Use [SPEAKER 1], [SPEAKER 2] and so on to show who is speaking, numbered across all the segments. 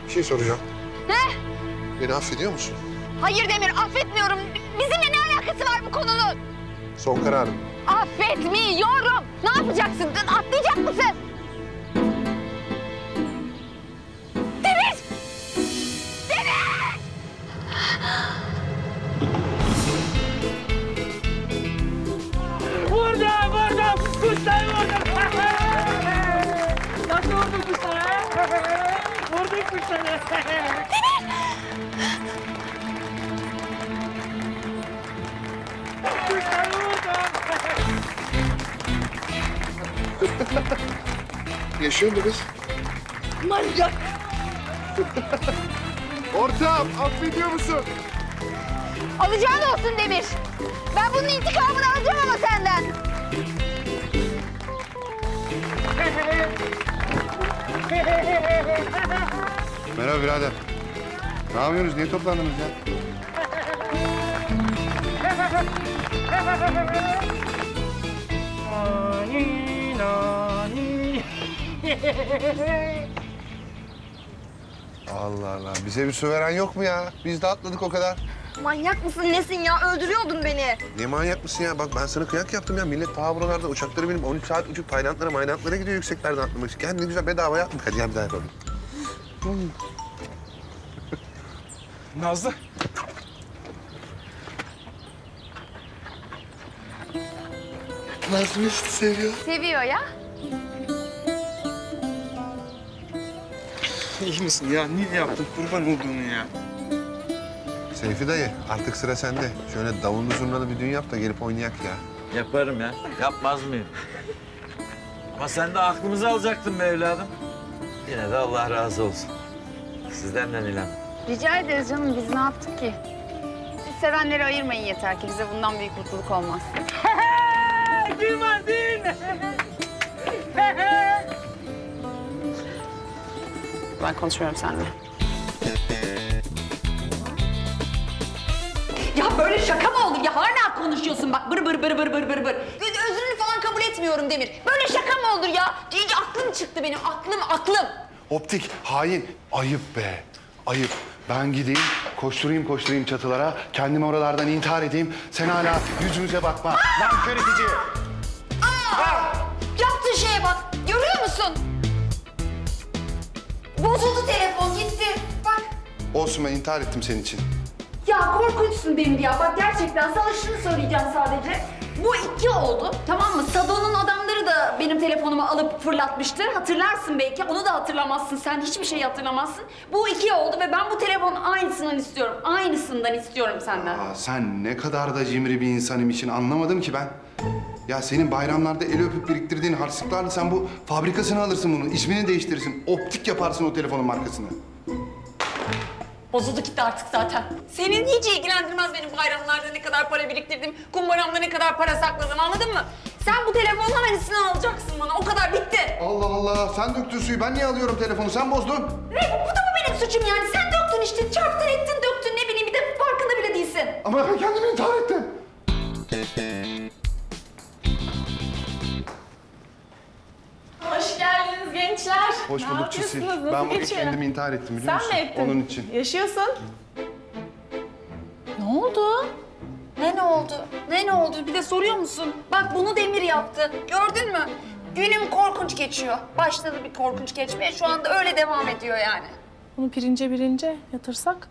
[SPEAKER 1] Bir şey soracağım.
[SPEAKER 2] Ne?
[SPEAKER 1] Beni affediyor musun?
[SPEAKER 2] Hayır Demir, affetmiyorum. Bizimle ne alakası var bu konunun?
[SPEAKER 1] Son kararım.
[SPEAKER 2] Affetmiyorum. Ne yapacaksın? Atlayacak mısın? Demir! Demir!
[SPEAKER 3] Vurdum! Kuşları vurdum! Nasıl vurdun kuşları? Vurduk kuşları! Kuşları vurdum!
[SPEAKER 1] Yaşıyor mu kız?
[SPEAKER 3] Manyak!
[SPEAKER 1] Ortağım, affediyor musun?
[SPEAKER 2] Alacağın olsun Demir. Ben bunun intikamını alacağım ama senden.
[SPEAKER 1] Merhaba birader. Ne yapıyorsunuz? Niye toplandınız ya?
[SPEAKER 3] Nani, nani.
[SPEAKER 1] Allah Allah. Bize bir su veren yok mu ya? Biz de atladık o kadar.
[SPEAKER 2] Manyak mısın nesin ya? Öldürüyordun beni.
[SPEAKER 1] Ne manyak mısın ya? Bak ben sana kıyak yaptım ya. Millet ta buralarda uçakları benim 13 saat uçup Taylandlara, Maylandlara gidiyor yükseklerden atlamak için. Gel ne güzel bedava yaptık. Hadi gel bir daha yapalım.
[SPEAKER 4] Nazlı.
[SPEAKER 1] Nazlı Mesut'u seviyor.
[SPEAKER 2] Seviyor ya.
[SPEAKER 4] İyi misin ya? Niye yaptın? Kurban olduğunu ya.
[SPEAKER 1] Seyfi dayı artık sıra sende. Şöyle davullu zurnalı bir düğün yap da gelip oynayak ya.
[SPEAKER 5] Yaparım ya. Yapmaz mıyım? Ama sen de aklımızı alacaktın be evladım. Yine de Allah razı olsun. Sizden de Nilan.
[SPEAKER 2] Rica ederiz canım. Biz ne yaptık ki? Siz sevenleri ayırmayın yeter ki. Bize bundan büyük mutluluk olmaz.
[SPEAKER 3] Duymadın!
[SPEAKER 2] Ben konuşmuyorum seninle. Ya böyle şaka mı olur ya? Hala konuşuyorsun bak bır bır bır bır bır bır bır. Özrünü falan kabul etmiyorum Demir. Böyle şaka mı olur ya? İyice aklım çıktı benim. Aklım.
[SPEAKER 6] Optik, hain. Ayıp be, ayıp. Ben gideyim, koşturayım çatılara. Kendimi oralardan intihar edeyim. Sen hala yüzümüze bakma. Lan kör edici.
[SPEAKER 2] Yaptığın şeye bak. Görüyor musun? Bozuldu telefon gitti. Bak.
[SPEAKER 6] Olsun, ben intihar ettim senin için.
[SPEAKER 2] Ya korkunçsun Demir ya. Bak gerçekten sana şunu söyleyeceğim sadece. Bu 2 oldu, tamam mı? Sado'nun adamları da benim telefonumu alıp fırlatmıştı. Hatırlarsın belki, onu da hatırlamazsın. Sen hiçbir şey hatırlamazsın. Bu 2 oldu ve ben bu telefonun aynısından istiyorum. Aynısından istiyorum senden.
[SPEAKER 6] Sen ne kadar da cimri bir insanım için anlamadım ki ben. Ya senin bayramlarda el öpüp biriktirdiğin harçlıklarla sen bu fabrikasını alırsın bunu. İsmini değiştirirsin. Optik yaparsın o telefonun markasını.
[SPEAKER 2] Bozuldu gitti artık zaten. Senin hiç ilgilendirmez benim bayramlarda ne kadar para biriktirdim, kumbaramda ne kadar para sakladım, anladın mı? Sen bu telefonun aynısını alacaksın bana, o kadar bitti.
[SPEAKER 6] Allah Allah, sen döktün suyu. Ben niye alıyorum telefonu? Sen bozdun.
[SPEAKER 2] Ne bu da mı benim suçum yani? Sen döktün işte, çarptın ettin döktün ne bileyim bir de farkında bile değilsin.
[SPEAKER 6] Ama ben kendimi intihar ettim.
[SPEAKER 7] Hoş geldiniz gençler.
[SPEAKER 6] Hoş
[SPEAKER 7] Ne
[SPEAKER 6] bulduk Çisil.
[SPEAKER 7] yapıyorsunuz? Nasıl
[SPEAKER 6] Ben bugün
[SPEAKER 7] geçiyor?
[SPEAKER 6] kendimi intihar ettim biliyor musun?
[SPEAKER 7] Sen mi ettin?
[SPEAKER 6] Onun için.
[SPEAKER 7] Yaşıyorsun. Ne oldu?
[SPEAKER 2] Ne oldu? Ne oldu? Bir de soruyor musun? Bak bunu Demir yaptı. Gördün mü? Günüm korkunç geçiyor. Başladı bir korkunç geçmeye. Şu anda öyle devam ediyor yani.
[SPEAKER 7] Bunu birince yatırsak.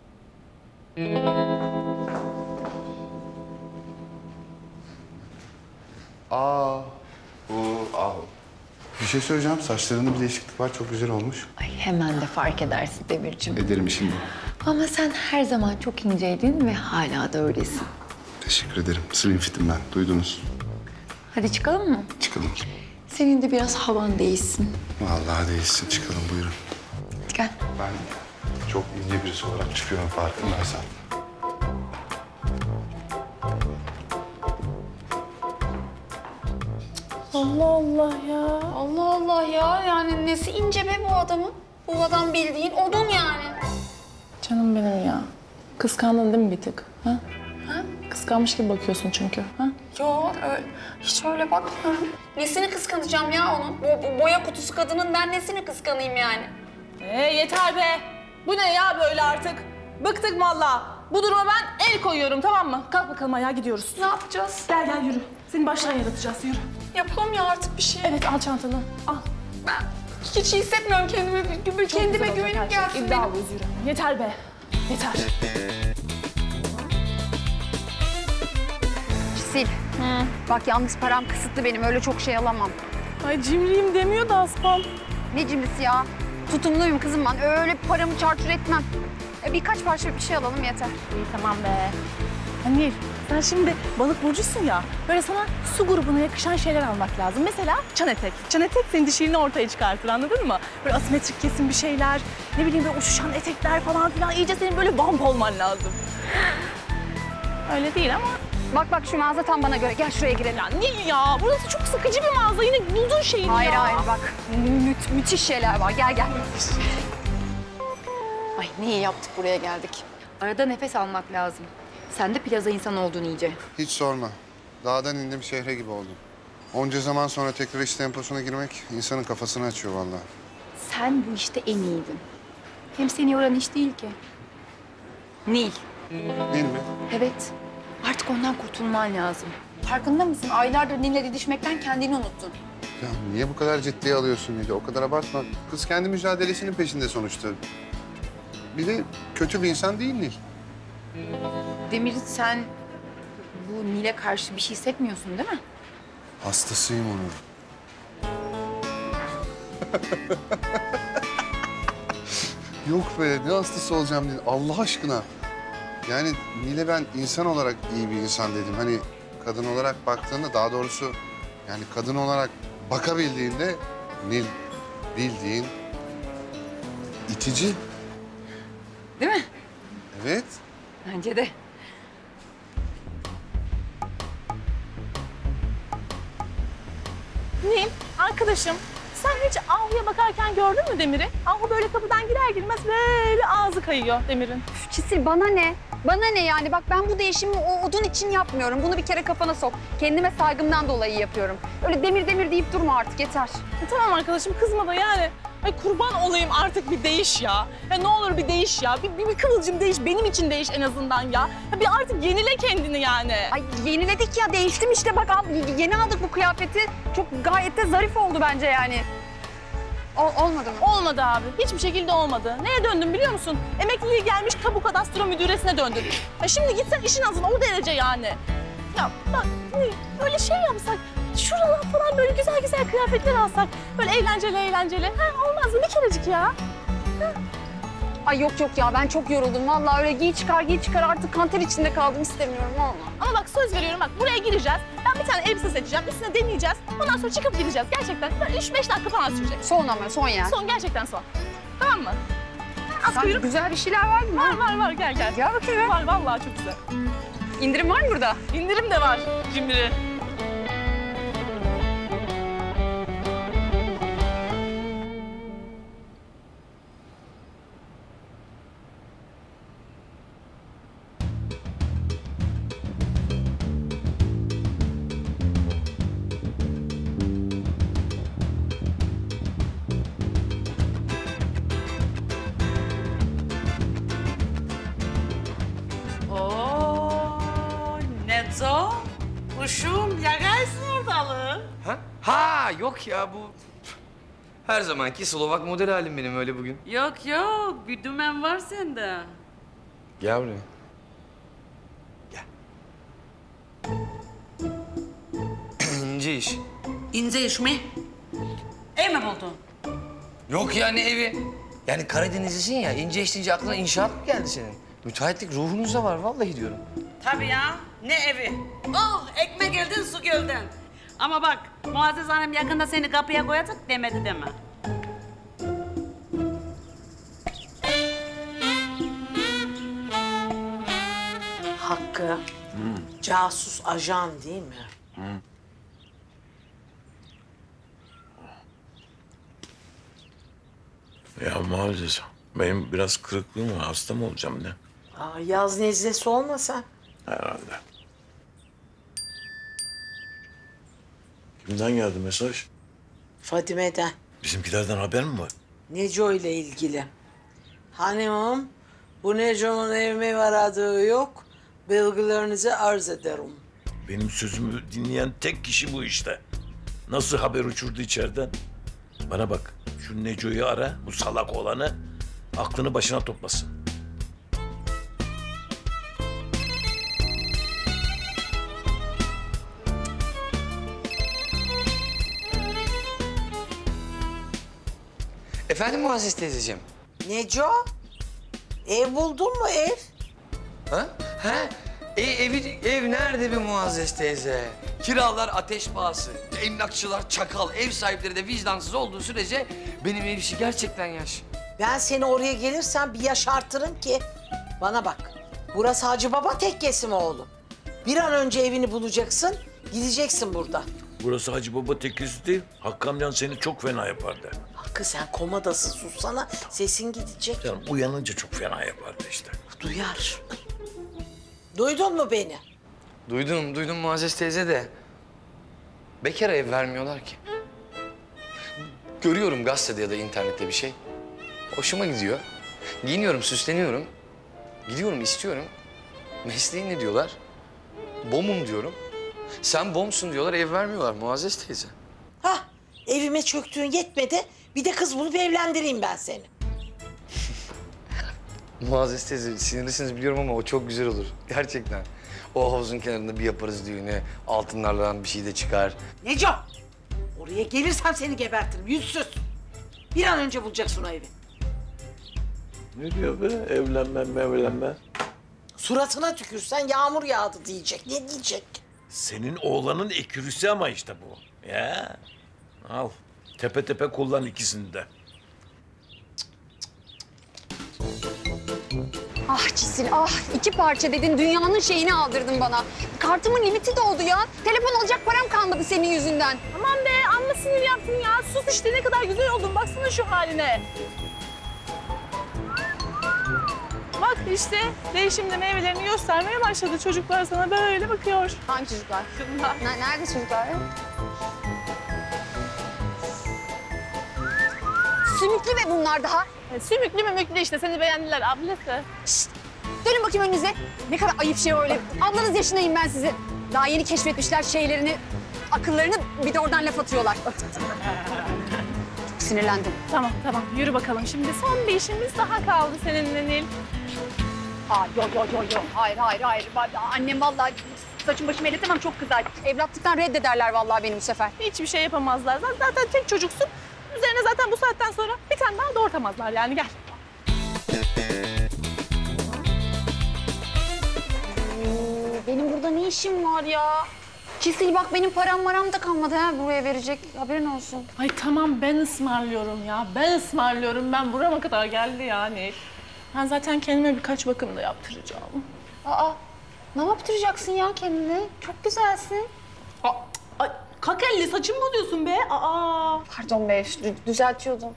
[SPEAKER 6] Bir şey söyleyeceğim. Saçlarında bir değişiklik var. Çok güzel olmuş.
[SPEAKER 8] Ay hemen de fark edersin Demirciğim.
[SPEAKER 6] Ederim şimdi.
[SPEAKER 8] Ama sen her zaman çok inceydin ve hala da öylesin.
[SPEAKER 6] Teşekkür ederim. Slim fit'im ben. Duydunuz.
[SPEAKER 8] Hadi çıkalım mı?
[SPEAKER 6] Çıkalım.
[SPEAKER 8] Senin de biraz havan değişsin.
[SPEAKER 6] Vallahi değilsin. Çıkalım buyurun.
[SPEAKER 8] Gel.
[SPEAKER 6] Ben çok ince birisi olarak çıkıyorum farkındaysan.
[SPEAKER 7] Allah Allah ya.
[SPEAKER 2] Allah Allah ya. Yani nesi ince be bu adamın? Bu adam bildiğin odun yani.
[SPEAKER 7] Canım benim ya. Kıskandın değil mi bir tık? Ha? Ha? Kıskanmış gibi bakıyorsun çünkü. Ha?
[SPEAKER 2] Yo, hiç öyle bakmıyorum. Nesini kıskanacağım ya onun? Bu boya kutusu kadının ben nesini kıskanayım yani?
[SPEAKER 7] Yeter be. Bu ne ya böyle artık? Bıktık vallahi. Bu duruma ben el koyuyorum, tamam mı? Kalk bakalım ayağa, gidiyoruz.
[SPEAKER 2] Ne yapacağız?
[SPEAKER 7] Gel yürü. Seni baştan yaratacağız, yürü.
[SPEAKER 2] Yapamıyor artık bir şey.
[SPEAKER 7] Evet, al çantanı. Al.
[SPEAKER 2] Ben hiç iyi hissetmiyorum kendime. Kendime güvenim gelsin benim.
[SPEAKER 7] İddialıyız, yürü. Yeter be. Yeter.
[SPEAKER 2] Sil. Bak yalnız param kısıtlı benim. Öyle çok şey alamam.
[SPEAKER 7] Ay cimriyim demiyor da Aspam.
[SPEAKER 2] Ne cimrisi ya? Tutumluyum kızım ben. Öyle paramı çarçur etmem. Birkaç parça bir şey alalım yeter.
[SPEAKER 7] İyi tamam be. Nil, sen şimdi balık burcusun ya. Böyle sana su grubuna yakışan şeyler almak lazım. Mesela çan etek. Çan etek senin dişiliğini ortaya çıkartır, anladın mı? Böyle asimetrik kesim bir şeyler, ne bileyim böyle uçuşan etekler falan filan. İyice senin böyle vamp olman lazım. Öyle değil ama.
[SPEAKER 2] Bak şu mağaza tam bana göre. Gel şuraya girelim.
[SPEAKER 7] Ya Nil ya, burası çok sıkıcı bir mağaza. Yine buldun şeyini
[SPEAKER 2] Hayır
[SPEAKER 7] ya.
[SPEAKER 2] bak. Müthiş şeyler var. Gel. Ay ne iyi yaptık buraya geldik. Arada nefes almak lazım. Sen de plaza insan oldun iyice.
[SPEAKER 6] Hiç sorma. Dağdan indim şehre gibi oldum. Onca zaman sonra tekrar iş temposuna girmek insanın kafasını açıyor vallahi.
[SPEAKER 2] Sen bu işte en iyiydin. Hem seni yoran iş değil ki. Nil.
[SPEAKER 6] Değil mi?
[SPEAKER 2] Evet. Artık ondan kurtulman lazım. Farkında mısın? Aylardır Nil'le didişmekten kendini unuttun.
[SPEAKER 6] Ya niye bu kadar ciddiye alıyorsun Nil'i? O kadar abartma. Kız kendi mücadelesinin peşinde sonuçta. Bir de kötü bir insan değil Nil.
[SPEAKER 2] Demir sen bu Nil'e karşı bir şey hissetmiyorsun değil mi?
[SPEAKER 6] Hastasıyım onun. Yok be, ne hastası olacağım Nil. Allah aşkına. Yani Nil'e ben insan olarak iyi bir insan dedim. Hani kadın olarak baktığında, daha doğrusu yani kadın olarak bakabildiğinde Nil bildiğin itici.
[SPEAKER 2] Değil mi?
[SPEAKER 6] Evet.
[SPEAKER 2] Bence de.
[SPEAKER 7] Nil, arkadaşım. Sen hiç Ahu'ya bakarken gördün mü Demir'i? Ahu böyle kapıdan girer girmez böyle ağzı kayıyor Demir'in.
[SPEAKER 2] Çisil bana ne? Bana ne yani? Bak ben bu değişimi o odun için yapmıyorum. Bunu bir kere kafana sok. Kendime saygımdan dolayı yapıyorum. Öyle demir deyip durma artık yeter.
[SPEAKER 7] Tamam arkadaşım, kızma da yani. Ay kurban olayım, artık bir değiş ya. Ya ne olur bir değiş ya. Bir kıvılcım değiş, benim için değiş en azından ya. Ya bir artık yenile kendini yani.
[SPEAKER 2] Ay yeniledik ya, değiştim işte bak al, yeni aldık bu kıyafeti. Çok gayet de zarif oldu bence yani. Olmadı mı?
[SPEAKER 7] Olmadı abi. Hiçbir şekilde olmadı. Neye döndüm biliyor musun? Emekliliği gelmiş kamu kadastro müdüresine döndüm. Ya şimdi gitsen işin azına o derece yani. Ya bak böyle şey yapsak, şuralar falan böyle güzel güzel kıyafetler alsak, böyle eğlenceli. Ha, olmaz mı bir kerecik ya?
[SPEAKER 2] Ay yok ya ben çok yoruldum. Vallahi öyle giy çıkar artık kanter içinde kaldım, istemiyorum vallahi.
[SPEAKER 7] Ama bak söz veriyorum, bak buraya gireceğiz. Ben bir tane elbise seçeceğim, üstüne deneyeceğiz. Ondan sonra çıkıp gideceğiz gerçekten. Böyle 3-5 dakika falan sürecek.
[SPEAKER 2] Son ama son ya.
[SPEAKER 7] Son, gerçekten son. Tamam mı? Az
[SPEAKER 2] Sen
[SPEAKER 7] kuyruk.
[SPEAKER 2] güzel bir şeyler var mı?
[SPEAKER 7] Var gel.
[SPEAKER 2] Gel bakayım.
[SPEAKER 7] Var vallahi çok güzel.
[SPEAKER 2] İndirim var mı burada?
[SPEAKER 7] İndirim de var cimri.
[SPEAKER 3] Nezo, kuşum yakarsın ortalığı.
[SPEAKER 9] Ha yok ya bu her zamanki Slovak model halim benim öyle bugün.
[SPEAKER 3] Yok bir dümen var sende.
[SPEAKER 9] Gel buraya. İnce iş.
[SPEAKER 3] İnce iş mi? Ev mi buldun?
[SPEAKER 9] Yok ya ne evi? Yani Karadenizlisin ya, ince iş deyince aklına inşaat mı geldi senin? Müteahhitlik ruhunuzda var vallahi diyorum.
[SPEAKER 3] Tabii ya, ne evi? Oh, ekmek geldin, su geldin. Ama bak, Muazzez Hanım yakında seni kapıya koyacak demedi deme. Hakkı, casus ajan değil mi?
[SPEAKER 10] Ya Muazzez, benim biraz kırıklığım var. Hasta mı olacağım ne?
[SPEAKER 3] Yaz nezlesi olmasa.
[SPEAKER 10] Herhalde. Kimden geldi mesaj?
[SPEAKER 3] Fadime'den,
[SPEAKER 10] Bizimkilerden haber mi var?
[SPEAKER 3] Neco ile ilgili.
[SPEAKER 11] Hanımım, bu Neco'nun evime varadığı yok. Bilgilerinizi arz ederim.
[SPEAKER 10] Benim sözümü dinleyen tek kişi bu işte. Nasıl haber uçurdu içeriden? Bana bak, şu Neco'yu ara, bu salak olanı. Aklını başına toplasın.
[SPEAKER 9] Efendim Muazzez teyzeciğim?
[SPEAKER 11] Neco, ev buldun mu ev?
[SPEAKER 9] Ha? Ha? Ev nerede be Muazzez teyze? Kiralar ateş pahası, emlakçılar çakal, ev sahipleri de vicdansız olduğu sürece benim ev işi gerçekten yaş.
[SPEAKER 11] Ben seni oraya gelirsem bir yaşartırım ki. Bana bak, burası Hacı Baba tekkesi mi oğlum? Bir an önce evini bulacaksın, gideceksin burada.
[SPEAKER 10] Burası Hacı Baba tekkesi değil. Hakkı amcan seni çok fena yapardı.
[SPEAKER 11] Hakkı sen komadasın, sussana, sesin gidecek.
[SPEAKER 10] Canım uyanınca çok fena yapardı işte.
[SPEAKER 11] Duyar. Duydun mu beni?
[SPEAKER 9] Duydum Muazzez teyze de. Bekara ev vermiyorlar ki. Görüyorum gazetede ya da internette bir şey. Hoşuma gidiyor. Giyiniyorum, süsleniyorum. Gidiyorum, istiyorum. Mesleğin ne diyorlar? Bomum diyorum. Sen bomsun diyorlar, ev vermiyorlar Muazzez teyze.
[SPEAKER 11] Hah, evime çöktüğün yetmedi. Bir de kız bulup evlendireyim ben seni.
[SPEAKER 9] Muazzez teyze, sinirlisiniz biliyorum ama o çok güzel olur. Gerçekten. O havuzun kenarında bir yaparız düğünü. Altınlardan bir şey de çıkar.
[SPEAKER 11] Neco, oraya gelirsem seni gebertirim, yüzsüz. Bir an önce bulacaksın o evi.
[SPEAKER 10] Ne diyor be? Evlenmem.
[SPEAKER 11] Suratına tükürsen yağmur yağdı diyecek. Ne diyecek?
[SPEAKER 10] Senin oğlanın ekürüsü ama işte bu. Ya. Al. Tepe tepe kullan ikisini de.
[SPEAKER 2] Ah Cisil ah 2 parça dedin dünyanın şeyini aldırdın bana. Kartımın limiti doldu ya. Telefon alacak param kalmadı senin yüzünden.
[SPEAKER 7] Aman be amma sinir yaptın ya. Sus işte ne kadar güzel oldun. Baksana şu haline. Bak işte değişimde meyvelerini göstermeye başladı. Çocuklar sana böyle bakıyor.
[SPEAKER 2] Hangi çocuklar?
[SPEAKER 7] Şunlar.
[SPEAKER 2] Nerede çocuklar? Sümüklü ve bunlar daha.
[SPEAKER 7] Sümüklü mümüklü işte seni beğendiler ablası.
[SPEAKER 2] Şşt! Dönün bakayım önünüze. Ne kadar ayıp şey öyle. Ablanız yaşındayım ben sizi. Daha yeni keşfetmişler şeylerini, akıllarını bir de oradan laf atıyorlar. Çok sinirlendim.
[SPEAKER 7] Tamam yürü bakalım. Şimdi son bir işimiz daha kaldı seninle Nil.
[SPEAKER 2] Yok. Hayır. Annem vallahi saçım başımı elletemem çok kızar. Evlatlıktan reddederler vallahi beni bu sefer.
[SPEAKER 7] Hiçbir şey yapamazlar. Zaten tek çocuksun. Üzerine zaten bu saatten sonra bir tane daha doğurtamazlar yani gel.
[SPEAKER 2] Benim burada ne işim var ya? Cisil bak benim param da kalmadı ha buraya verecek. Haberin olsun.
[SPEAKER 7] Ay tamam ben ısmarlıyorum ya. Ben burama kadar geldi yani. Ben zaten kendime birkaç bakım da yaptıracağım.
[SPEAKER 2] Aa, ne yaptıracaksın ya kendine? Çok güzelsin.
[SPEAKER 7] Ay, kalk elli saçımı bozuyorsun be.
[SPEAKER 2] Pardon be, düzeltiyordum.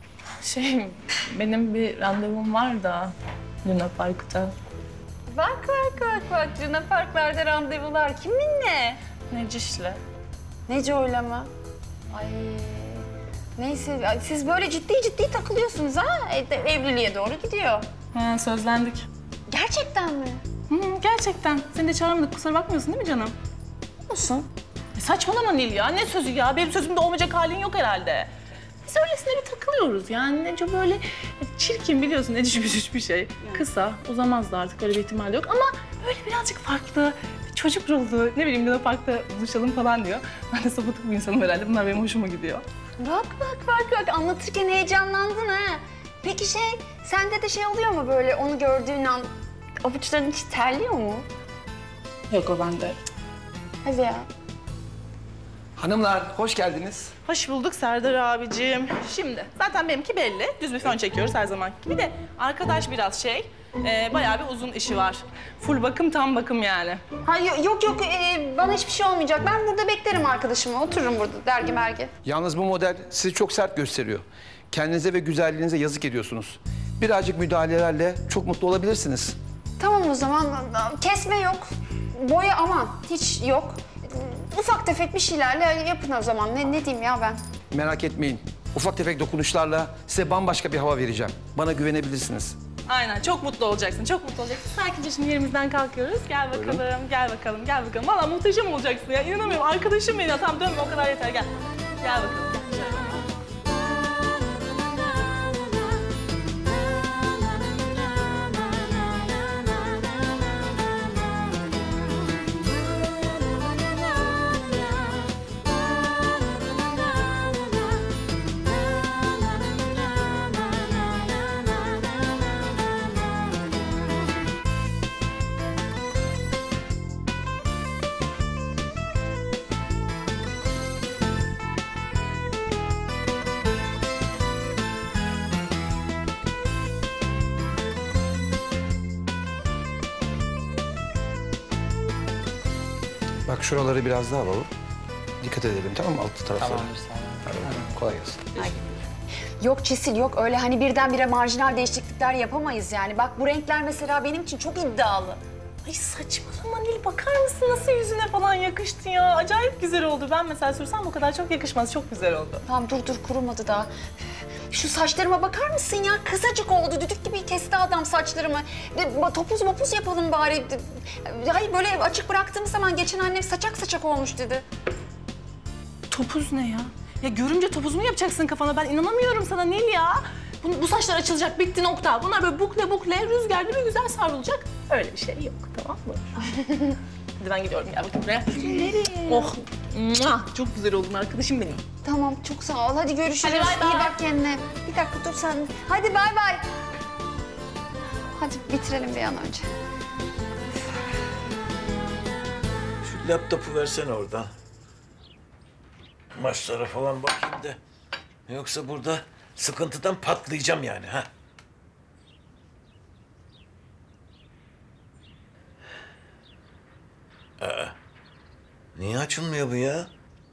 [SPEAKER 7] Benim bir randevum var da Luna Park'ta.
[SPEAKER 2] Bak. Luna Park'larda randevular. Kiminle?
[SPEAKER 7] Neciş'le.
[SPEAKER 2] Nece öyle mi? Ay. Neyse, siz böyle ciddi takılıyorsunuz ha? Evliliğe doğru gidiyor.
[SPEAKER 7] Ha, sözlendik.
[SPEAKER 2] Gerçekten mi?
[SPEAKER 7] Gerçekten. Seni de çağırmadık. Kusura bakmıyorsun değil mi canım?
[SPEAKER 2] Olsun.
[SPEAKER 7] Saçmalama Nil ya. Ne sözü ya? Benim sözümde olmayacak halin yok herhalde. Biz öylesine bir takılıyoruz yani. Nece böyle çirkin biliyorsun. Ne düşmüş bir şey. Yani. Kısa, uzamaz da artık öyle bir ihtimal yok. Ama böyle birazcık farklı. Çocuk ruhlu, ne bileyim Luna Park'ta buluşalım falan diyor. Ben de sapıtık bir insanım herhalde. Bunlar benim hoşuma gidiyor.
[SPEAKER 2] Bak. Anlatırken heyecanlandın ha. Peki sende de oluyor mu böyle onu gördüğün an avuçların hiç terliyor mu?
[SPEAKER 7] Yok o bende.
[SPEAKER 2] Hadi ya.
[SPEAKER 12] Hanımlar hoş geldiniz.
[SPEAKER 7] Hoş bulduk Serdar abicim. Şimdi zaten benimki belli. Düz bir fön çekiyoruz her zaman gibi de arkadaş biraz bayağı bir uzun işi var. Full bakım tam bakım yani.
[SPEAKER 2] Ha yok bana hiçbir şey olmayacak. Ben burada beklerim arkadaşımı. Otururum burada dergi mergi.
[SPEAKER 12] Yalnız bu model sizi çok sert gösteriyor. Kendinize ve güzelliğinize yazık ediyorsunuz. Birazcık müdahalelerle çok mutlu olabilirsiniz.
[SPEAKER 2] Tamam o zaman. Kesme yok. Boya aman hiç yok. Ufak tefek bir şeylerle yapın o zaman. Ne diyeyim ya ben?
[SPEAKER 12] Merak etmeyin. Ufak tefek dokunuşlarla size bambaşka bir hava vereceğim. Bana güvenebilirsiniz.
[SPEAKER 7] Aynen, çok mutlu olacaksın, çok mutlu olacaksın. Sakince şimdi yerimizden kalkıyoruz. Gel bakalım, gel bakalım, gel bakalım. Valla muhteşem olacaksın ya, inanamıyorum. Arkadaşım benim. Tamam dönme, o kadar yeter, gel. Gel bakalım, gel. Şöyle.
[SPEAKER 12] Bak şuraları biraz daha alalım. Dikkat edelim tamam mı? Altı tarafları.
[SPEAKER 13] Tamamdır, sağ olun.
[SPEAKER 12] Hadi bakalım, kolay gelsin.
[SPEAKER 2] Yok Çisil yok öyle hani birdenbire marjinal değişiklikler yapamayız yani. Bak bu renkler mesela benim için çok iddialı.
[SPEAKER 7] Ay saçmalama Nil, bakar mısın nasıl yüzüne falan yakıştı ya? Acayip güzel oldu. Ben mesela sürsem bu kadar çok yakışmaz. Çok güzel oldu.
[SPEAKER 2] Tamam dur kurumadı daha. Şu saçlarıma bakar mısın ya? Kısacık oldu. Düdük gibi kesti adam saçlarımı. Topuz mopuz yapalım bari. Hayır böyle açık bıraktığımız zaman geçen annem saçak saçak olmuş dedi.
[SPEAKER 7] Topuz ne ya? Ya görünce topuz mu yapacaksın kafana? Ben inanamıyorum sana Nil ya. Bu saçlar açılacak, bitti nokta. Bunlar böyle bukle rüzgarlı bir güzel savrulacak. Öyle bir şey yok, tamam mı? Hadi ben gidiyorum, gel bakayım buraya.
[SPEAKER 2] Nereye?
[SPEAKER 7] Oh, çok güzel oldun arkadaşım benim.
[SPEAKER 2] Tamam çok sağ ol. Hadi görüşürüz.
[SPEAKER 7] Hadi bay bay.
[SPEAKER 2] İyi bak kendine. Bir dakika dur sen. Hadi bay bay. Hadi bitirelim bir an önce.
[SPEAKER 10] Şu laptopu versene oradan. Maçlara falan bakayım da. Yoksa burada sıkıntıdan patlayacağım yani ha. Niye açılmıyor bu ya?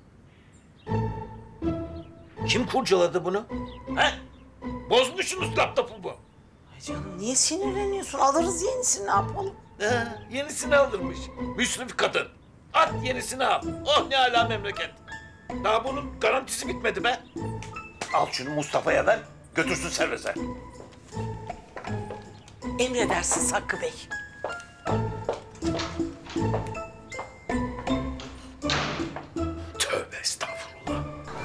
[SPEAKER 10] Kim kurcaladı bunu? Ha? Bozmuşsunuz laptopu bu.
[SPEAKER 11] Canım niye sinirleniyorsun? Alırız yenisini, ne yapalım?
[SPEAKER 10] Yenisini alırmış. Müsrif kadın. At yenisini al. Oh ne ala memleket. Daha bunun garantisi bitmedi be. Al şunu Mustafa'ya ver. Götürsün servise.
[SPEAKER 11] Emredersiniz Hakkı Bey.
[SPEAKER 10] Tövbe estağfurullah.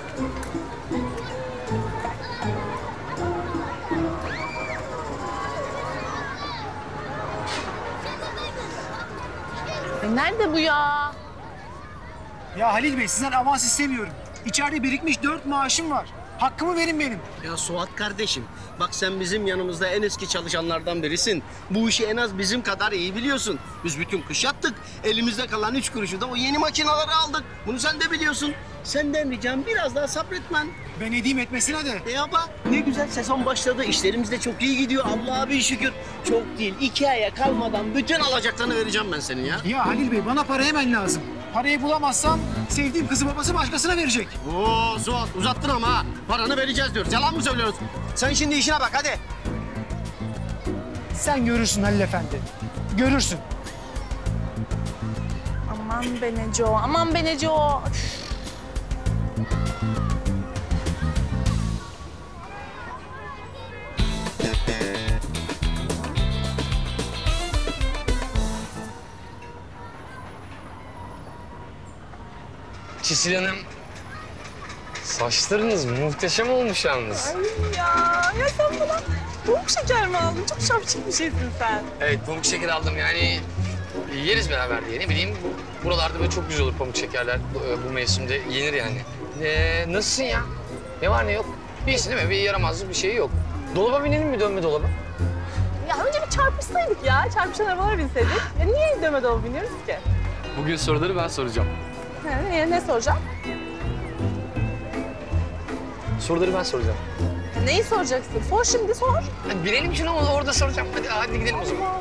[SPEAKER 7] Nerede bu ya?
[SPEAKER 13] Ya Halil Bey sizden avans istemiyorum. İçeride birikmiş 4 maaşım var. Hakkımı verin benim.
[SPEAKER 14] Ya Suat kardeşim, bak sen bizim yanımızda en eski çalışanlardan birisin. Bu işi en az bizim kadar iyi biliyorsun. Biz bütün kış yattık. Elimizde kalan 3 kuruşu da o yeni makineleri aldık. Bunu sen de biliyorsun. Senden ricam biraz daha sabretmen.
[SPEAKER 13] Ben edeyim etmesine de.
[SPEAKER 14] Ya bak ne güzel sezon başladı. İşlerimiz de çok iyi gidiyor. Allah'a bin şükür. Çok değil, 2 aya kalmadan bütün alacaklarını vereceğim ben senin ya.
[SPEAKER 13] Ya Halil Bey bana para hemen lazım. Parayı bulamazsam sevdiğim kızı babası başkasına verecek.
[SPEAKER 14] Oo Suat uzattın ama ha. Paranı vereceğiz diyoruz. Yalan mı söylüyoruz? Sen şimdi işine bak hadi.
[SPEAKER 13] Sen görürsün Halil Efendi. Görürsün.
[SPEAKER 7] Aman be Neco, aman be Neco.
[SPEAKER 9] Çisil Hanım, saçlarınız muhteşem olmuş yalnız.
[SPEAKER 7] Ay ya sen bana pamuk şeker mi aldın? Çok şapşik bir şeysin sen.
[SPEAKER 9] Evet, pamuk şeker aldım yani yeriz beraber diye. Ne bileyim, buralarda böyle çok güzel olur pamuk şekerler. Bu mevsimde yenir yani. Nasılsın ya? Ne var ne yok? İyisin değil mi? Bir yaramazlık bir şey yok. Dolaba binelim mi, dönme dolaba?
[SPEAKER 7] Ya önce bir çarpışsaydık ya. Çarpışan arabalara binseydik. Ya niye dönme dolaba biniyoruz ki?
[SPEAKER 9] Bugün soruları ben soracağım.
[SPEAKER 7] Ne soracağım?
[SPEAKER 9] Soruları ben soracağım.
[SPEAKER 7] Neyi soracaksın? Sor şimdi, sor.
[SPEAKER 9] Hadi binelim şunu ama orada soracağım. Hadi gidelim o zaman.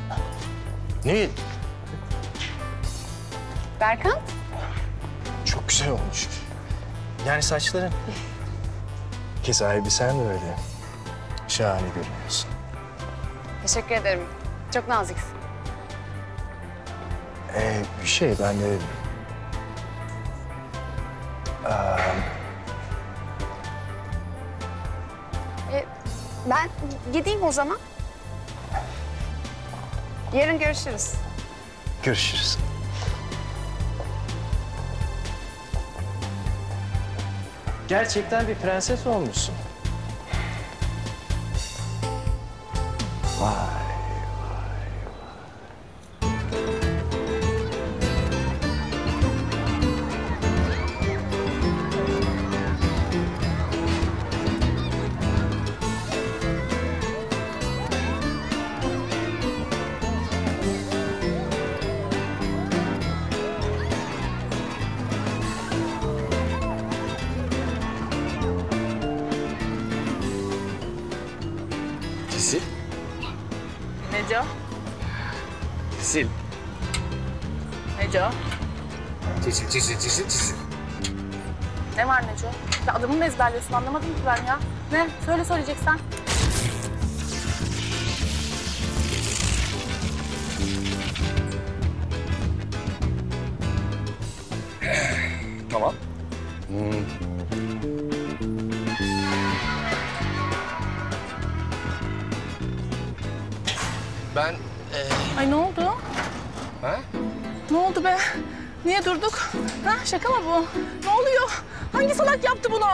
[SPEAKER 14] Nil.
[SPEAKER 2] Berkant?
[SPEAKER 14] Çok güzel olmuş. Yani saçların. Keza elbisen de öyle. Şahane görünüyorsun.
[SPEAKER 15] Teşekkür ederim. Çok naziksin.
[SPEAKER 14] Ben de...
[SPEAKER 15] Ben gideyim o zaman. Yarın görüşürüz.
[SPEAKER 14] Görüşürüz. Gerçekten bir prenses olmuşsun. Vay. Sil.
[SPEAKER 7] Neco?
[SPEAKER 14] Sil.
[SPEAKER 7] Neco?
[SPEAKER 14] Çisil.
[SPEAKER 7] Ne var Neco? Ya adımı mı ezberliyorsun anlamadım ki ben ya. Ne? Söyle söyleyeceksen.
[SPEAKER 9] Tamam. Ben...
[SPEAKER 7] Ay ne oldu?
[SPEAKER 9] Ha?
[SPEAKER 7] Ne oldu be? Niye durduk? Ha şaka mı bu? Ne oluyor? Hangi salak yaptı bunu?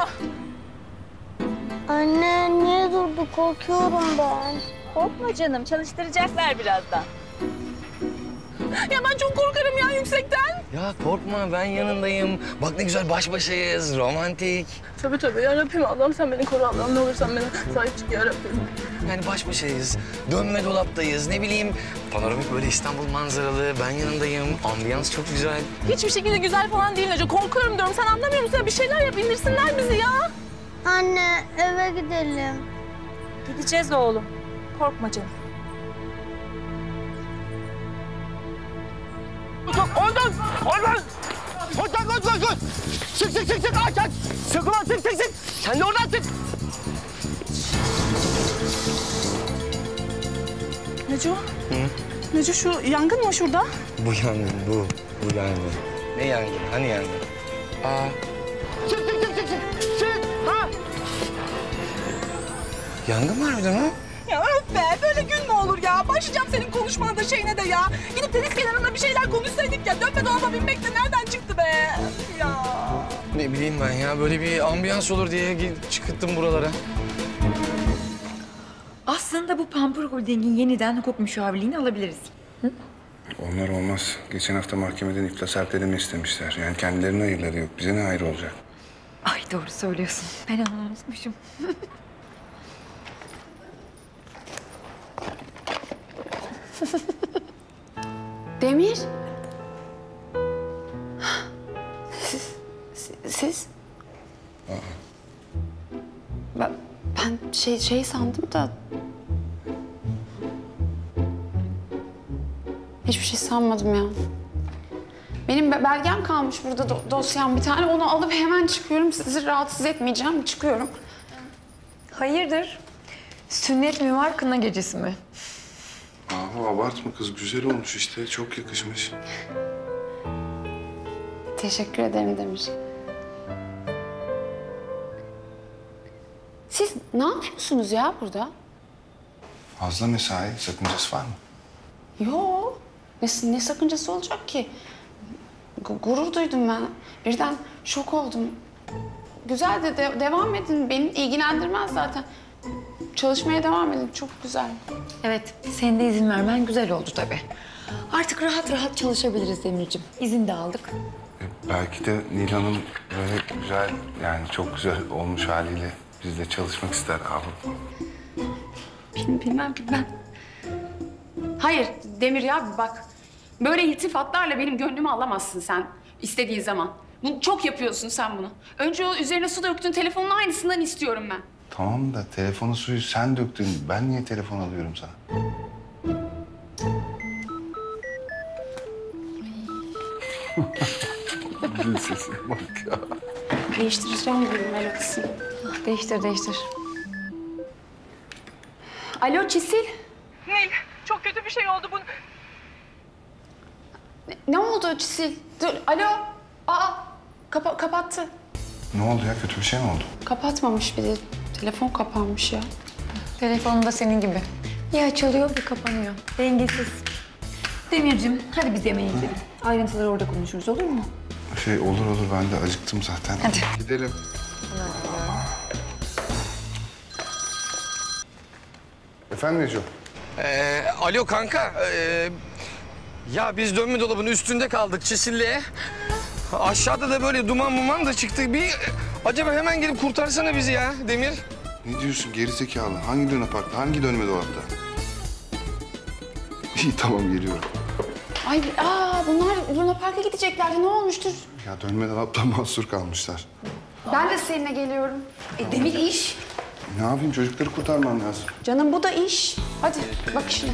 [SPEAKER 16] Anne niye durdu? Korkuyorum ben.
[SPEAKER 7] Korkma canım, çalıştıracaklar birazdan. Ya ben çok korkarım ya yüksekten.
[SPEAKER 9] Ya korkma, ben yanındayım. Bak ne güzel baş başayız, romantik.
[SPEAKER 7] Tabii tabii yarabbim Allah'ım sen beni koru Allah'ım ne olursan beni sahip çık yarabbim.
[SPEAKER 9] Yani baş başayız, dönme dolaptayız, ne bileyim... Panoramik böyle İstanbul manzaralı, ben yanındayım. Ambiyans çok güzel.
[SPEAKER 7] Hiçbir şekilde güzel falan değil Neco. Korkuyorum diyorum. Sen anlamıyor musun? Bir şeyler yap, indirsinler bizi ya.
[SPEAKER 16] Anne eve gidelim.
[SPEAKER 7] Gideceğiz oğlum. Korkma canım.
[SPEAKER 14] Oradan! Koş! Sık! Aç! Sık ulan sık! Sen de oradan sık!
[SPEAKER 7] Neco? Neco şu yangın mı şurada?
[SPEAKER 9] Bu yangın, bu yangın. Ne yangın? Hani yangın?
[SPEAKER 14] Sık! Ha!
[SPEAKER 9] Yangın var mıydı mı?
[SPEAKER 7] Ya öf be böyle gün mü olur ya? Başlayacağım senin konuşmana da şeyine de ya. Gidip deniz kenarında bir şeyler konuşsaydık ya. Dönme dolaba binmek de nereden çıktı be? Ya.
[SPEAKER 9] Ne bileyim ben ya, böyle bir ambiyans olur diye çıktım buralara.
[SPEAKER 8] Aslında bu Pampur Holding'in yeniden hukuk müşavirliğini alabiliriz. Hı?
[SPEAKER 6] Onlar olmaz. Geçen hafta mahkemeden iflas erteleme istemişler. Yani kendilerine hayırları yok. Bize ne hayır olacak?
[SPEAKER 8] Ay doğru söylüyorsun. Ben onu unutmuşum.
[SPEAKER 15] Demir. Siz? Ben şey sandım da... Hiçbir şey sanmadım ya. Benim belgem kalmış burada dosyam bir tane. Onu alıp hemen çıkıyorum. Sizi rahatsız etmeyeceğim. Çıkıyorum.
[SPEAKER 8] Hayırdır? Sünnet mi var, kına gecesi mi?
[SPEAKER 6] Ahu abartma kız. Güzel olmuş işte. Çok yakışmış.
[SPEAKER 15] Teşekkür ederim Demir. Siz ne yapıyorsunuz ya burada?
[SPEAKER 6] Fazla mesai. Sakıncası var mı?
[SPEAKER 15] Yo. Ne sakıncası olacak ki? Gurur duydum ben. Birden şok oldum. Güzel de devam edin. Beni ilgilendirmez zaten. Çalışmaya devam edin. Çok güzel.
[SPEAKER 8] Evet, senin de izin vermen güzel oldu tabii. Artık rahat rahat çalışabiliriz Demirciğim. İzin de aldık.
[SPEAKER 6] Belki de Nil Hanım böyle güzel, yani çok güzel olmuş haliyle bizle çalışmak ister Ahu.
[SPEAKER 15] Bilmem. Hayır Demir ya bak. Böyle iltifatlarla benim gönlümü alamazsın sen istediğin zaman. Bunu çok yapıyorsun sen bunu. Önce o üzerine su döktüğün telefonun aynısından istiyorum ben.
[SPEAKER 6] Tamam da telefonu suyu sen döktün. Ben niye telefon alıyorum sana? Sesine bak ya.
[SPEAKER 15] Değiştireceğim gibi melodisini.
[SPEAKER 8] Değiştir, değiştir.
[SPEAKER 2] Alo Çisil.
[SPEAKER 7] Nil, çok kötü bir şey oldu.
[SPEAKER 15] Ne oldu Çisil? Dur, alo. Aa, kapattı.
[SPEAKER 6] Ne oldu ya? Kötü bir şey mi oldu?
[SPEAKER 15] Kapatmamış bir de. Telefon kapanmış ya.
[SPEAKER 8] Telefonu da senin gibi. Bir açılıyor, bir kapanıyor. Dengesiz.
[SPEAKER 2] Demircim hadi biz yemeğe gidelim. Ayrıntıları orada konuşuruz olur mu?
[SPEAKER 6] Olur ben de acıktım zaten.
[SPEAKER 8] Hadi.
[SPEAKER 6] Gidelim. Efendim Neco?
[SPEAKER 9] Alo kanka. Ya biz dönme dolabının üstünde kaldık Çisilli'ye. Aşağıda da böyle duman da çıktı. Acaba hemen gelip kurtarsana bizi ya Demir.
[SPEAKER 6] Ne diyorsun gerizekalı? Hangi Luna Park'ta? Hangi dönme dolapta? İyi tamam geliyorum.
[SPEAKER 15] Ay, bunlar Luna Park'a gideceklerdi. Ne olmuştur?
[SPEAKER 6] Ya dönme dolapta mahsur kalmışlar.
[SPEAKER 15] Ben de seninle geliyorum.
[SPEAKER 2] Demir iş.
[SPEAKER 6] Ne yapayım çocukları kurtarmam lazım.
[SPEAKER 15] Canım bu da iş. Hadi bak işine.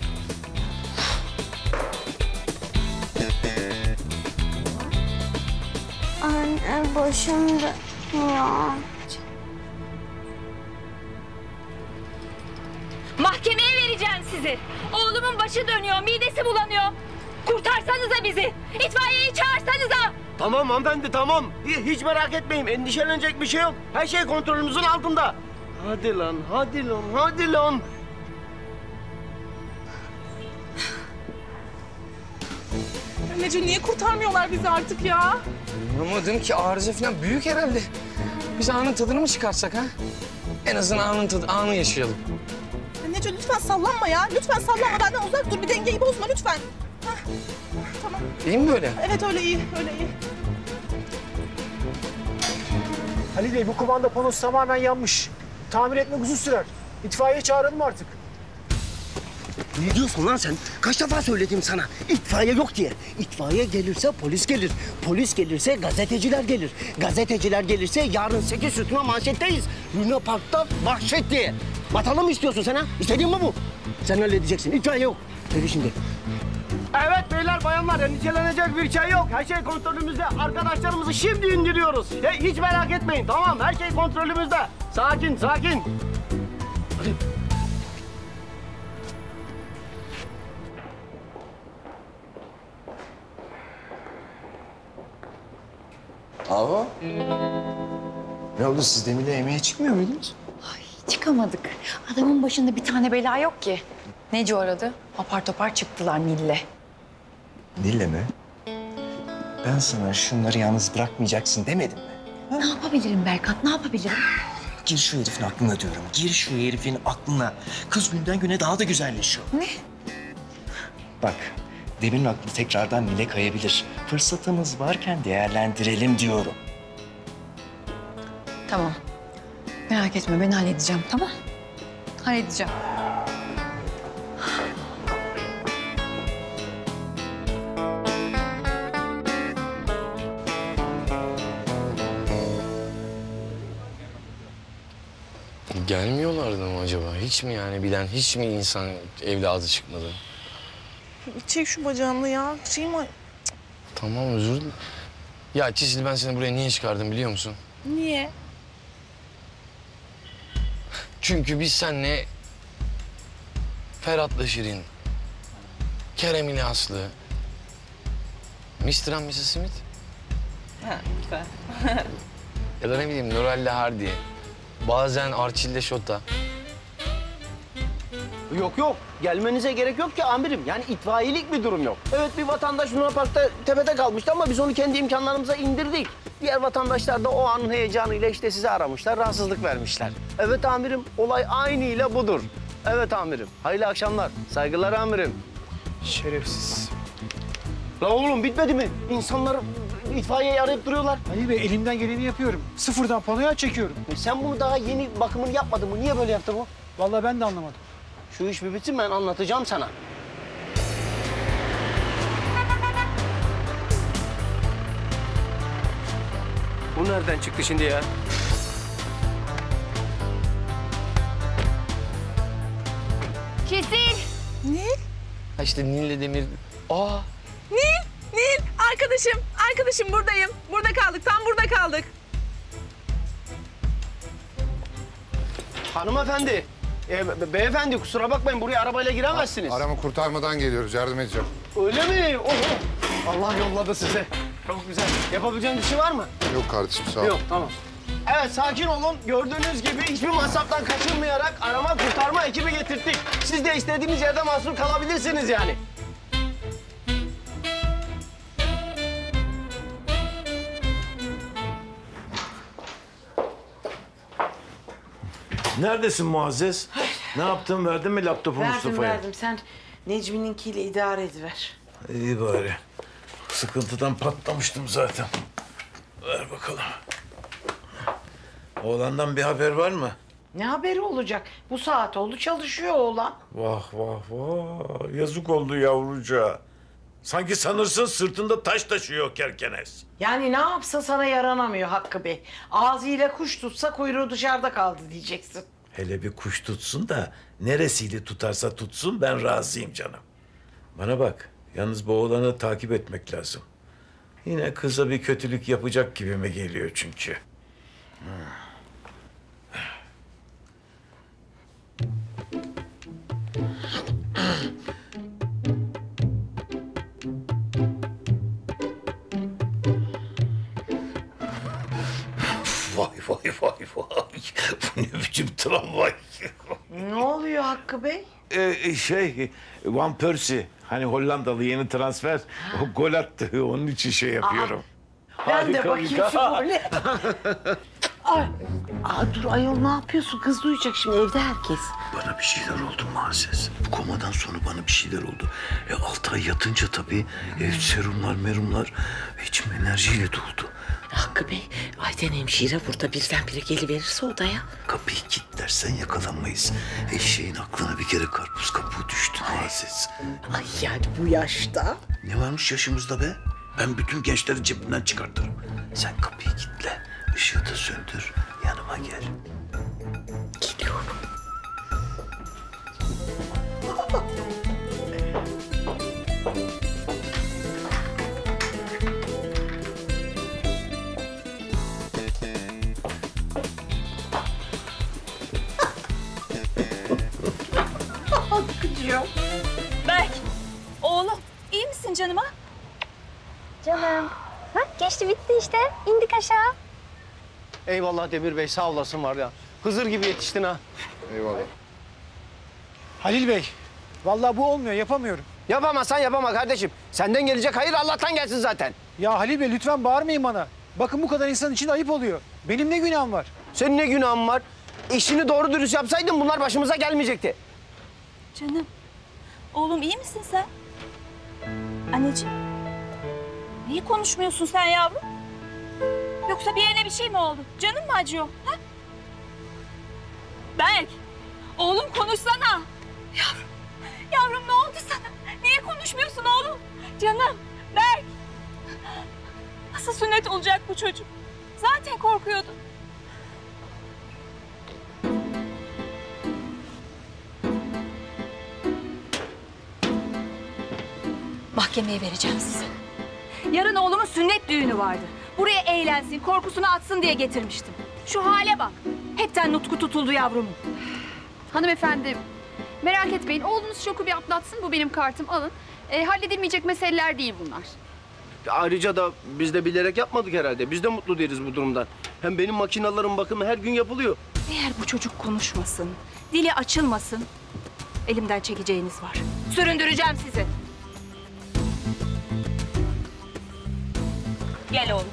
[SPEAKER 16] Anne başım dönüyor.
[SPEAKER 17] Mahkemeye vereceğim sizi. Oğlumun başı dönüyor, midesi bulanıyor. Kurtarsanıza bizi. İtfaiyeyi çağırsanıza.
[SPEAKER 14] Tamam hanımefendi tamam. Hiç merak etmeyin. Endişelenecek bir şey yok. Her şey kontrolümüzün altında. Hadi lan, hadi lan, hadi lan.
[SPEAKER 7] Neco niye kurtarmıyorlar bizi artık ya?
[SPEAKER 9] Anlamadım ki arıza falan büyük herhalde. Biz anın tadını mı çıkarsak ha? En azından anı yaşayalım.
[SPEAKER 7] Neco lütfen sallanma ya. Lütfen sallanma. Benden uzak dur. Bir dengeyi bozma lütfen. Hah. Tamam.
[SPEAKER 9] İyi mi böyle?
[SPEAKER 7] Evet öyle iyi. Öyle iyi.
[SPEAKER 13] Halil Bey bu kumanda panosu tamamen yanmış. Tamir etmek uzun sürer. İtfaiye çağıralım artık.
[SPEAKER 14] Ne diyorsun lan sen? Kaç defa söyledim sana? İtfaiye yok diye. İtfaiye gelirse polis gelir. Polis gelirse gazeteciler gelir. Gazeteciler gelirse yarın 8 sütuna manşetteyiz. Luna Park'ta vahşet diye. Batalım mı istiyorsun sen ha? İstediğin mi bu? Sen halledeceksin. İtfaiye yok. Hadi şimdi. Evet beyler bayanlar endişelenecek bir şey yok. Her şey kontrolümüzde. Arkadaşlarımızı şimdi indiriyoruz. Hiç merak etmeyin tamam her şey kontrolümüzde. Sakin sakin. Hadi.
[SPEAKER 18] Ava. Ne oldu siz Demir'le yemeğe çıkmıyor muydunuz?
[SPEAKER 8] Çıkamadık. Adamın başında bir tane bela yok ki. Neco aradı. Apar topar çıktılar Nil'le.
[SPEAKER 18] Nil'le mi? Ben sana şunları yalnız bırakmayacaksın demedim mi?
[SPEAKER 8] Ne yapabilirim Berkat, ne yapabilirim?
[SPEAKER 18] Gir şu herifin aklına diyorum. Gir şu herifin aklına. Kız günden güne daha da güzelleşiyor.
[SPEAKER 8] Ne?
[SPEAKER 18] Bak, Demir'in aklı tekrardan Nil'e kayabilir. Fırsatımız varken değerlendirelim diyorum.
[SPEAKER 8] Tamam. Merak etme, ben halledeceğim, tamam? Halledeceğim.
[SPEAKER 9] Gelmiyorlardı mı acaba? Hiç mi yani bilen, hiç mi insan evladı çıkmadı?
[SPEAKER 7] Çek şu bacağını ya. Çekme.
[SPEAKER 9] Tamam özür dilerim. Ya Çisil ben seni buraya niye çıkardım biliyor musun?
[SPEAKER 7] Niye?
[SPEAKER 9] Çünkü biz seninle Ferhat'la Şirin, Kerem ile Aslı, Mr. and Mrs. Smith
[SPEAKER 7] Ha, güzel.
[SPEAKER 9] ya da ne bileyim Nurel'le Hardy, bazen Archie'yle Şota.
[SPEAKER 14] Yok yok. Gelmenize gerek yok ki amirim. Yani itfaiyelik bir durum yok. Evet bir vatandaş Luna Park'ta tepede kalmıştı ama biz onu kendi imkanlarımıza indirdik. Diğer vatandaşlar da o anın heyecanıyla işte sizi aramışlar, rahatsızlık vermişler. Evet amirim, olay aynıyla budur. Evet amirim. Hayırlı akşamlar. Saygılar amirim.
[SPEAKER 13] Şerefsiz.
[SPEAKER 14] La oğlum bitmedi mi? İnsanlar itfaiyeyi arayıp duruyorlar.
[SPEAKER 13] Halil Bey elimden geleni yapıyorum. Sıfırdan panoya çekiyorum.
[SPEAKER 14] Sen bunu daha yeni bakımını yapmadın mı? Niye böyle yaptı bu?
[SPEAKER 13] Vallahi ben de anlamadım.
[SPEAKER 14] Şu iş bir bitsin ben anlatacağım sana. Bu nereden çıktı şimdi ya?
[SPEAKER 17] Çisil.
[SPEAKER 7] Nil?
[SPEAKER 9] Ha işte Nil'le Demir. Aa
[SPEAKER 7] Nil! Nil! Arkadaşım buradayım. Burada kaldık, tam burada kaldık.
[SPEAKER 14] Hanımefendi, beyefendi kusura bakmayın buraya arabayla giremezsiniz.
[SPEAKER 6] Arama kurtarmadan geliyoruz, yardım edeceğim.
[SPEAKER 14] Öyle mi? Oh, Allah yolladı size. Çok güzel. Yapabileceğiniz bir şey var mı?
[SPEAKER 6] Yok kardeşim, sağ ol.
[SPEAKER 14] Yok, tamam. Evet, sakin olun. Gördüğünüz gibi hiçbir masraftan kaçırmayarak arama kurtarma ekibi getirttik. Siz de istediğiniz yerde mahsur kalabilirsiniz yani.
[SPEAKER 10] Neredesin Muazzez? Ne yaptın? Verdin mi laptopu Mustafa'ya?
[SPEAKER 11] Verdim. Sen Necmi'ninkiyle idare ediver.
[SPEAKER 10] İyi bari. Sıkıntıdan patlamıştım zaten. Ver bakalım. Oğlandan bir haber var mı?
[SPEAKER 11] Ne haberi olacak? Bu saat oldu çalışıyor oğlan.
[SPEAKER 10] Vah vah vah. Yazık oldu yavrucağa. Sanki sanırsın sırtında taş taşıyor kerkenes.
[SPEAKER 11] Yani ne yapsa sana yaranamıyor Hakkı Bey. Ağzıyla kuş tutsa kuyruğu dışarıda kaldı diyeceksin.
[SPEAKER 10] Hele bir kuş tutsun da neresiyle tutarsa tutsun ben razıyım canım. Bana bak, yalnız bu oğlanı takip etmek lazım. Yine kıza bir kötülük yapacak gibime geliyor çünkü. Vay vay vay vay. Bu ne biçim tramvay?
[SPEAKER 11] Ne oluyor Hakkı Bey?
[SPEAKER 10] Van Persie. Hani Hollandalı yeni transfer. O gol attı. Onun için şey yapıyorum.
[SPEAKER 11] Ben de bakayım şu gole. Dur ayol ne yapıyorsun? Kız duyacak şimdi evde herkes.
[SPEAKER 10] Bana bir şeyler oldu Muazzez. Bu komadan sonra bana bir şeyler oldu. 6 ay yatınca tabii serumlar merumlar içim enerjiyle doldu.
[SPEAKER 11] Hakkı Bey, Ayten hemşire burada birdenbire geliverirse odaya.
[SPEAKER 10] Kapıyı kilitlersen yakalanmayız. Eşeğin aklına bir kere karpuz kabuğu düştü Muazzez.
[SPEAKER 11] Ay yani bu yaşta.
[SPEAKER 10] Ne varmış yaşımızda be? Ben bütün gençleri cebimden çıkartırım. Sen kapıyı kilitle, ışığı da söndür, yanıma gel.
[SPEAKER 11] Geliyorum.
[SPEAKER 17] Berk, oğlum iyi misin canıma?
[SPEAKER 16] Canım. Ha, geçti bitti işte. İndik aşağı.
[SPEAKER 14] Eyvallah Demir Bey, sağ olasın var ya. Hızır gibi yetiştin ha.
[SPEAKER 6] Eyvallah.
[SPEAKER 13] Halil Bey, vallahi bu olmuyor, yapamıyorum.
[SPEAKER 14] Yapamazsan yapama kardeşim. Senden gelecek hayır Allah'tan gelsin zaten.
[SPEAKER 13] Ya Halil Bey lütfen bağırmayın bana. Bakın bu kadar insan için ayıp oluyor. Benim ne günahım var?
[SPEAKER 14] Senin ne günahın var? İşini doğru dürüst yapsaydın bunlar başımıza gelmeyecekti.
[SPEAKER 17] Canım, oğlum iyi misin sen? Anneciğim, niye konuşmuyorsun sen yavrum? Yoksa bir yerine bir şey mi oldu? Canın mı acıyor? Ha? Berk, oğlum konuşsana. Yavrum ne oldu sana? Niye konuşmuyorsun oğlum? Canım, Berk. Nasıl sünnet olacak bu çocuk? Zaten korkuyordum. Mahkemeye vereceğim sizi. Yarın oğlumun sünnet düğünü vardı. Buraya eğlensin, korkusunu atsın diye getirmiştim. Şu hale bak. Hepten nutku tutuldu yavrumun.
[SPEAKER 2] Hanımefendi, merak etmeyin. Oğlunuz şoku bir atlatsın. Bu benim kartım, alın. Halledilmeyecek meseleler değil bunlar.
[SPEAKER 14] Ayrıca da biz de bilerek yapmadık herhalde. Biz de mutlu değiliz bu durumdan. Hem benim makinaların bakımı her gün yapılıyor.
[SPEAKER 17] Eğer bu çocuk konuşmasın, dili açılmasın, elimden çekeceğiniz var. Süründüreceğim sizi. Gel oğlum.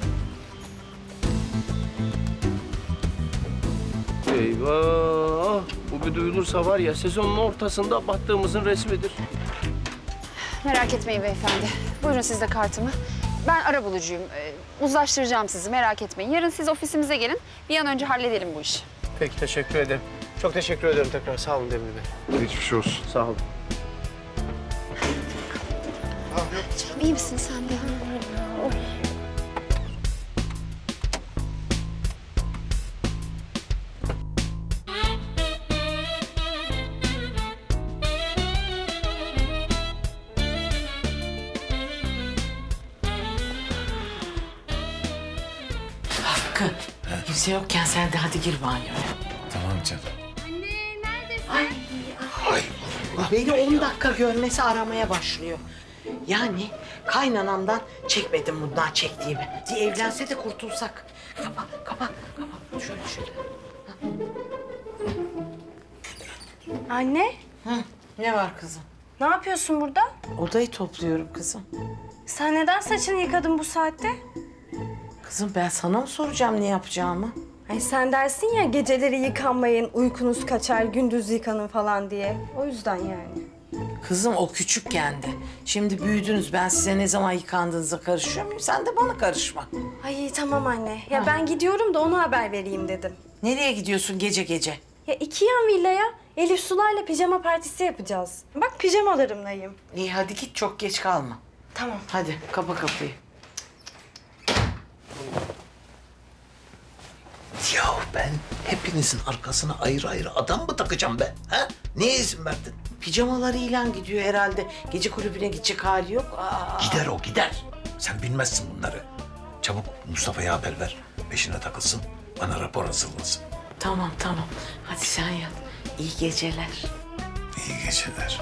[SPEAKER 14] Eyvah! Bu bir duyulursa var ya sezonun ortasında battığımızın resmidir.
[SPEAKER 2] Merak etmeyin beyefendi. Buyurun siz de kartımı. Ben arabulucuyum. Uzlaştıracağım sizi, merak etmeyin. Yarın siz ofisimize gelin. Bir an önce halledelim bu işi.
[SPEAKER 14] Peki, teşekkür ederim. Çok teşekkür ederim tekrar. Sağ olun Demir Bey.
[SPEAKER 6] Hiçbir şey olsun.
[SPEAKER 14] Sağ olun.
[SPEAKER 2] İyi misin sen de?
[SPEAKER 11] Hakkı, kimse yokken sen de hadi gir banyoya.
[SPEAKER 10] Tamam canım.
[SPEAKER 11] Beni 10 dakika görmesi aramaya başlıyor. Yani kaynanamdan çekmedim bundan çektiğimi. Evlense de kurtulsak. Kapa. Şöyle.
[SPEAKER 16] Anne,
[SPEAKER 11] Ne var kızım?
[SPEAKER 16] ne yapıyorsun burada?
[SPEAKER 11] Odayı topluyorum kızım.
[SPEAKER 16] Sen neden saçını yıkadın bu saatte?
[SPEAKER 11] Kızım ben sana mı soracağım ne yapacağımı?
[SPEAKER 16] Ay sen dersin ya geceleri yıkanmayın, uykunuz kaçar, gündüz yıkanın falan diye. O yüzden yani.
[SPEAKER 11] Kızım o küçükken de. Şimdi büyüdünüz. Ben size ne zaman yıkandığınıza karışıyor muyum? Sen de bana karışma.
[SPEAKER 16] Ay tamam anne. Ya ben gidiyorum da ona haber vereyim dedim.
[SPEAKER 11] Nereye gidiyorsun gece gece?
[SPEAKER 16] Ya 2 yan villaya Elif Sulay'la pijama partisi yapacağız. Bak pijamalarımlayım.
[SPEAKER 11] İyi hadi git çok geç kalma.
[SPEAKER 16] Tamam.
[SPEAKER 11] Hadi kapa kapıyı.
[SPEAKER 10] Yahu ben hepinizin arkasına ayrı ayrı adam mı takacağım ben? Ha? Niye izin verdin?
[SPEAKER 11] Pijamaları ilan gidiyor herhalde. Gece kulübüne gidecek hali yok.
[SPEAKER 10] Gider o gider. Sen bilmezsin bunları. Çabuk Mustafa'ya haber ver. Peşine takılsın. Bana rapor hazırlasın.
[SPEAKER 11] Tamam. Hadi sen yat. İyi geceler.
[SPEAKER 10] İyi geceler.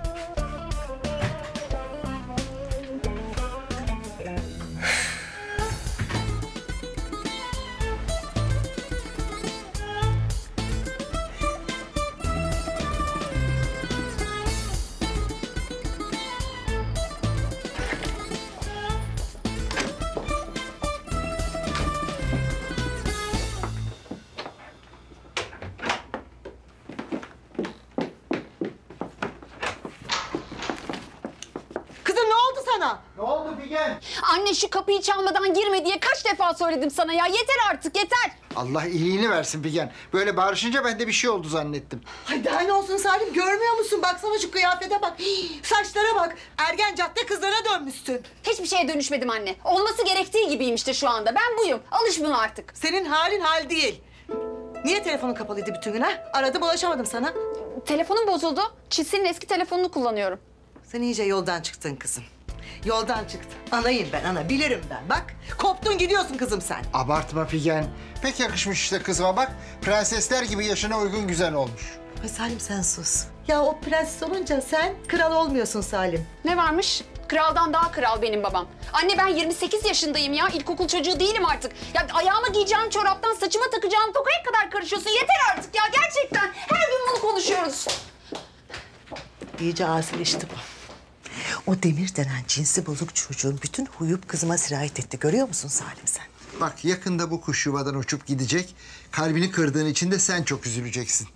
[SPEAKER 19] Ne oldu Figen?
[SPEAKER 2] Anne şu kapıyı çalmadan girme diye kaç defa söyledim sana ya. Yeter artık yeter.
[SPEAKER 19] Allah iyiliğini versin Figen. Böyle bağırışınca ben de bir şey oldu zannettim.
[SPEAKER 20] Ay daha ne olsun Salim, görmüyor musun? Baksana şu kıyafete bak. Saçlara bak. Ergen cadde kızlara dönmüşsün.
[SPEAKER 2] Hiçbir şeye dönüşmedim anne. Olması gerektiği gibiyim işte şu anda. Ben buyum. Alış buna artık.
[SPEAKER 20] Senin halin hal değil. Niye telefonun kapalıydı bütün gün ha? Aradım ulaşamadım sana.
[SPEAKER 2] Telefonum bozuldu. Çisil'in eski telefonunu kullanıyorum.
[SPEAKER 20] Sen iyice yoldan çıktın kızım. Yoldan çıktın. Anayım ben, ana. Bilirim ben. Bak, koptun gidiyorsun kızım sen.
[SPEAKER 19] Abartma Figen. Pek yakışmış işte kızıma bak. Prensesler gibi yaşına uygun güzel olmuş.
[SPEAKER 20] Ay Salim sen sus. Ya o prenses olunca sen kral olmuyorsun Salim.
[SPEAKER 2] Ne varmış? Kraldan daha kral benim babam. Anne ben 28 yaşındayım ya. İlkokul çocuğu değilim artık. Ya ayağıma giyeceğim çoraptan saçıma takacağım tokaya kadar karışıyorsun. Yeter artık ya gerçekten. Her gün bunu konuşuyoruz.
[SPEAKER 20] İyice asileşti bu. O Demir denen cinsi bozuk çocuğun bütün huyu kızıma sirayet etti. Görüyor musun Salim sen?
[SPEAKER 19] Bak yakında bu kuş yuvadan uçup gidecek. Kalbini kırdığın için de sen çok üzüleceksin.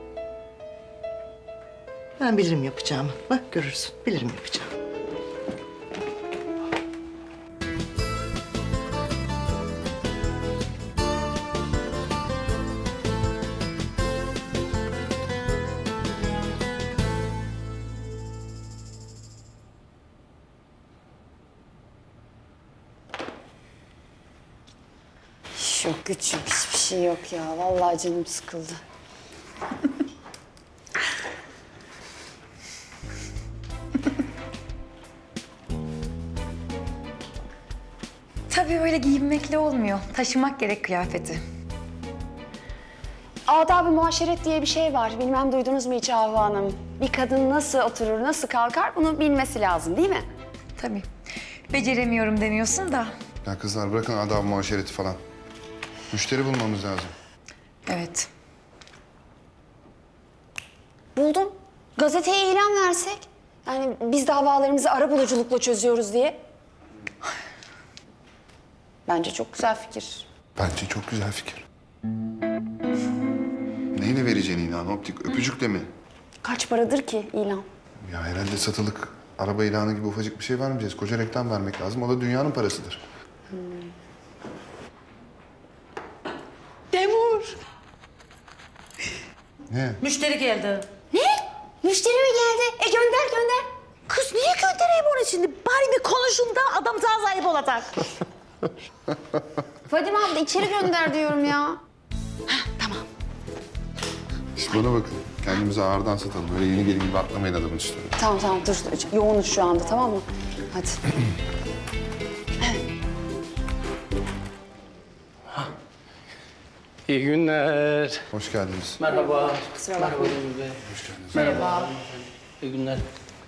[SPEAKER 20] Ben bilirim yapacağımı. Bak görürsün. Bilirim yapacağımı.
[SPEAKER 2] Çok küçük hiçbir şey yok ya. Vallahi canım sıkıldı.
[SPEAKER 8] Tabii öyle giyinmekle olmuyor. Taşımak gerek kıyafeti.
[SPEAKER 2] Adab-ı muaşeret diye bir şey var. Bilmem duydunuz mu hiç Ahu Hanım? Bir kadın nasıl oturur, nasıl kalkar bunu bilmesi lazım değil mi?
[SPEAKER 8] Tabii. Beceremiyorum demiyorsun da.
[SPEAKER 6] Ya kızlar bırakın adab muaşereti falan. Müşteri bulmamız lazım.
[SPEAKER 8] Evet.
[SPEAKER 2] Buldum. Gazeteye ilan versek. Yani biz davalarımızı arabuluculukla çözüyoruz diye. Bence çok güzel fikir.
[SPEAKER 6] Bence çok güzel fikir. Neyle vereceğin ilan? Optik öpücükle mi?
[SPEAKER 2] Kaç paradır ki ilan?
[SPEAKER 6] Ya herhalde satılık araba ilanı gibi ufacık bir şey vermeyeceğiz. Koca reklam vermek lazım. O da dünyanın parasıdır.
[SPEAKER 20] Demur.
[SPEAKER 6] Ne?
[SPEAKER 20] Müşteri geldi.
[SPEAKER 2] Ne? Müşteri mi geldi? Gönder.
[SPEAKER 20] Kız niye göndereyim onu şimdi? Bari bir konuşun da adamcağız ayıp olacak.
[SPEAKER 2] Fadime abla içeri gönder diyorum ya.
[SPEAKER 6] Bana bakın. Kendimizi ağırdan satalım. Böyle yeni gelin gibi atlamayın adamın üstüne.
[SPEAKER 2] Tamam dur. Yoğunuz şu anda tamam mı? Hadi.
[SPEAKER 14] İyi günler.
[SPEAKER 6] Hoş geldiniz.
[SPEAKER 14] Merhaba.
[SPEAKER 7] Kusura
[SPEAKER 14] Merhaba
[SPEAKER 7] bakmayın.
[SPEAKER 14] Demir Bey.
[SPEAKER 6] Hoş geldiniz.
[SPEAKER 7] Merhaba.
[SPEAKER 14] İyi günler.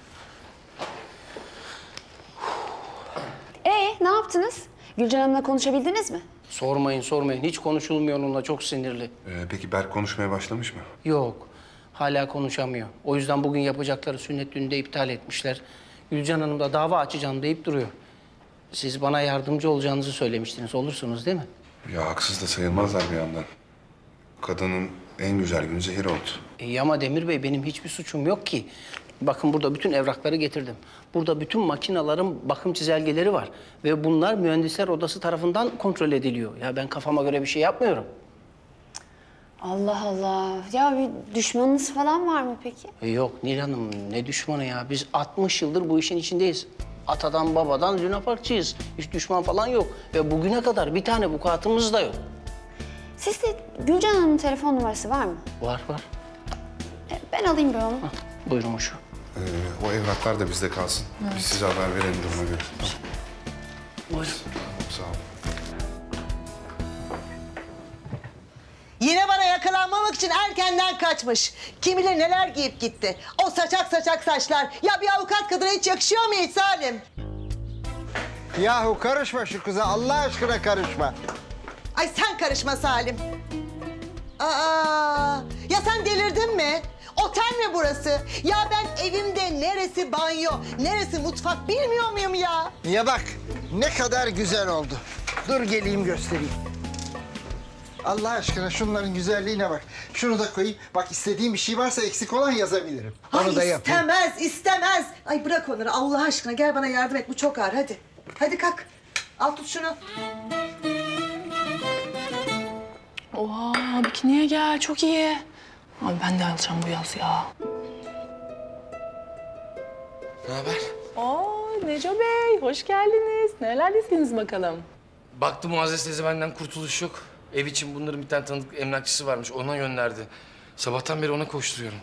[SPEAKER 15] Ne yaptınız? Gülcan Hanım'la konuşabildiniz mi?
[SPEAKER 14] Sormayın. Hiç konuşulmuyor onunla. Çok sinirli.
[SPEAKER 6] Peki Berk konuşmaya başlamış mı?
[SPEAKER 14] Yok. Hala konuşamıyor. O yüzden bugün yapacakları sünnet düğünü de iptal etmişler. Gülcan Hanım da dava açacağım deyip duruyor. Siz bana yardımcı olacağınızı söylemiştiniz. Olursunuz değil mi?
[SPEAKER 6] Ya haksız da sayılmazlar bir yandan. Kadının en güzel günü zehir oldu.
[SPEAKER 14] İyi ama Demir Bey benim hiçbir suçum yok ki. Bakın burada bütün evrakları getirdim. Burada bütün makinaların bakım çizelgeleri var. Ve bunlar mühendisler odası tarafından kontrol ediliyor. Ya ben kafama göre bir şey yapmıyorum.
[SPEAKER 15] Allah Allah. Ya bir düşmanınız falan var mı peki?
[SPEAKER 14] Yok Nil Hanım ne düşmanı ya. Biz 60 yıldır bu işin içindeyiz. Atadan babadan lunaparkçıyız. Hiç düşman falan yok. Ve bugüne kadar bir tane vukuatımız da yok.
[SPEAKER 15] Sizde Gülcan Hanım'ın telefon numarası var mı?
[SPEAKER 14] Var.
[SPEAKER 15] Ben alayım ben onu.
[SPEAKER 14] Buyurun şu.
[SPEAKER 6] O evraklar da bizde kalsın.
[SPEAKER 15] Evet.
[SPEAKER 6] Biz size haber verelim duruma göre. Tamam.
[SPEAKER 14] Buyurun.
[SPEAKER 6] Sağ olun.
[SPEAKER 20] Yine bana yakalanmamak için erkenden kaçmış. Kim bilir neler giyip gitti. O saçak saçlar. Ya bir avukat kadına hiç yakışıyor mu hiç Salim?
[SPEAKER 19] Yahu karışma şu kıza, Allah aşkına karışma.
[SPEAKER 20] Ay sen karışma Salim. Aa, ya sen delirdin mi? Otel mi burası? Ya ben evimde neresi banyo, neresi mutfak bilmiyor muyum ya?
[SPEAKER 19] Ya bak, ne kadar güzel oldu. Dur geleyim göstereyim. Allah aşkına şunların güzelliğine bak. Şunu da koyayım. Bak istediğim bir şey varsa eksik olan yazabilirim. Onu da yapayım.
[SPEAKER 20] İstemez. Ay bırak onları Allah aşkına. Gel bana yardım et. Bu çok ağır. Hadi. Hadi kalk. Al tut şunu.
[SPEAKER 7] Oha bikiniye gel çok iyi. Abi ben de alacağım bu yaz ya.
[SPEAKER 9] Ne haber?
[SPEAKER 7] Oo Neco Bey hoş geldiniz. Nelerdesiniz bakalım?
[SPEAKER 9] Baktı Muazzez teyze benden kurtuluş yok. Ev için bunların bir tane tanıdık emlakçısı varmış. Ona gönderdi. Sabahtan beri ona koşturuyorum.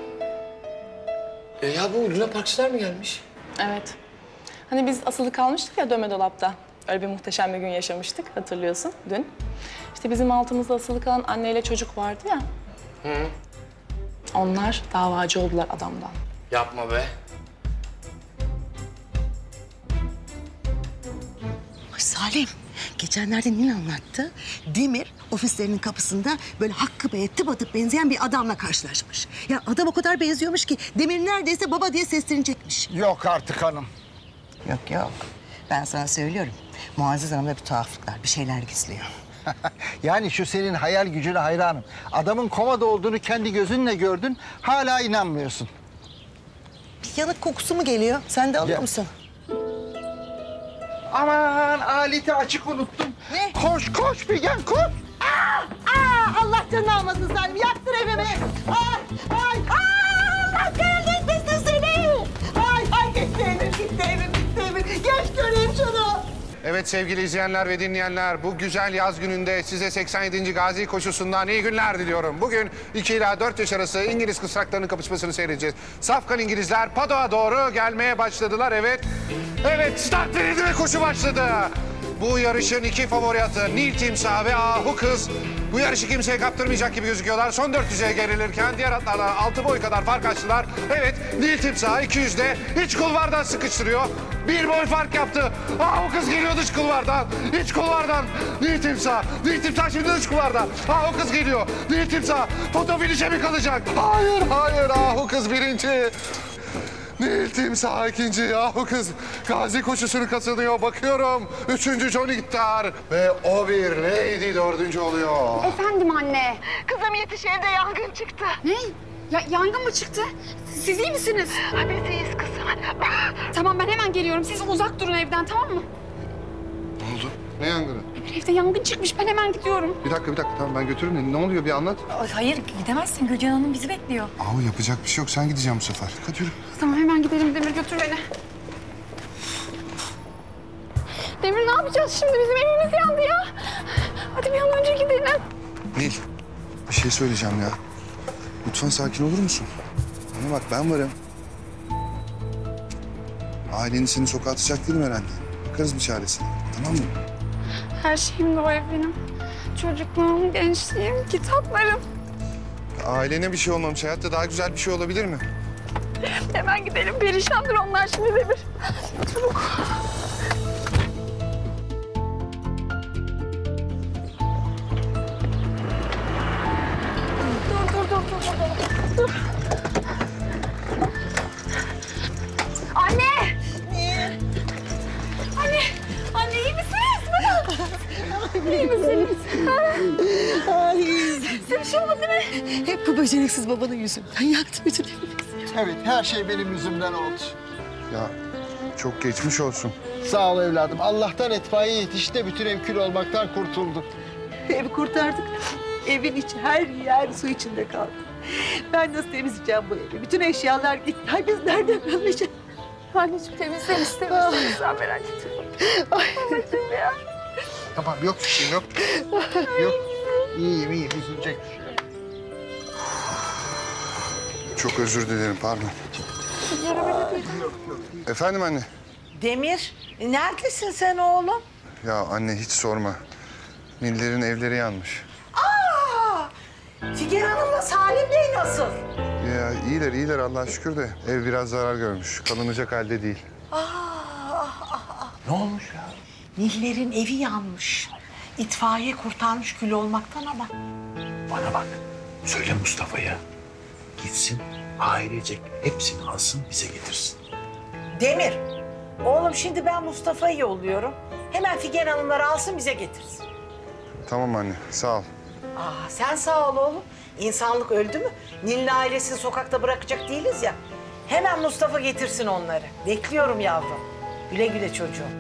[SPEAKER 9] Ya bu Luna Parkçılar mı gelmiş?
[SPEAKER 7] Evet. Hani biz asılı kalmıştık ya dövme dolapta. Öyle bir muhteşem bir gün yaşamıştık hatırlıyorsun dün. İşte bizim altımızda asılı kalan anneyle çocuk vardı ya.
[SPEAKER 9] Hı.
[SPEAKER 7] Onlar davacı oldular adamdan.
[SPEAKER 9] Yapma be.
[SPEAKER 20] Ay Salim, geçenlerde Nil anlattı. Demir ofislerinin kapısında böyle Hakkı Bey'e tıpatıp benzeyen bir adamla karşılaşmış. Ya adam o kadar benziyormuş ki Demir neredeyse baba diye seslenecekmiş.
[SPEAKER 19] Yok artık hanım.
[SPEAKER 20] Yok. Ben sana söylüyorum. Muazzez Hanım'da bir tuhaflıklar, bir şeyler gizliyor.
[SPEAKER 19] Yani şu senin hayal gücüne hayranım. Adamın komada olduğunu kendi gözünle gördün, hala inanmıyorsun.
[SPEAKER 20] Bir yanık kokusu mu geliyor? Sen de alıyor musun?
[SPEAKER 19] Aman aleti açık unuttum.
[SPEAKER 20] Ne?
[SPEAKER 19] Koş Figen koş.
[SPEAKER 20] Allah canını almasın Salim. Yaktın evimi. Ay. Allah kahretmesin seni. Ay gitti evim. Geç göreyim şunu.
[SPEAKER 1] Evet sevgili izleyenler ve dinleyenler, bu güzel yaz gününde size 87. Gazi koşusundan iyi günler diliyorum. Bugün 2 ila 4 yaş arası İngiliz kısraklarının kapışmasını seyredeceğiz. Safkan İngilizler Pado'a doğru gelmeye başladılar. Evet start verildi ve koşu başladı. Bu yarışın iki favori atı Nil Timsah ve Ahu Kız. Bu yarışı kimseye kaptırmayacak gibi gözüküyorlar. Son 400'e gerilirken diğer atlarla 6 boy kadar fark açtılar. Evet Nil Timsah 200'de iç kulvardan sıkıştırıyor. 1 boy fark yaptı. Ahu Kız geliyor dış kulvardan. İç kulvardan Nil Timsah şimdi dış kulvardan. Ahu Kız geliyor. Nil Timsah foto finişe mi kalacak? Hayır Ahu Kız birinci. Nil Timsah ikinci, Ahu Kız Gazi koşusunu kazanıyor. Bakıyorum 3. Johnny Gittar ve o bir Lady 4. oluyor.
[SPEAKER 17] Efendim anne.
[SPEAKER 20] Kızım yetiş, evde yangın çıktı.
[SPEAKER 17] Ne? Yangın mı çıktı? Siz iyi misiniz?
[SPEAKER 20] Biz iyiyiz kızım.
[SPEAKER 17] Tamam ben hemen geliyorum. Siz uzak durun evden tamam mı?
[SPEAKER 6] Ne oldu? Ne yangını?
[SPEAKER 17] Evde yangın çıkmış. Ben hemen gidiyorum.
[SPEAKER 6] Bir dakika. Tamam ben götürürüm. Ne oluyor bir anlat.
[SPEAKER 8] Hayır gidemezsin. Gülcan Hanım bizi bekliyor.
[SPEAKER 6] Ahu yapacak bir şey yok. Sen gideceğim bu sefer. Hadi yürü.
[SPEAKER 17] Tamam hemen gidelim. Demir götür beni. Demir ne yapacağız şimdi? Bizim evimiz yandı ya. Hadi bir an önce gidelim.
[SPEAKER 6] Nil, bir şey söyleyeceğim ya. Lütfen sakin olur musun? Bana bak ben varım. Ailenin seni sokağa atacak değilim herhalde. Bakarız bir çaresine. Tamam mı?
[SPEAKER 17] Her şeyim de o ev benim. çocukluğum, gençliğim, kitaplarım.
[SPEAKER 6] Ailene bir şey olmamış. Hayatta daha güzel bir şey olabilir mi?
[SPEAKER 17] Hemen gidelim. Perişandır onlar şimdi Demir. Çabuk. Dur. Anne! Anne iyi misiniz? İyi misiniz? Size bir şey olmadı değil mi?
[SPEAKER 20] Hep bu beceriksiz babanın yüzünden yaktı bütün evimizi.
[SPEAKER 19] Evet, her şey benim yüzümden oldu.
[SPEAKER 6] Ya çok geçmiş olsun.
[SPEAKER 19] Sağ ol evladım. Allah'tan itfaiye yetişti de bütün ev kül olmaktan kurtuldu.
[SPEAKER 20] Evi kurtardık. Evin içi her yer su içinde kaldı. Ben nasıl temizleyeceğim bu evi? Bütün eşyalar gitti. Ay biz nereden kalacağız?
[SPEAKER 17] Anneciğim temizleriz. Sen merak etme. Anneciğim ya.
[SPEAKER 6] Tamam yok bir şeyim yok. Yok. İyiyim üzülecek bir şey. Çok özür dilerim pardon. Efendim anne?
[SPEAKER 11] Demir, neredesin sen oğlum?
[SPEAKER 6] Ya anne hiç sorma. Niller'in evleri yanmış.
[SPEAKER 11] Figen Hanım'la Salim Bey nasıl?
[SPEAKER 6] Ya iyiler Allah'a şükür de ev biraz zarar görmüş. Kalınacak halde değil.
[SPEAKER 11] Ne olmuş ya? Niller'in evi yanmış. İtfaiye kurtarmış kül olmaktan ama.
[SPEAKER 10] Bana bak. Söyle Mustafa'ya. Gitsin ailecek hepsini alsın bize getirsin.
[SPEAKER 11] Demir, oğlum şimdi ben Mustafa'yı yolluyorum. Hemen Figen Hanımları alsın bize getirsin.
[SPEAKER 6] Tamam anne sağ ol.
[SPEAKER 11] Sen sağ ol oğlum. İnsanlık öldü mü? Nil'le ailesini sokakta bırakacak değiliz ya. Hemen Mustafa getirsin onları. Bekliyorum yavrum. Güle güle çocuğum.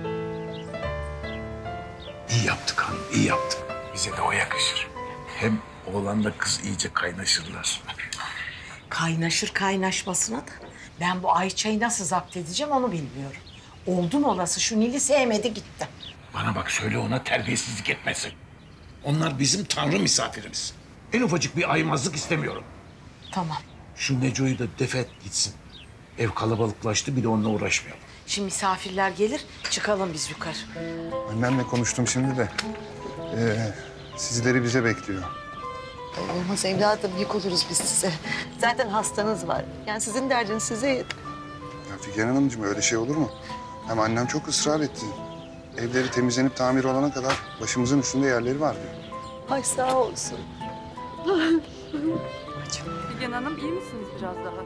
[SPEAKER 10] İyi yaptık hanım, iyi yaptık. Bize de o yakışır. Hem oğlanla kız iyice kaynaşırlar.
[SPEAKER 11] Kaynaşır kaynaşmasına da ben bu Ayça'yı nasıl zapt edeceğim onu bilmiyorum. Oldum olası şu Nil'i sevmedi gitti.
[SPEAKER 10] Bana bak söyle ona terbiyesizlik etmesin. Onlar bizim tanrı misafirimiz. En ufacık bir aymazlık istemiyorum.
[SPEAKER 11] Tamam.
[SPEAKER 10] Şu Neco'yu da defet gitsin. Ev kalabalıklaştı bir de onunla uğraşmayalım.
[SPEAKER 11] Şimdi misafirler gelir çıkalım biz yukarı.
[SPEAKER 6] Annemle konuştum şimdi de. Sizleri bize bekliyor.
[SPEAKER 20] Olmaz evladım, yük oluruz biz size. Zaten hastanız var. Yani sizin derdiniz size yeter.
[SPEAKER 6] Ya Figen Hanımcığım öyle şey olur mu? Hem annem çok ısrar etti. Evleri temizlenip tamir olana kadar başımızın üstünde yerleri var diyor.
[SPEAKER 20] Ay sağ olsun.
[SPEAKER 17] Figen Hanım iyi misiniz biraz daha?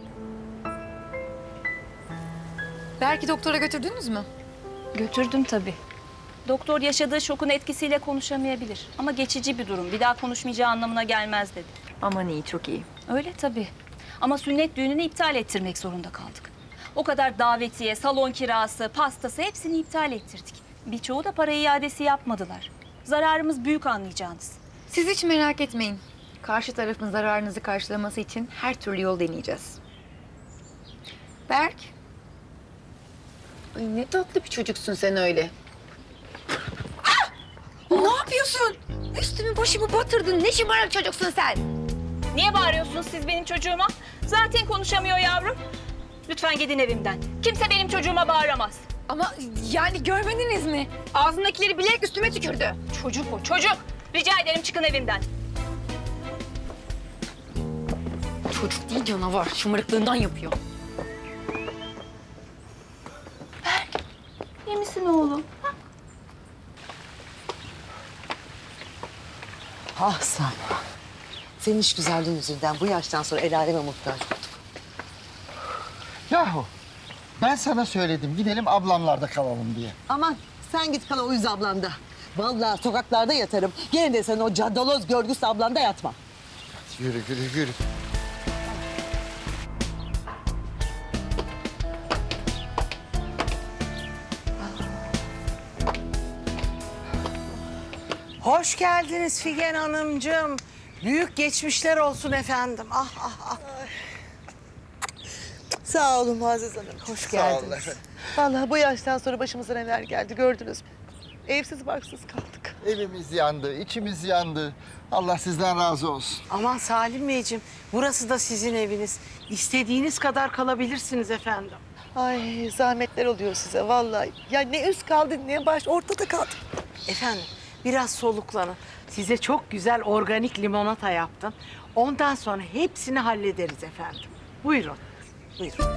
[SPEAKER 8] Belki doktora götürdünüz mü?
[SPEAKER 21] Götürdüm tabii. Doktor yaşadığı şokun etkisiyle konuşamayabilir. Ama geçici bir durum. Bir daha konuşmayacağı anlamına gelmez dedi.
[SPEAKER 8] Aman iyi, çok iyi.
[SPEAKER 21] Öyle tabii. Ama sünnet düğününü iptal ettirmek zorunda kaldık. O kadar davetiye, salon kirası, pastası hepsini iptal ettirdik. Birçoğu da para iadesi yapmadılar. Zararımız büyük anlayacağınız.
[SPEAKER 8] Siz hiç merak etmeyin. Karşı tarafın zararınızı karşılaması için her türlü yol deneyeceğiz. Berk. Ay ne tatlı bir çocuksun sen öyle. Ne yapıyorsun? Üstümü başımı batırdın. Ne şımarık çocuksun sen?
[SPEAKER 21] Niye bağırıyorsunuz siz benim çocuğuma? Zaten konuşamıyor yavrum. Lütfen gidin evimden. Kimse benim çocuğuma bağıramaz.
[SPEAKER 8] Ama yani görmediniz mi? Ağzındakileri bilerek üstüme tükürdü.
[SPEAKER 21] Çocuk o, çocuk. Rica ederim çıkın evimden.
[SPEAKER 8] Çocuk değil canavar. Şımarıklığından yapıyor.
[SPEAKER 21] Berk, iyi misin oğlum?
[SPEAKER 20] Ah sen. Senin iş güzelliğin yüzünden bu yaştan sonra el aleme muhtaç olduk.
[SPEAKER 19] Yahu ben sana söyledim gidelim ablamlarda kalalım diye.
[SPEAKER 20] Aman sen git kal o Uyuz ablanda. Vallahi sokaklarda yatarım. Gene de sen o cadaloz görgüsüz ablanda yatma.
[SPEAKER 6] Yürü.
[SPEAKER 11] Hoş geldiniz Figen Hanımcığım. Büyük geçmişler olsun efendim. Ah.
[SPEAKER 20] Sağ olun Muazzez Hanım. Hoş geldiniz. Vallahi bu yaştan sonra başımıza neler geldi gördünüz mü? Evsiz barksız kaldık.
[SPEAKER 19] Evimiz yandı, içimiz yandı. Allah sizden razı olsun.
[SPEAKER 11] Aman Salim Beyciğim, burası da sizin eviniz. İstediğiniz kadar kalabilirsiniz efendim.
[SPEAKER 20] Ay zahmetler oluyor size vallahi. Ya ne üst kaldı ne baş ortada kaldı.
[SPEAKER 11] Efendim, biraz soluklanın. Size çok güzel organik limonata yaptım. Ondan sonra hepsini hallederiz efendim. Buyurun, buyurun.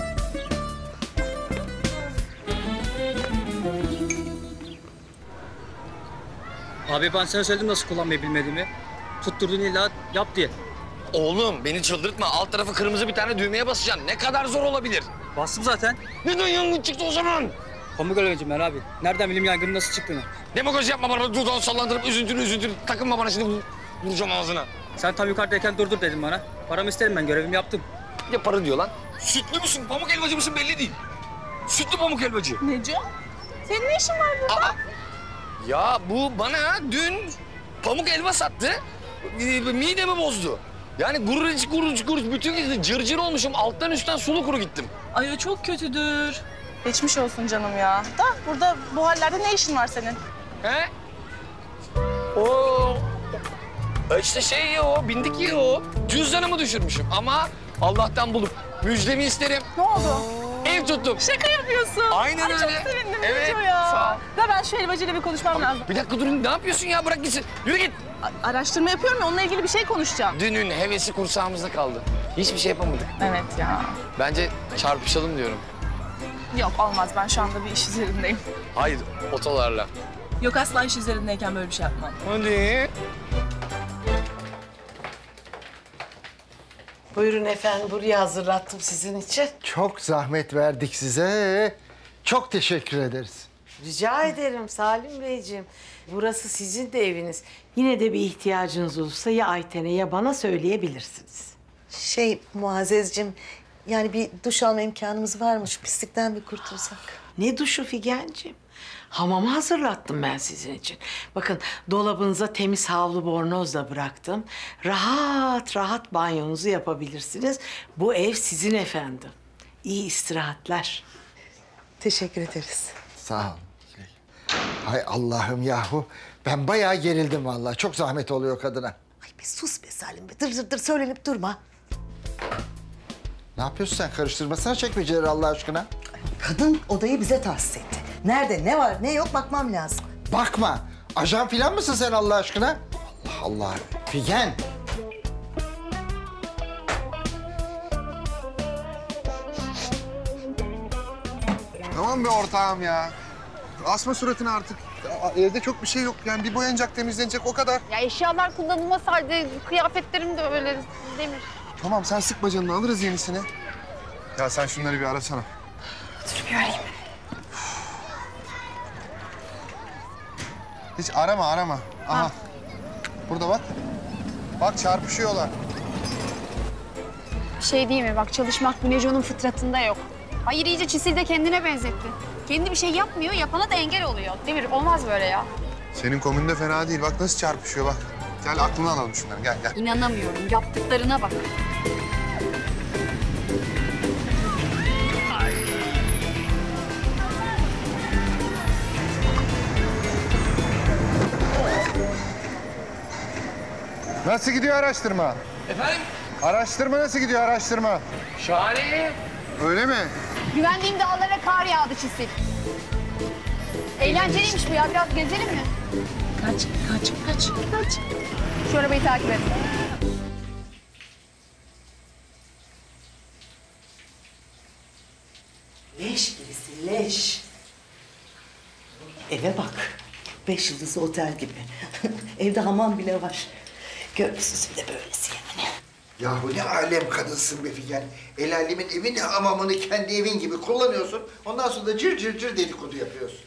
[SPEAKER 4] Abi ben sana söyledim nasıl kullanmayı bilmediğimi. Tutturdun illa yap diye.
[SPEAKER 9] Oğlum beni çıldırtma. Alt tarafı kırmızı bir tane düğmeye basacaksın. Ne kadar zor olabilir?
[SPEAKER 4] Bastım zaten.
[SPEAKER 9] Neden yangın çıktı o zaman?
[SPEAKER 4] Pamuk öğrenciyim ben abi. Nereden bileyim yangının nasıl çıktığını?
[SPEAKER 9] Demagoji yapma bana. Dudağını sallandırıp üzüntülü takılma bana şimdi vuracağım ağzına.
[SPEAKER 4] Sen tam yukarıdayken durdur dedin bana. Paramı isterim ben görevimi yaptım.
[SPEAKER 9] Ne para diyor lan? Sütlü müsün, pamuk helvacı mısın belli değil. Sütlü pamuk helvacı.
[SPEAKER 7] Neco? Senin ne işin var burada?
[SPEAKER 9] Aa, ya bu bana dün pamuk helva sattı. Midemi bozdu. Yani guruç bütün gece cırcır olmuşum. Alttan üstten sulu kuru gittim.
[SPEAKER 7] Ay o çok kötüdür. Geçmiş olsun canım ya. Da burada bu hallerde ne işin var senin?
[SPEAKER 9] He? O işte şey ya o, bindik ya o. Cüzdanımı düşürmüşüm ama Allah'tan bulup müjdemi isterim.
[SPEAKER 7] Ne oldu?
[SPEAKER 9] Ev tuttum.
[SPEAKER 7] Şaka yapıyorsun.
[SPEAKER 9] Aynen
[SPEAKER 7] Ay,
[SPEAKER 9] öyle.
[SPEAKER 7] çok sevindim
[SPEAKER 9] Evet,
[SPEAKER 7] Neco ya.
[SPEAKER 9] sağ ol.
[SPEAKER 7] Da ben şu helvacıyla bir konuşmam lazım.
[SPEAKER 9] Bir dakika durun, ne yapıyorsun ya? Bırak gitsin. Yürü git.
[SPEAKER 7] Araştırma yapıyorum ya, onunla ilgili bir şey konuşacağım.
[SPEAKER 9] Dünün hevesi kursağımızda kaldı. Hiçbir şey yapamadık.
[SPEAKER 7] Evet ya.
[SPEAKER 9] Bence çarpışalım diyorum.
[SPEAKER 7] Yok olmaz, ben şu anda bir iş üzerindeyim.
[SPEAKER 9] Hayır, otolarla.
[SPEAKER 7] Yok asla iş üzerindeyken böyle bir şey yapmam.
[SPEAKER 9] Hadi.
[SPEAKER 11] Buyurun efendim, buraya hazırlattım sizin için.
[SPEAKER 19] Çok zahmet verdik size. Çok teşekkür ederiz.
[SPEAKER 11] Rica ederim Salim Beyciğim. Burası sizin de eviniz. Yine de bir ihtiyacınız olursa ya Ayten'e ya bana söyleyebilirsiniz.
[SPEAKER 20] Muazzezciğim, yani bir duş alma imkanımız var mı? Şu pislikten bir kurtulsak.
[SPEAKER 11] Ne duşu Figenciğim? Hamamı hazırlattım ben sizin için. Bakın dolabınıza temiz havlu bornoz da bıraktım. Rahat rahat banyonuzu yapabilirsiniz. Bu ev sizin efendim. İyi istirahatler.
[SPEAKER 20] Teşekkür ederiz.
[SPEAKER 19] Sağ ol. Hay Allah'ım yahu. Ben bayağı gerildim vallahi. Çok zahmet oluyor kadına.
[SPEAKER 20] Ay be sus be Salim be. Dır söylenip durma.
[SPEAKER 19] Ne yapıyorsun sen? Karıştırmasana çekmeceleri Allah aşkına.
[SPEAKER 20] Kadın odayı bize tahsis etti. Nerede ne var ne yok bakmam lazım.
[SPEAKER 19] Bakma. Ajan filan mısın sen Allah aşkına? Allah Allah. Figen.
[SPEAKER 1] Tamam be ortağım ya. Asma suratını artık. Evde çok bir şey yok. Yani bir boyanacak, temizlenecek o kadar.
[SPEAKER 2] Ya eşyalar kullanılmaz halde kıyafetlerim de öyle Demir.
[SPEAKER 1] Tamam sen sıkma canını, alırız yenisini. Ya sen şunları bir arasana.
[SPEAKER 2] Dur bir arayayım.
[SPEAKER 1] Hiç arama. Aha. Burada bak. Bak çarpışıyorlar.
[SPEAKER 2] Bir şey değil mi? Bak çalışmak bu Neco'nun fıtratında yok. Hayır iyice Çisil de kendine benzetti. Kendi bir şey yapmıyor, yapana da engel oluyor. Demir olmaz böyle ya.
[SPEAKER 1] Senin komünde fena değil. Bak nasıl çarpışıyor bak. Gel aklını alalım şunları. Gel.
[SPEAKER 2] İnanamıyorum. Yaptıklarına bak.
[SPEAKER 1] Nasıl gidiyor araştırma?
[SPEAKER 9] Efendim?
[SPEAKER 1] Araştırma nasıl gidiyor araştırma?
[SPEAKER 9] Şahane.
[SPEAKER 1] Öyle mi?
[SPEAKER 2] Güvendiğim dağlara kar yağdı Çisil. Eğlenceliymiş bu ya. Biraz gezelim mi? Kaç. Şu arabayı takip et.
[SPEAKER 20] Leş birisi leş. Eve bak. 5 yıldızlı otel gibi. Evde hamam bile var. Görgüsüzün de böylesi yani.
[SPEAKER 19] Yahu ne alem kadınsın be Figen. El alemin evini, hamamını kendi evin gibi kullanıyorsun. Ondan sonra da cır dedikodu yapıyorsun.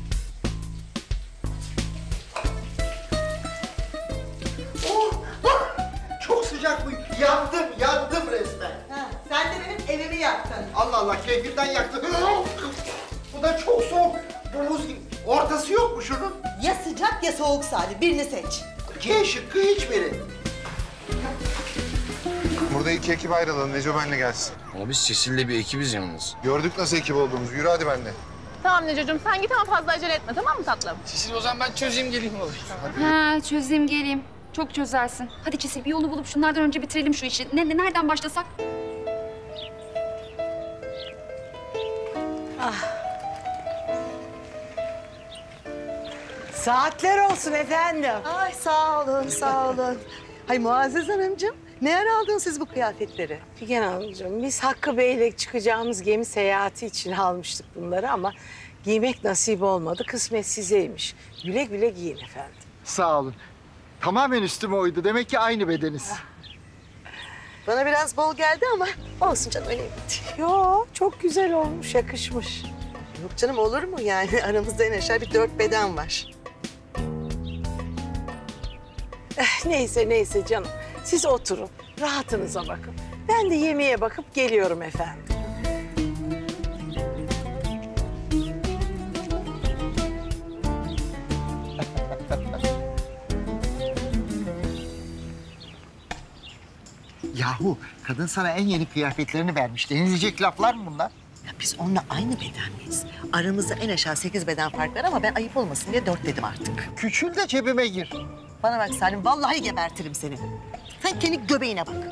[SPEAKER 19] Oh, bak! Çok sıcak bu. Yandım resmen.
[SPEAKER 20] Sen de benim evimi yaktın.
[SPEAKER 19] Allah Allah, keyfimden yaktı. Bu da çok soğuk. Buz gibi. Ortası yok mu şunun?
[SPEAKER 20] Ya sıcak ya soğuk Salih. Birini seç.
[SPEAKER 19] C şıkkı hiçbiri.
[SPEAKER 1] Burada iki ekip ayrılalım. Neco benle gelsin.
[SPEAKER 9] Ama biz Cecil'le bir ekibiz yalnız.
[SPEAKER 1] Gördük nasıl ekip olduğumuzu. Yürü hadi benle.
[SPEAKER 7] Tamam Neco'cum sen git ama fazla acele etme, tamam mı tatlım?
[SPEAKER 9] Cecil o zaman ben çözeyim geleyim olur.
[SPEAKER 2] Ha çözeyim geleyim. Çok çözersin. Hadi Çisil bir yolunu bulup şunlardan önce bitirelim şu işi. Nereden başlasak?
[SPEAKER 11] Saatler olsun efendim.
[SPEAKER 20] Ay sağ olun, sağ olun. Hay Muazzez Hanımcığım, ne ara aldınız siz bu kıyafetleri?
[SPEAKER 11] Figen Hanımcığım, biz Hakkı Bey'le çıkacağımız gemi seyahati için almıştık bunları ama giymek nasip olmadı. Kısmet sizeymiş. Güle güle giyin efendim.
[SPEAKER 19] Sağ olun. Tamamen üstüme uydu. Demek ki aynı bedeniz.
[SPEAKER 20] Bana biraz bol geldi ama olsun canım, önemli değil.
[SPEAKER 11] Yo, çok güzel olmuş, yakışmış.
[SPEAKER 20] Yok canım, olur mu yani? Aramızda en aşağı bir 4 beden var.
[SPEAKER 11] Neyse canım. Siz oturun, rahatınıza bakın. Ben de yemeğe bakıp geliyorum efendim.
[SPEAKER 19] Yahu kadın sana en yeni kıyafetlerini vermiş. Denilecek laflar mı bunlar?
[SPEAKER 20] Ya biz onunla aynı beden miyiz? Aramızda en aşağı 8 beden fark var ama ben ayıp olmasın diye 4 dedim artık.
[SPEAKER 19] Küçül de cebime gir.
[SPEAKER 20] Bana bak Salim, vallahi gebertirim seni. Sen kendi göbeğine bak.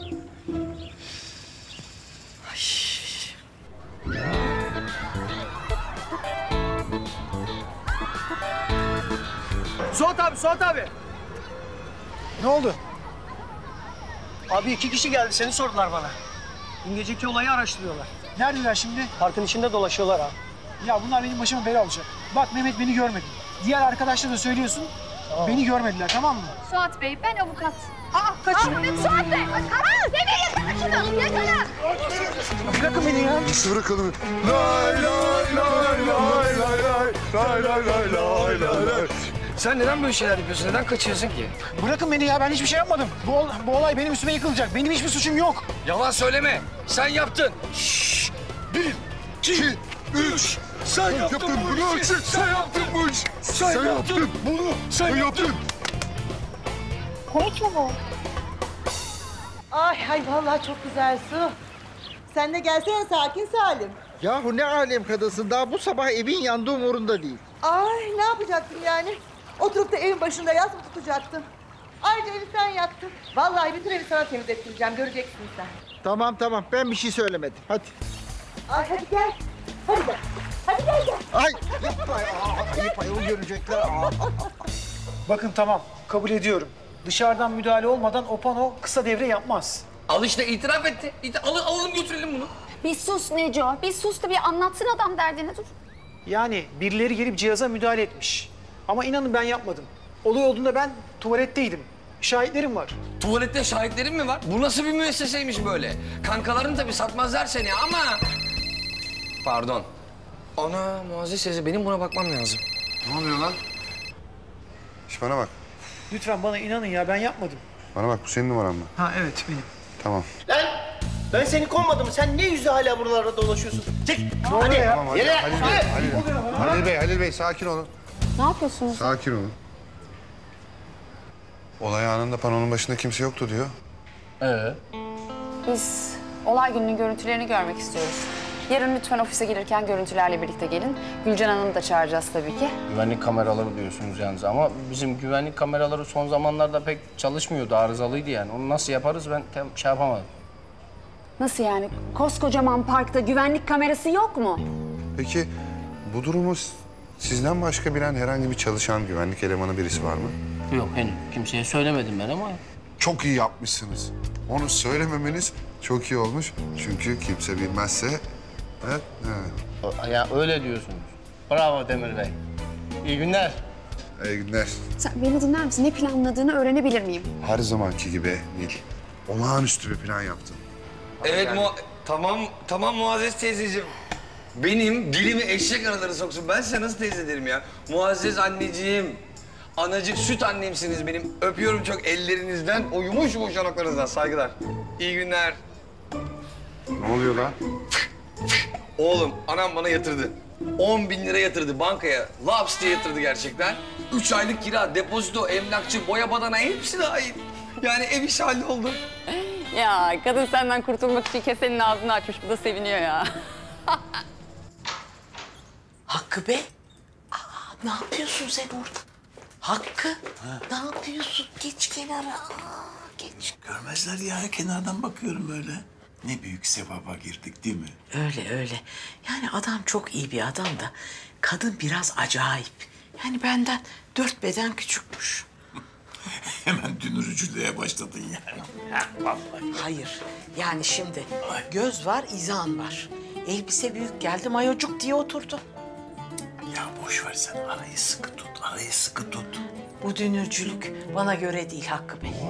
[SPEAKER 13] Suat abi. Ne oldu? Abi 2 kişi geldi, seni sordular bana. Dün geceki olayı araştırıyorlar. Neredeler şimdi? Parkın içinde dolaşıyorlar abi. Ya bunlar benim başıma bela olacak. Bak Mehmet beni görmedi. Diğer arkadaşlara da söylüyorsun. Tamam. Beni görmediler, tamam mı?
[SPEAKER 2] Suat Bey, ben avukat.
[SPEAKER 13] Kaçın.
[SPEAKER 2] Suat Bey! Demir yakala şunu! Yakala!
[SPEAKER 13] Bırakın beni ya.
[SPEAKER 6] Nasıl bırakalım? Lay lay lay lay lay lay lay lay lay lay lay.
[SPEAKER 9] Sen neden böyle şeyler yapıyorsun? Neden kaçıyorsun ki?
[SPEAKER 13] Bırakın beni ya, ben hiçbir şey yapmadım. Bu olay benim üstüme yıkılacak. Benim hiçbir suçum yok.
[SPEAKER 9] Yalan söyleme. Sen yaptın.
[SPEAKER 6] Şşş! 1, 2, 3. Sen yaptın bunu. Sen yaptın bu işi. Sen yaptın bunu. Sen yaptın.
[SPEAKER 2] Komik mi bu?
[SPEAKER 20] Ay vallahi çok güzel Su. Sen de gelsene sakin Salim.
[SPEAKER 19] Yahu ne alem kadınsın. Daha bu sabah evin yandığı umurunda değil.
[SPEAKER 20] Ay ne yapacaktın yani? Oturup da evin başında yas mı tutacaktın? Ayrıca evi sen yaktın. Vallahi bütün evi sana temizlettireceğim, göreceksin sen.
[SPEAKER 19] Tamam. Ben bir şey söylemedim. Hadi.
[SPEAKER 20] Ay hadi gel. Hadi gel. Hadi gel.
[SPEAKER 19] Ay yapma. Ayıp ayol görecekler.
[SPEAKER 13] Bakın tamam, kabul ediyorum. Dışarıdan müdahale olmadan o pano kısa devre yapmaz.
[SPEAKER 9] Al işte, itiraf etti. Alalım götürelim bunu.
[SPEAKER 2] Bir sus Neco, bir sus da bir anlatsın adam derdini, dur.
[SPEAKER 13] Yani birileri gelip cihaza müdahale etmiş. Ama inanın ben yapmadım. Olay olduğunda ben tuvaletteydim. Şahitlerim var.
[SPEAKER 9] Tuvalette şahitlerin mi var? Bu nasıl bir müesseseymiş böyle? Kankaların tabii satmazlar seni ama... Pardon. Ana Muazzez teyze, benim buna bakmam lazım.
[SPEAKER 6] Ne oluyor lan? Şş, bana bak.
[SPEAKER 13] Lütfen bana inanın ya, ben yapmadım.
[SPEAKER 6] Bana bak, bu senin numaran mı?
[SPEAKER 13] Ha evet, benim.
[SPEAKER 6] Tamam.
[SPEAKER 14] Lan ben seni kovmadım. Sen ne yüzü hala buralarda dolaşıyorsun? Çek.
[SPEAKER 13] Ne oluyor ya?
[SPEAKER 6] Tamam hadi. Halil Bey sakin olun.
[SPEAKER 2] Ne yapıyorsunuz?
[SPEAKER 6] Sakin olun. Olay anında panonun başında kimse yoktu diyor.
[SPEAKER 15] Biz olay gününün görüntülerini görmek istiyoruz. Yarın lütfen ofise gelirken görüntülerle birlikte gelin. Gülcan Hanım'ı da çağıracağız tabii ki.
[SPEAKER 14] Güvenlik kameraları diyorsunuz yalnız ama bizim güvenlik kameraları son zamanlarda pek çalışmıyordu, arızalıydı yani. Onu nasıl yaparız ben şey yapamadım.
[SPEAKER 2] Nasıl yani? Koskocaman parkta güvenlik kamerası yok mu?
[SPEAKER 6] Peki bu durumu sizden başka bilen herhangi bir çalışan güvenlik elemanı birisi var mı?
[SPEAKER 14] Yok henüz kimseye söylemedim ben ama.
[SPEAKER 6] Çok iyi yapmışsınız. Onu söylememeniz çok iyi olmuş. Çünkü kimse bilmezse... Evet.
[SPEAKER 14] Ya öyle diyorsunuz. Bravo Demir Bey. İyi günler.
[SPEAKER 6] İyi günler.
[SPEAKER 2] Sen beni dinler misin? Ne planladığını öğrenebilir miyim?
[SPEAKER 6] Her zamanki gibi Nil. Olağanüstü bir plan yaptın.
[SPEAKER 9] Evet tamam Muazzez teyzeciğim. Benim dilimi eşek araları soksun. Ben size nasıl teyze derim ya? Muazzez anneciğim. Anacık süt annemsiniz benim. Öpüyorum çok ellerinizden. O yumuş yanaklarınızdan. Saygılar. İyi günler.
[SPEAKER 6] Ne oluyor lan?
[SPEAKER 9] Oğlum anam bana yatırdı. 10.000 lira yatırdı bankaya. Laps diye yatırdı gerçekten. 3 aylık kira, depozito, emlakçı, boya badana hepsi dahil. Yani ev işi halloldu.
[SPEAKER 15] Ya kadın senden kurtulmak için kesenin ağzını açmış. Bu da seviniyor ya.
[SPEAKER 11] Hakkı Bey, ne yapıyorsun sen orada? Hakkı, ne yapıyorsun? Geç kenara, geç.
[SPEAKER 10] Görmezler ya, kenardan bakıyorum böyle. Ne büyük sevaba girdik değil mi?
[SPEAKER 11] Öyle. Yani adam çok iyi bir adam da kadın biraz acayip. Yani benden 4 beden küçükmüş.
[SPEAKER 10] Hemen dünürücülüğe başladın yani. Vallahi.
[SPEAKER 11] Hayır. Yani şimdi göz var, izan var. Elbise büyük geldi, mayocuk diye oturdu.
[SPEAKER 10] Ya boş ver sen, arayı sıkı tut, arayı sıkı tut.
[SPEAKER 11] Bu dünürcülük bana göre değil Hakkı Bey.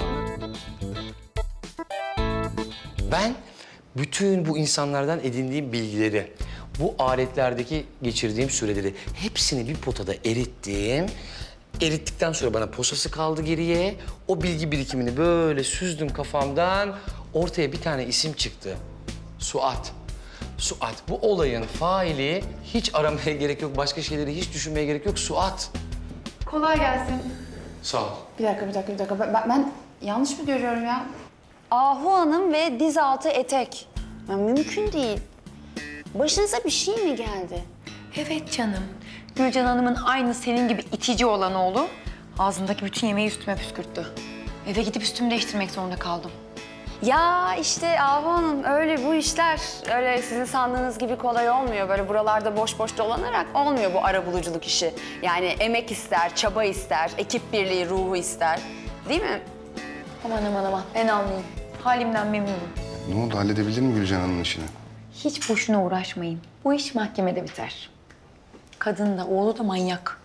[SPEAKER 9] Ben bütün bu insanlardan edindiğim bilgileri, bu aletlerdeki geçirdiğim süreleri hepsini bir potada erittim. Erittikten sonra bana posası kaldı geriye. O bilgi birikimini böyle süzdüm kafamdan. Ortaya bir tane isim çıktı. Suat. Suat. Bu olayın faili, hiç aramaya gerek yok, başka şeyleri hiç düşünmeye gerek yok. Suat.
[SPEAKER 15] Kolay gelsin.
[SPEAKER 9] Sağ ol.
[SPEAKER 15] Bir dakika. Ben yanlış mı görüyorum ya? Ahu Hanım ve diz altı etek. Ya mümkün değil. Başınıza bir şey mi geldi?
[SPEAKER 8] Evet canım. Gülcan Hanım'ın aynı senin gibi itici olan oğlu ağzındaki bütün yemeği üstüme püskürttü. Eve gidip üstümü değiştirmek zorunda kaldım.
[SPEAKER 15] Ya işte Ahu Hanım öyle bu işler. Öyle sizin sandığınız gibi kolay olmuyor. Böyle buralarda boş boş dolanarak olmuyor bu arabuluculuk işi. Yani emek ister, çaba ister, ekip birliği ruhu ister. Değil mi?
[SPEAKER 8] Aman ben almayayım. Halimden memnunum.
[SPEAKER 6] Ne oldu, halledebildin mi Gülcan Hanım'ın işini?
[SPEAKER 8] Hiç boşuna uğraşmayın. Bu iş mahkemede biter. Kadın da oğlu da manyak.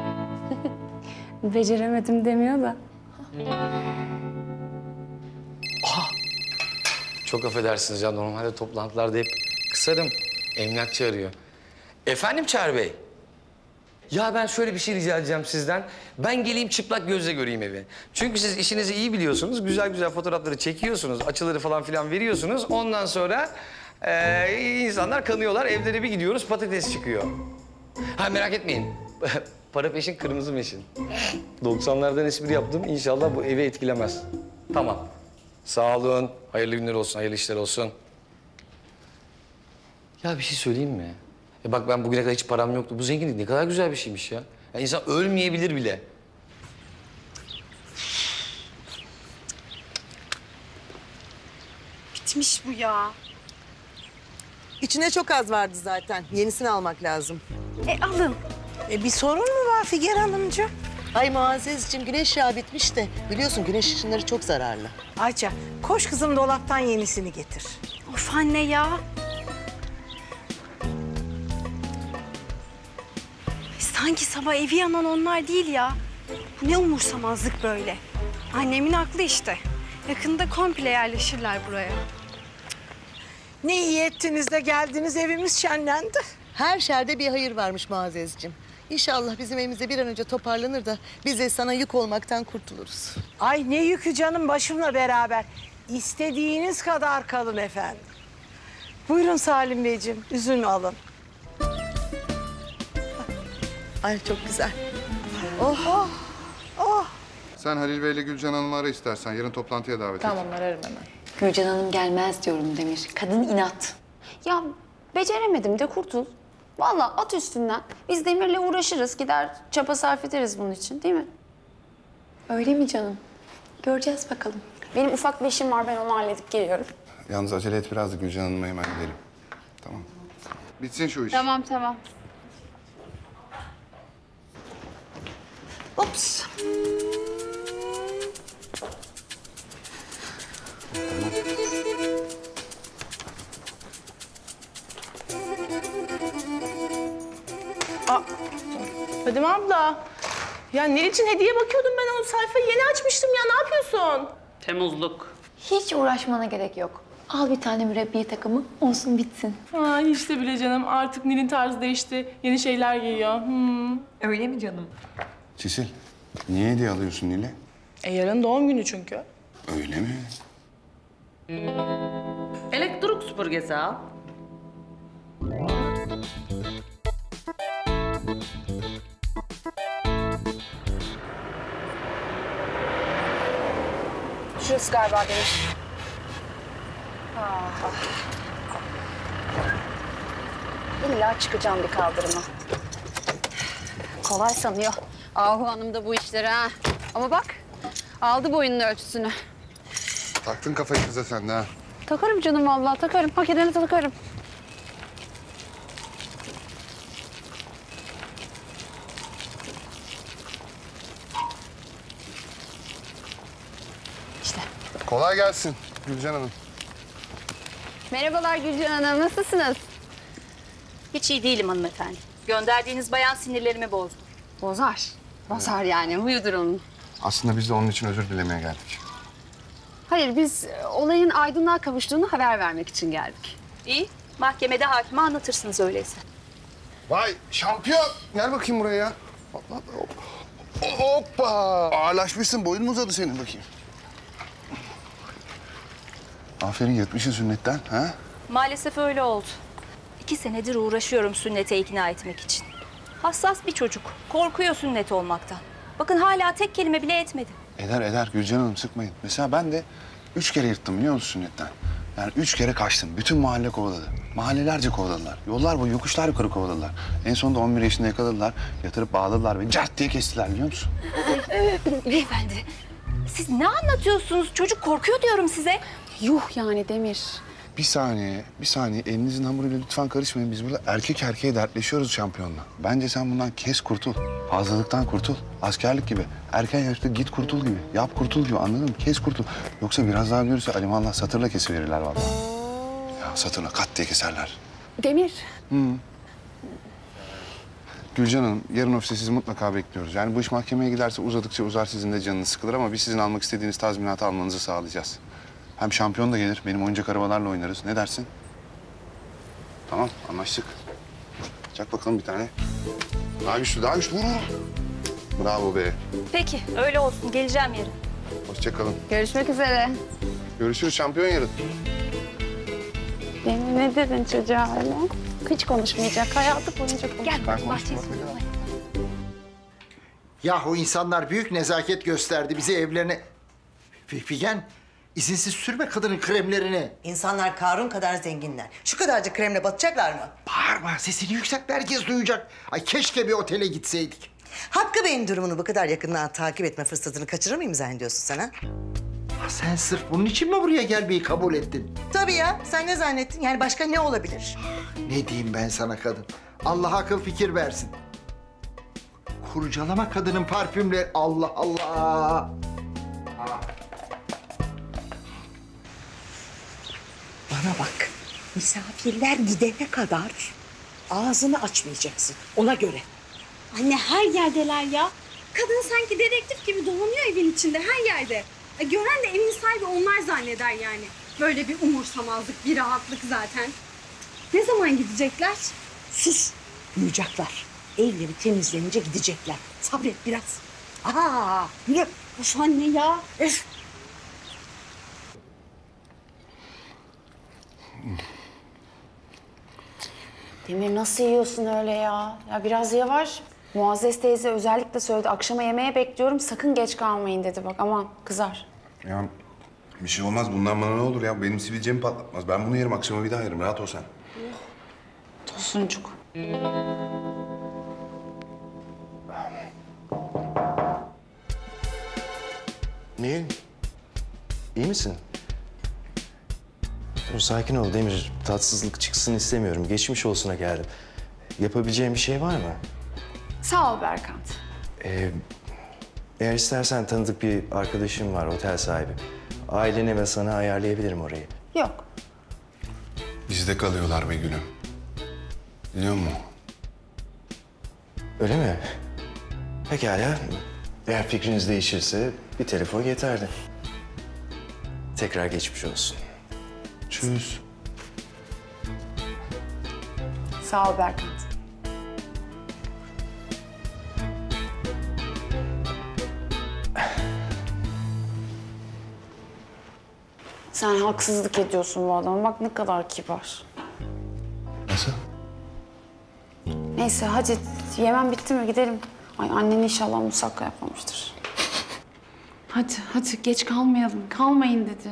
[SPEAKER 15] Beceremedim demiyor da.
[SPEAKER 9] Çok affedersiniz ya, normalde toplantılarda hep kısarım. Emlakçı arıyor. Efendim Çağrı Bey? Ya ben şöyle bir şey rica edeceğim sizden. Ben geleyim çıplak gözle göreyim evi. Çünkü siz işinizi iyi biliyorsunuz. Güzel güzel fotoğrafları çekiyorsunuz. Açıları falan filan veriyorsunuz. Ondan sonra insanlar kanıyorlar. Evlere bir gidiyoruz, patates çıkıyor. Ha merak etmeyin. Para peşin, kırmızı meşin. 90'lardan espri yaptım. İnşallah bu evi etkilemez. Tamam. Sağ olun. Hayırlı günler olsun, hayırlı işler olsun. Ya bir şey söyleyeyim mi? Bak ben bugüne kadar hiç param yoktu. Bu zenginlik ne kadar güzel bir şeymiş ya. İnsan ölmeyebilir bile.
[SPEAKER 16] Bitmiş bu ya.
[SPEAKER 20] İçine çok az vardı zaten. Yenisini almak lazım.
[SPEAKER 16] Alın.
[SPEAKER 11] Bir sorun mu var Figen Hanımcığım?
[SPEAKER 20] Ay Muazzezciğim, güneş yağı bitmiş de biliyorsun güneş ışınları çok zararlı.
[SPEAKER 11] Ayça koş kızım dolaptan yenisini getir.
[SPEAKER 16] Of anne ya. Sanki sabah evi yanan onlar değil ya. Bu ne umursamazlık böyle. Annemin aklı işte. Yakında komple yerleşirler buraya.
[SPEAKER 11] Ne iyi ettiniz de geldiniz, evimiz şenlendi.
[SPEAKER 20] Her şerde bir hayır varmış Muazzezciğim. İnşallah bizim evimizde bir an önce toparlanır da biz de sana yük olmaktan kurtuluruz.
[SPEAKER 11] Ay ne yükü canım, başımla beraber. İstediğiniz kadar kalın efendim. Buyurun Salim Beyciğim, üzüm alın.
[SPEAKER 20] Ay çok güzel.
[SPEAKER 11] Oh.
[SPEAKER 6] Sen Halil Bey'le Gülcan Hanım'ı ara istersen. Yarın toplantıya davet et.
[SPEAKER 8] Tamam ararım hemen. Gülcan Hanım gelmez diyorum Demir. Kadın inat.
[SPEAKER 15] Ya beceremedim de kurtul. Vallahi at üstünden. Biz Demir'le uğraşırız, gider çaba sarf ederiz bunun için, değil mi?
[SPEAKER 8] Öyle mi canım? Göreceğiz bakalım.
[SPEAKER 15] Benim ufak bir işim var, ben onu halledip geliyorum.
[SPEAKER 6] Yalnız acele et biraz da Gülcan Hanım'a hemen gidelim. Tamam. Bitsin şu iş.
[SPEAKER 15] Tamam.
[SPEAKER 20] Ops.
[SPEAKER 7] Fadime abla. Ya ne için hediye bakıyordum ben, o sayfayı yeni açmıştım ya, ne yapıyorsun?
[SPEAKER 3] Temizlik.
[SPEAKER 8] Hiç uğraşmana gerek yok. Al bir tane mürebbiye takımı, olsun bitsin.
[SPEAKER 7] Ha, hiç de bile canım. Artık Nil'in tarzı değişti. Yeni şeyler giyiyor.
[SPEAKER 8] Öyle mi canım?
[SPEAKER 6] Çisil, niye hediye alıyorsun Nil'e?
[SPEAKER 7] Yarın doğum günü çünkü.
[SPEAKER 6] Öyle mi?
[SPEAKER 3] Elektrik süpürgesi al.
[SPEAKER 15] Şurası galiba Demir. İlla çıkacağım bir kaldırıma. Kolay sanıyor Ahu Hanım da bu işleri ha. Ama bak, aldı boyunun ölçüsünü.
[SPEAKER 6] Taktın kafayı kıza sen de ha.
[SPEAKER 15] Takarım canım vallahi, takarım. Hak edene takarım.
[SPEAKER 6] Kolay gelsin Gülcan Hanım.
[SPEAKER 17] Merhabalar Gülcan Hanım, nasılsınız?
[SPEAKER 21] Hiç iyi değilim hanımefendi. Gönderdiğiniz bayan sinirlerimi bozdu.
[SPEAKER 17] Bozar. Bozar yani, huyudur onun.
[SPEAKER 6] Aslında biz de onun için özür dilemeye geldik.
[SPEAKER 17] Hayır, biz olayın aydınlığa kavuştuğunu haber vermek için geldik.
[SPEAKER 21] İyi, mahkemede hakime anlatırsınız öyleyse.
[SPEAKER 6] Vay şampiyon. Gel bakayım buraya ya. Hoppa. Ağırlaşmışsın. Boyun mu uzadı senin bakayım? Aferin yırtmışsın sünnetten. Ha?
[SPEAKER 21] Maalesef öyle oldu. 2 senedir uğraşıyorum sünnete ikna etmek için. Hassas bir çocuk. Korkuyor sünnet olmaktan. Bakın hala tek kelime bile etmedi.
[SPEAKER 6] Eder Gülcan Hanım sıkmayın. Mesela ben de 3 kere yırttım biliyor musun sünnetten? Yani 3 kere kaçtım. Bütün mahalle kovaladı. Mahallelerce kovaladılar. Yollar boyu yokuşlar yukarı kovaladılar. En sonunda 11 yaşında yakaladılar. Yatırıp bağladılar ve cart diye kestiler biliyor musun?
[SPEAKER 21] Beyefendi, siz ne anlatıyorsunuz? Çocuk korkuyor diyorum size.
[SPEAKER 17] Yuh yani Demir.
[SPEAKER 6] Bir saniye. Elinizin hamuruyla lütfen karışmayın. Biz burada erkek erkeğe dertleşiyoruz şampiyonla. Bence sen bundan kes kurtul. Fazlalıktan kurtul. Askerlik gibi. Erken yaşta git kurtul gibi. Yap kurtul gibi anladın mı? Kes kurtul. Yoksa biraz daha görürse alimallah satırla kesiverirler vallahi. Ya satırla kat diye keserler.
[SPEAKER 17] Demir.
[SPEAKER 6] Hı. Gülcan Hanım, yarın ofise sizi mutlaka bekliyoruz. Yani bu iş mahkemeye giderse uzadıkça uzar, sizin de canınız sıkılır ama biz sizin almak istediğiniz tazminatı almanızı sağlayacağız. Hem şampiyon da gelir, benim oyuncak arabalarla oynarız. Ne dersin? Tamam, anlaştık. Çak bakalım bir tane. Daha güçlü, vur. Bravo be.
[SPEAKER 21] Peki, öyle olsun. Geleceğim yarın.
[SPEAKER 6] Hoşça kalın.
[SPEAKER 17] Görüşmek üzere.
[SPEAKER 6] Görüşürüz şampiyon yarın.
[SPEAKER 17] Demir ne dedin çocuğa öyle? Hiç konuşmayacak, hayatı boyunca konuşmayacak.
[SPEAKER 19] Gel, bahçeye Yahu insanlar büyük nezaket gösterdi bize evlerine. Figen, izinsiz sürme kadının kremlerini.
[SPEAKER 20] İnsanlar Karun kadar zenginler. Şu kadarcık kremle batacaklar mı?
[SPEAKER 19] Bağırma, sesini yükseltme, herkes duyacak. Ay keşke bir otele gitseydik.
[SPEAKER 20] Hakkı Bey'in durumunu bu kadar yakından takip etme fırsatını kaçırır mıyım zannediyorsun sen ha?
[SPEAKER 19] Sen sırf bunun için mi buraya gelmeyi kabul ettin?
[SPEAKER 20] Tabii ya, sen ne zannettin? Yani başka ne olabilir?
[SPEAKER 19] Ne diyeyim ben sana kadın? Allah akıl fikir versin. Kurcalama kadının parfümleri. Allah Allah!
[SPEAKER 20] Bana bak, misafirler gidene kadar ağzını açmayacaksın, ona göre.
[SPEAKER 16] Anne her yerdeler ya. Kadın sanki dedektif gibi dolanıyor evin içinde her yerde. Gören de evin sahibi onlar zanneder yani. Böyle bir umursamazlık, bir rahatlık zaten. Ne zaman gidecekler?
[SPEAKER 20] Sus, duyacaklar. Evleri temizlenince gidecekler. Sabret biraz. Yürü.
[SPEAKER 16] Of anne ya.
[SPEAKER 20] Öf.
[SPEAKER 17] Demir nasıl yiyorsun öyle ya? Ya biraz yavaş. Muazzez teyze özellikle söyledi. Akşama yemeğe bekliyorum. Sakın geç kalmayın dedi bak. Aman kızar.
[SPEAKER 6] Ya bir şey olmaz. Bundan bana ne olur ya? Benim sivilcemi patlatmaz. Ben bunu yerim. Akşama bir daha yerim. Rahat ol sen.
[SPEAKER 17] Tosuncuk.
[SPEAKER 18] Nil, iyi misin? Dur, sakin ol Demir. Tatsızlık çıksın istemiyorum. Geçmiş olsuna geldim. Yapabileceğim bir şey var mı?
[SPEAKER 17] Sağ ol Berkant.
[SPEAKER 18] Eğer istersen tanıdık bir arkadaşım var, otel sahibi. Ailene ve sana ayarlayabilirim orayı.
[SPEAKER 17] Yok.
[SPEAKER 6] Bizde kalıyorlar be gülüm. Biliyor musun?
[SPEAKER 18] Öyle mi? Pekala. Eğer fikriniz değişirse bir telefon yeterli. Tekrar geçmiş olsun.
[SPEAKER 6] Tschüss.
[SPEAKER 17] Sağ ol Berkant. Sen haksızlık ediyorsun bu adama. Bak ne kadar kibar.
[SPEAKER 6] Nasıl?
[SPEAKER 17] Neyse hadi yemem bitti mi gidelim. Ay annen inşallah musakka yapmamıştır. Hadi geç kalmayalım. Kalmayın dedi.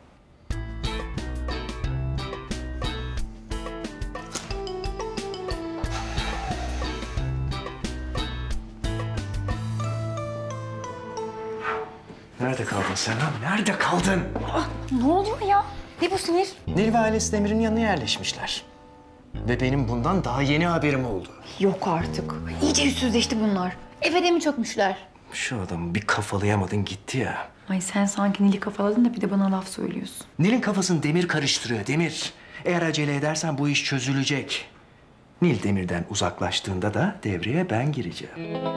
[SPEAKER 18] Nerede kaldın sen ha? Nerede kaldın?
[SPEAKER 21] Ne oluyor ya? Ne bu sinir?
[SPEAKER 18] Nil ve ailesi Demir'in yanına yerleşmişler. Ve benim bundan daha yeni haberim oldu.
[SPEAKER 8] Yok artık. İyice yüzsüzleşti bunlar. Eve de mi çökmüşler?
[SPEAKER 18] Şu adamı bir kafalayamadın gitti ya.
[SPEAKER 8] Ay sen sanki Nil'i kafaladın da bir de bana laf söylüyorsun.
[SPEAKER 5] Nil'in kafasını Demir karıştırıyor, Demir. Eğer acele edersen bu iş çözülecek. Nil Demir'den uzaklaştığında da devreye ben gireceğim.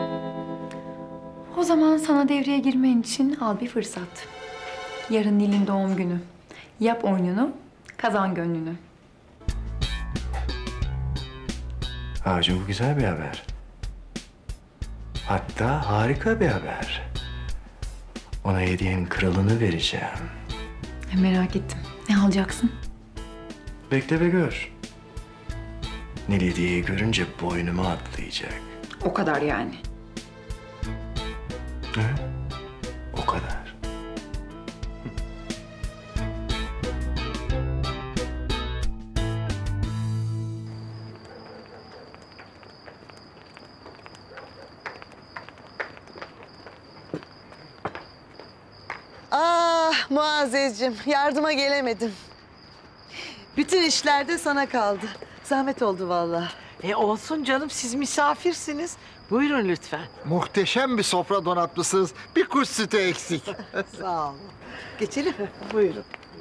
[SPEAKER 8] O zaman sana devreye girmen için al bir fırsat. Yarın Nil'in doğum günü. Yap oyununu, kazan gönlünü.
[SPEAKER 5] Ağacım bu güzel bir haber. Hatta harika bir haber. Ona hediyenin kralını vereceğim.
[SPEAKER 8] Merak ettim. Ne alacaksın?
[SPEAKER 5] Bekle ve gör. Nil hediyeyi görünce boynuma atlayacak.
[SPEAKER 8] O kadar yani.
[SPEAKER 5] Evet, o kadar.
[SPEAKER 20] Ah Muazzezciğim, yardıma gelemedim. Bütün işler de sana kaldı. Zahmet oldu vallahi.
[SPEAKER 11] Olsun canım, siz misafirsiniz. Buyurun lütfen.
[SPEAKER 19] Muhteşem bir sofra donatmışsınız. Bir kuş sütü eksik.
[SPEAKER 20] Sağ olun. Geçelim mi? Buyurun.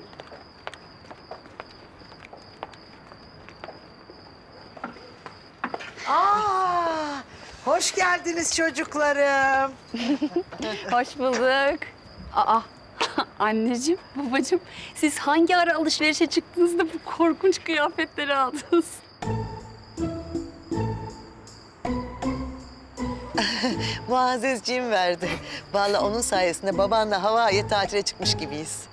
[SPEAKER 20] Hoş geldiniz çocuklarım.
[SPEAKER 21] Hoş bulduk. Aa, anneciğim, babacığım, siz hangi ara alışverişe çıktınız da bu korkunç kıyafetleri aldınız?
[SPEAKER 20] Muazzezciğim verdi. Vallahi onun sayesinde babanla Hawaii'ye tatile çıkmış gibiyiz.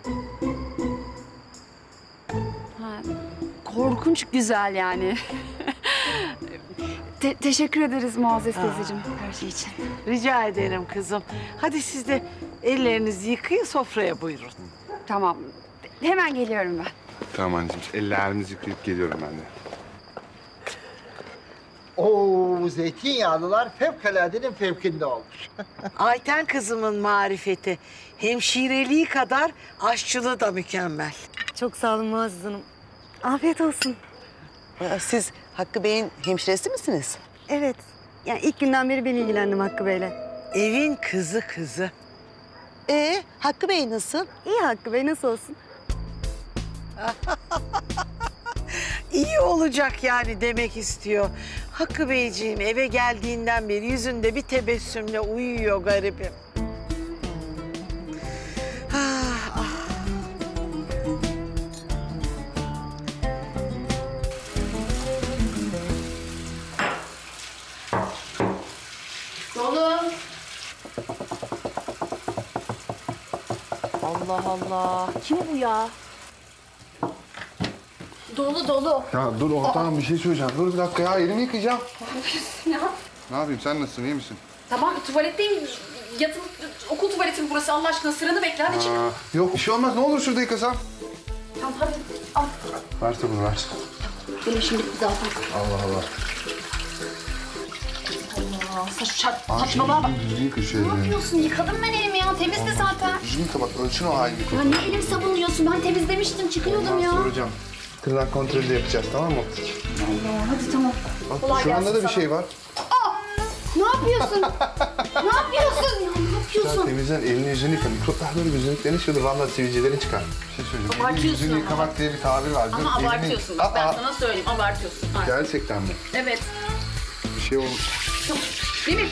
[SPEAKER 21] Korkunç güzel yani. Teşekkür ederiz Muazzez teyzeciğim her şey için.
[SPEAKER 11] Rica ederim kızım. Hadi siz de ellerinizi yıkayın, sofraya buyurun.
[SPEAKER 21] Tamam, hemen geliyorum ben.
[SPEAKER 6] Tamam anneciğim. Ellerimizi yıkayıp geliyorum ben de.
[SPEAKER 19] Oo, zeytinyağlılar fevkaladenin fevkinde olmuş.
[SPEAKER 11] Ayten kızımın marifeti. Hemşireliği kadar aşçılığı da mükemmel.
[SPEAKER 20] Çok sağ olun Muazzez Hanım. Afiyet olsun. Siz Hakkı Bey'in hemşiresi misiniz?
[SPEAKER 22] Evet. Yani ilk günden beri ben ilgilendim Hakkı Bey'le.
[SPEAKER 11] Evin kızı.
[SPEAKER 20] Hakkı Bey nasıl?
[SPEAKER 22] İyi Hakkı Bey, nasıl olsun?
[SPEAKER 11] İyi olacak yani demek istiyor. Hakkı Beyciğim eve geldiğinden beri yüzünde bir tebessümle uyuyor garibim.
[SPEAKER 2] Dolu.
[SPEAKER 7] Allah Allah. Kim bu ya?
[SPEAKER 2] Dolu.
[SPEAKER 6] Ya dur ortağım bir şey söyleyeceğim. Dur bir dakika ya elimi yıkayacağım.
[SPEAKER 2] Ne yapıyorsun ya?
[SPEAKER 6] Ne yapayım sen nasılsın iyi misin?
[SPEAKER 2] Tamam, tuvaletteyim. Yatılı okul tuvaleti mi burası? Allah aşkına sıranı bekle, hadi çık.
[SPEAKER 6] Yok bir şey olmaz ne olur şurada yıkasam.
[SPEAKER 2] Tamam, hadi al.
[SPEAKER 6] Ver sabunu ver.
[SPEAKER 2] Benim şimdi zaten.
[SPEAKER 6] Allah Allah.
[SPEAKER 2] Allah, saçmalığa bak.
[SPEAKER 6] Düzgün yıka şu elini.
[SPEAKER 2] Ne yapıyorsun? Yıkadım ben elimi ya, temizdi zaten.
[SPEAKER 6] Düzgün yıka bak ölçün o halini.
[SPEAKER 2] Ya ne elim sabunluyorsun? Ben temizlemiştim, çıkıyordum ya.
[SPEAKER 6] Soracağım. Tırnak kontrolü de yapacağız tamam mı?
[SPEAKER 2] Allah, hadi tamam.
[SPEAKER 6] Bak
[SPEAKER 2] Kolay
[SPEAKER 6] şu anda
[SPEAKER 2] gelsin
[SPEAKER 6] da bir
[SPEAKER 2] sana.
[SPEAKER 6] şey var.
[SPEAKER 2] Ne yapıyorsun? Ne yapıyorsun ya? Ne yapıyorsun?
[SPEAKER 6] Sen temizlen elini yüzünü yıka. Mikroplar böyle gözünlüklerini şurada vallahi sivilcelerini çıkar. Bir şey söyleyeceğim. Elini
[SPEAKER 2] Abartıyorsun
[SPEAKER 6] yüzünü
[SPEAKER 2] ama.
[SPEAKER 6] yıkamak diye bir tabir var.
[SPEAKER 2] Ama
[SPEAKER 6] Elini-
[SPEAKER 2] abartıyorsun. Bak ben sana söyleyeyim, abartıyorsun. Artık.
[SPEAKER 6] Gerçekten mi?
[SPEAKER 2] Evet.
[SPEAKER 6] Bir şey olmuş.
[SPEAKER 2] Demir!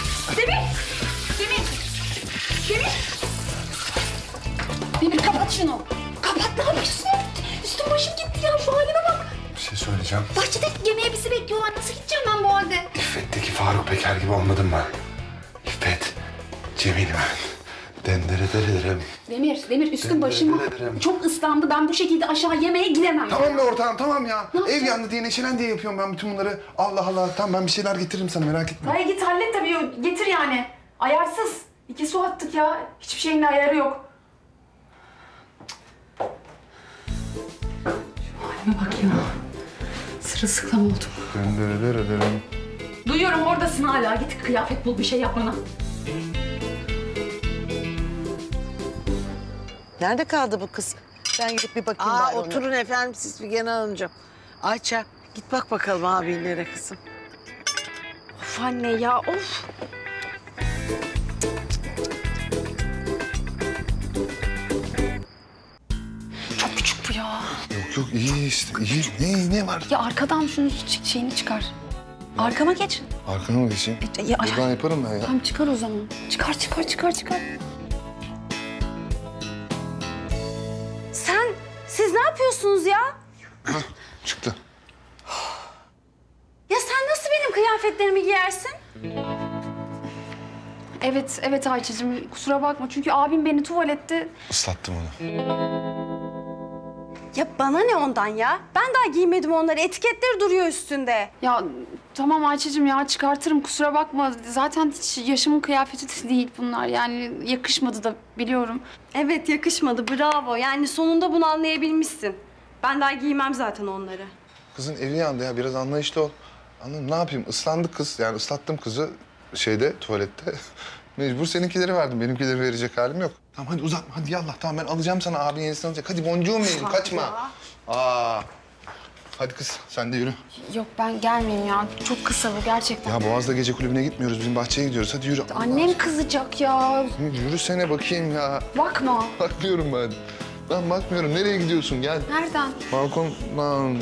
[SPEAKER 2] Demir kapat şunu. Kapat, ne yapıyorsun? Üstüm başım gitti ya, şu halime bak.
[SPEAKER 6] Bir şey söyleyeceğim.
[SPEAKER 2] Bahçede yemeğe bizi bekliyorlar. Nasıl gideceğim ben bu halde?
[SPEAKER 6] İffet'teki Faruk Peker gibi olmadım mı? İffet, Cemil ben. Denderederederim.
[SPEAKER 2] Demir üstüm başım çok ıslandı. Ben bu şekilde aşağı yemeğe gidemem.
[SPEAKER 6] Tamam be ortağım tamam ya. Ev yandı diye neşelen diye yapıyorum ben bütün bunları. Allah Allah tamam ben bir şeyler getiririm sana merak etme.
[SPEAKER 2] Hayır git hallet tabii, getir yani. Ayarsız. 2 su attık ya. Hiçbir şeyin de ayarı yok. Halime bak ya. Sırılsıklam oldum.
[SPEAKER 6] Denderederederim.
[SPEAKER 2] Duyuyorum oradasın hala. Git kıyafet bul, bir şey yap bana.
[SPEAKER 20] Nerede kaldı bu kız? Ben gidip bir bakayım bari ona.
[SPEAKER 11] Oturun efendim siz Figen Hanımcığım. Ayça git bak bakalım abinlere kızım.
[SPEAKER 21] Of anne ya, of.
[SPEAKER 6] Yok iyi işte iyi. Ne var?
[SPEAKER 2] Ya arkadan şunu şeyini çıkar. Arkama geç.
[SPEAKER 6] Arkana mı geçeyim? Buradan yaparım ben ya.
[SPEAKER 2] Tamam çıkar o zaman. Çıkar.
[SPEAKER 16] Siz ne yapıyorsunuz ya?
[SPEAKER 6] Çıktı.
[SPEAKER 16] Ya sen nasıl benim kıyafetlerimi giyersin?
[SPEAKER 2] Evet Ayça'cığım kusura bakma çünkü abim beni tuvalette...
[SPEAKER 6] Islattım onu.
[SPEAKER 16] Ya bana ne ondan ya? Ben daha giymedim onları. Etiketleri duruyor üstünde.
[SPEAKER 2] Ya tamam Ayça'cığım ya çıkartırım kusura bakma. Zaten hiç yaşımın kıyafeti değil bunlar. Yani yakışmadı da biliyorum.
[SPEAKER 16] Evet yakışmadı bravo. Yani sonunda bunu anlayabilmişsin. Ben daha giymem zaten onları.
[SPEAKER 6] Kızın evi yandı ya. Biraz anlayışlı ol. Anladın ne yapayım? Islandı kız. Yani ıslattım kızı tuvalette. Mecbur seninkileri verdim. Benimkileri verecek halim yok. Tamam hadi uzatma. Hadi yallah. Tamam ben alacağım sana. Abin yenisini alacak. Hadi boncuğum benim. Kaçma. Hadi kız sen de yürü.
[SPEAKER 2] Yok ben gelmeyeyim ya. Çok kısa bu gerçekten.
[SPEAKER 6] Ya Boğaz'da gece kulübüne gitmiyoruz. Bizim bahçeye gidiyoruz. Hadi yürü.
[SPEAKER 2] Annem kızacak ya.
[SPEAKER 6] Yürüsene bakayım ya.
[SPEAKER 2] Bakma.
[SPEAKER 6] Bakmıyorum ben. Ben bakmıyorum. Nereye gidiyorsun? Gel.
[SPEAKER 2] Nereden?
[SPEAKER 6] Balkondan.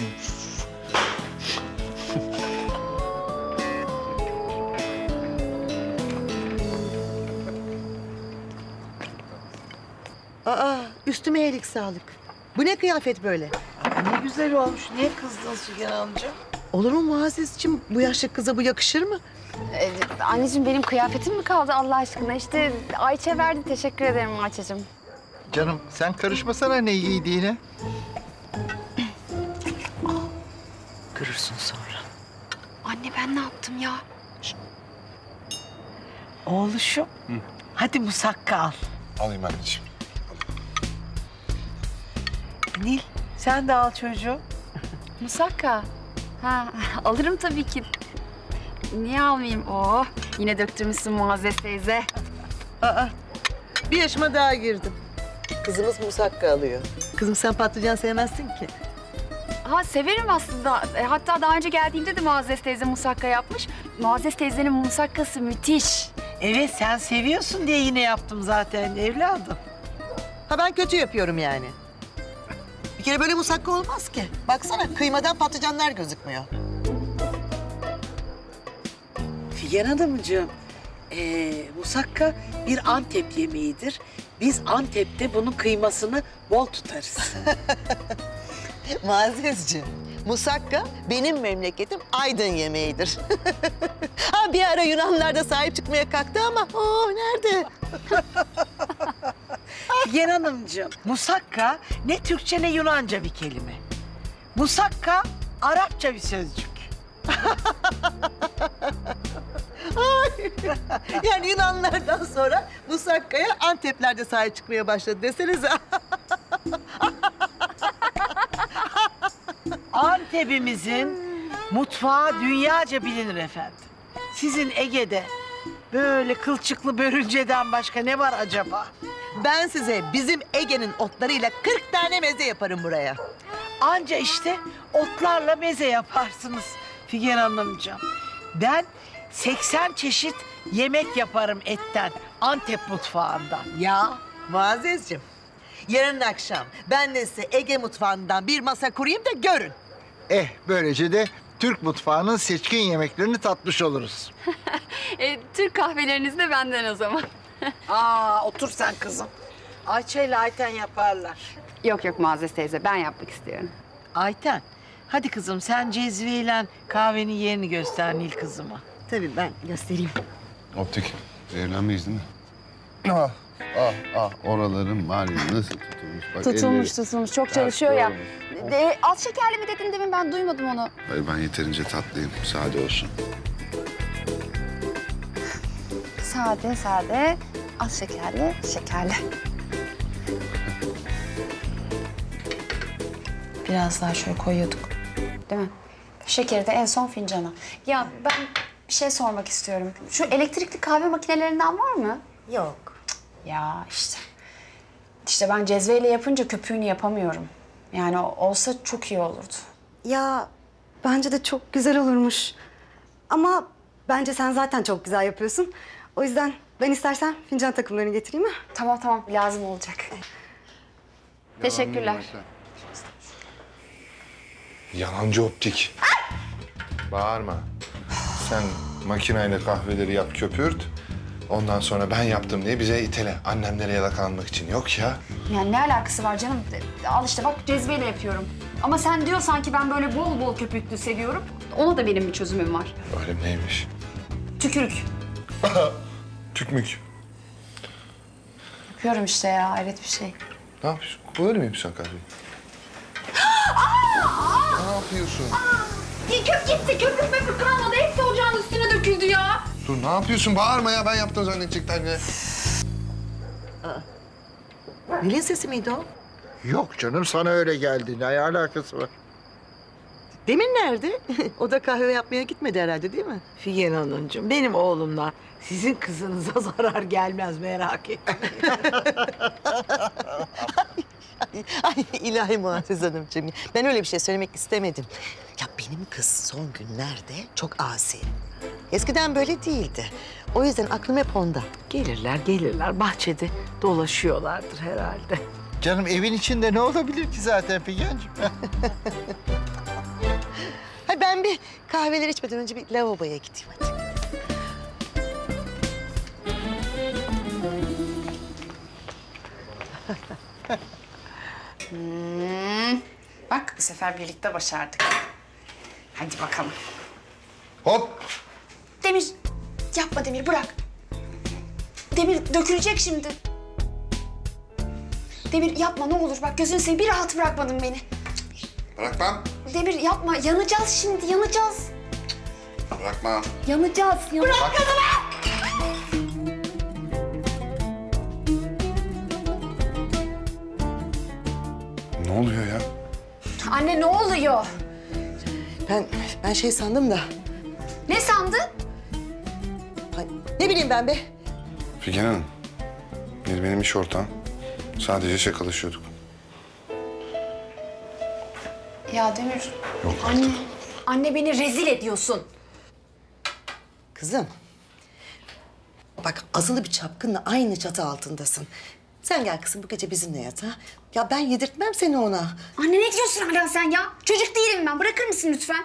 [SPEAKER 20] Aa, üstüme iyilik sağlık. Bu ne kıyafet böyle?
[SPEAKER 11] Ne güzel olmuş. Niye kızdın Figen amca?
[SPEAKER 20] Olur mu Muazzezciğim? Bu yaşlı kıza bu yakışır mı?
[SPEAKER 2] Anneciğim benim kıyafetim mi kaldı Allah aşkına? İşte Ayça verdi. Teşekkür ederim Ayça'cığım.
[SPEAKER 19] Canım sen karışmasana ne giydiğine.
[SPEAKER 11] Görürsün sonra.
[SPEAKER 2] Anne ben ne yaptım ya?
[SPEAKER 11] Oğluşum. Hadi musakka al.
[SPEAKER 6] Alayım anneciğim.
[SPEAKER 11] Nil sen de al çocuğu.
[SPEAKER 2] Musakka. Ha alırım tabii ki. Niye almayayım? Oh yine döktürmüşsün Muazzez teyze.
[SPEAKER 20] Aa, bir yaşıma daha girdim. Kızımız musakka alıyor. Kızım sen patlıcan sevmezsin ki.
[SPEAKER 2] Ha severim aslında. Hatta daha önce geldiğimde de Muazzez teyze musakka yapmış. Muazzez teyzenin musakkası müthiş.
[SPEAKER 11] Evet sen seviyorsun diye yine yaptım zaten evladım.
[SPEAKER 20] Ha ben kötü yapıyorum yani. Bir kere böyle musakka olmaz ki. Baksana kıymadan patlıcanlar gözükmüyor.
[SPEAKER 11] Figen Hanımcığım, musakka bir Antep yemeğidir. Biz Antep'te bunun kıymasını bol tutarız.
[SPEAKER 20] Muazzezciğim, musakka benim memleketim Aydın yemeğidir. Ha bir ara Yunanlılar da sahip çıkmaya kalktı ama nerede?
[SPEAKER 11] Figen Hanımcığım, musakka ne Türkçe ne Yunanca bir kelime. Musakka Arapça bir sözcük.
[SPEAKER 20] Yani Yunanlardan sonra musakkaya Antepler de sahip çıkmaya başladı desenize.
[SPEAKER 11] Antep'imizin mutfağı dünyaca bilinir efendim. Sizin Ege'de böyle kılçıklı börülceden başka ne var acaba?
[SPEAKER 20] Ben size bizim Ege'nin otlarıyla 40 tane meze yaparım buraya.
[SPEAKER 11] Anca işte otlarla meze yaparsınız Figen Hanımcığım. Ben 80 çeşit yemek yaparım etten, Antep mutfağından.
[SPEAKER 20] Ya Muazzezciğim, yarın akşam ben de size Ege mutfağından bir masa kurayım da görün.
[SPEAKER 19] Böylece de Türk mutfağının seçkin yemeklerini tatmış oluruz.
[SPEAKER 2] Türk kahveleriniz de benden o zaman.
[SPEAKER 11] Otur sen kızım. Ayça ile Ayten yaparlar.
[SPEAKER 2] Yok Muazzez teyze ben yapmak istiyorum.
[SPEAKER 11] Ayten, hadi kızım sen cezveyle kahvenin yerini göster Nil kızıma.
[SPEAKER 20] Tabii ben göstereyim.
[SPEAKER 6] Optik. Evlenmeyiz değil mi? Oralarım var ya nasıl tutulmuş. Bak,
[SPEAKER 2] Tutulmuş. Çok çalışıyor ya. Az şekerli mi dedin demin ben duymadım onu.
[SPEAKER 6] Hayır ben yeterince tatlıyım. Sade olsun.
[SPEAKER 2] Sade. Az şekerli. Biraz daha şöyle koyuyorduk. Değil mi? Şekeri de en son fincana. Ya ben bir şey sormak istiyorum. Şu elektrikli kahve makinelerinden var mı?
[SPEAKER 20] Yok.
[SPEAKER 2] Ya işte. İşte ben cezveyle yapınca köpüğünü yapamıyorum. Yani olsa çok iyi olurdu.
[SPEAKER 15] Ya bence de çok güzel olurmuş. Ama bence sen zaten çok güzel yapıyorsun. O yüzden ben istersen fincan takımlarını getireyim mi?
[SPEAKER 2] Tamam lazım olacak. Teşekkürler.
[SPEAKER 6] Yalancı optik. Bağırma. Sen makineyle kahveleri yap köpürt. Ondan sonra ben yaptım diye bize itele. Annemlere yalakalanmak için. Yok ya.
[SPEAKER 2] Yani ne alakası var canım? Al işte bak cezveyle yapıyorum. Ama sen diyor sanki ben böyle bol bol köpüklü seviyorum. Ona da benim bir çözümüm var.
[SPEAKER 6] Öyle mi neymiş?
[SPEAKER 2] Tükürük.
[SPEAKER 6] Tükmük.
[SPEAKER 2] Yapıyorum işte ya, hayret bir şey.
[SPEAKER 6] Ne yapıyorsun? Böyle mi yapıyorsun kahveyi? Ne yapıyorsun?
[SPEAKER 2] Köp gitti, köpük möpük kalmadı. Hepsi ocağın üstüne döküldü ya.
[SPEAKER 6] Dur ne yapıyorsun? Bağırma ya. Ben yaptım zannedecekler ya.
[SPEAKER 20] Nil'in sesi miydi o?
[SPEAKER 19] Yok canım, sana öyle geldi. Ne alakası var?
[SPEAKER 20] Demir nerede? O da kahve yapmaya gitmedi herhalde değil mi?
[SPEAKER 11] Figen Hanımcığım, benim oğlumla sizin kızınıza zarar gelmez, merak etmeyin.
[SPEAKER 20] Ay ilahi Muazzez Hanımcığım. Ben öyle bir şey söylemek istemedim. Ya benim kız son günlerde çok asi. Eskiden böyle değildi. O yüzden aklım hep onda.
[SPEAKER 11] Gelirler. Bahçede dolaşıyorlardır herhalde.
[SPEAKER 19] Canım evin içinde ne olabilir ki zaten Figen'cim?
[SPEAKER 20] Hay ben bir kahveleri içmeden önce bir lavaboya gideyim hadi.
[SPEAKER 2] Bak bu sefer birlikte başardık. Hadi bakalım.
[SPEAKER 6] Hop.
[SPEAKER 2] Demir, yapma Demir, bırak. Demir dökülecek şimdi. Demir yapma ne olur, bak gözünü seveyim, bir rahat bırakmadın beni.
[SPEAKER 6] Bırakmam.
[SPEAKER 2] Demir yapma, yanacağız şimdi, yanacağız.
[SPEAKER 6] Bırakmam.
[SPEAKER 2] Yanacağız. Bırak kadını!
[SPEAKER 6] Ne oluyor ya?
[SPEAKER 2] Anne ne oluyor?
[SPEAKER 20] Ben şey sandım da.
[SPEAKER 2] Ne sandın?
[SPEAKER 20] Ay, ne bileyim ben be.
[SPEAKER 6] Figen Hanım. Benim iş ortağım. Sadece şakalaşıyorduk.
[SPEAKER 2] Ya Demir,
[SPEAKER 6] Yok
[SPEAKER 2] anne beni rezil ediyorsun.
[SPEAKER 20] Kızım. Bak azılı bir çapkınla aynı çatı altındasın. Sen gel kızım bu gece bizimle yat ha. Ya ben yedirtmem seni ona.
[SPEAKER 2] Anne ne diyorsun hala sen ya? Çocuk değilim ben, bırakır mısın lütfen?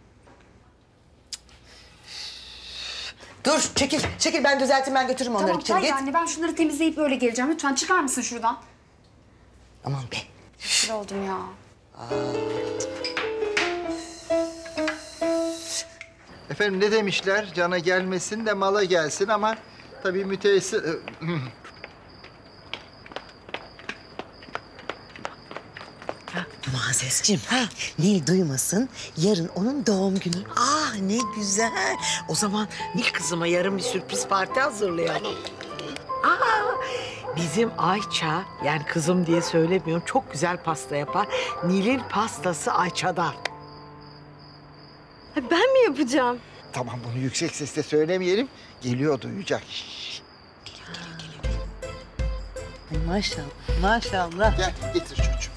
[SPEAKER 20] Dur çekil ben düzelteyim ben götürürüm onları
[SPEAKER 2] Tamam,
[SPEAKER 20] içeri
[SPEAKER 2] hayır
[SPEAKER 20] git.
[SPEAKER 2] anne ben şunları temizleyip böyle geleceğim. Lütfen çıkar mısın şuradan?
[SPEAKER 20] Aman be.
[SPEAKER 2] Şur oldum ya.
[SPEAKER 19] Efendim ne demişler? Cana gelmesin de mala gelsin ama tabii müteessir...
[SPEAKER 20] Muazzezciğim, Nil duymasın. Yarın onun doğum günü. Ah ne güzel.
[SPEAKER 11] O zaman Nil kızıma yarın bir sürpriz parti hazırlayalım. Bizim Ayça, yani kızım diye söylemiyorum, çok güzel pasta yapar. Nil'in pastası Ayça'dan.
[SPEAKER 16] Ben mi yapacağım?
[SPEAKER 19] Tamam bunu yüksek sesle söylemeyelim. Geliyor duyacak.
[SPEAKER 20] Maşallah.
[SPEAKER 19] Gel getir çocuğum.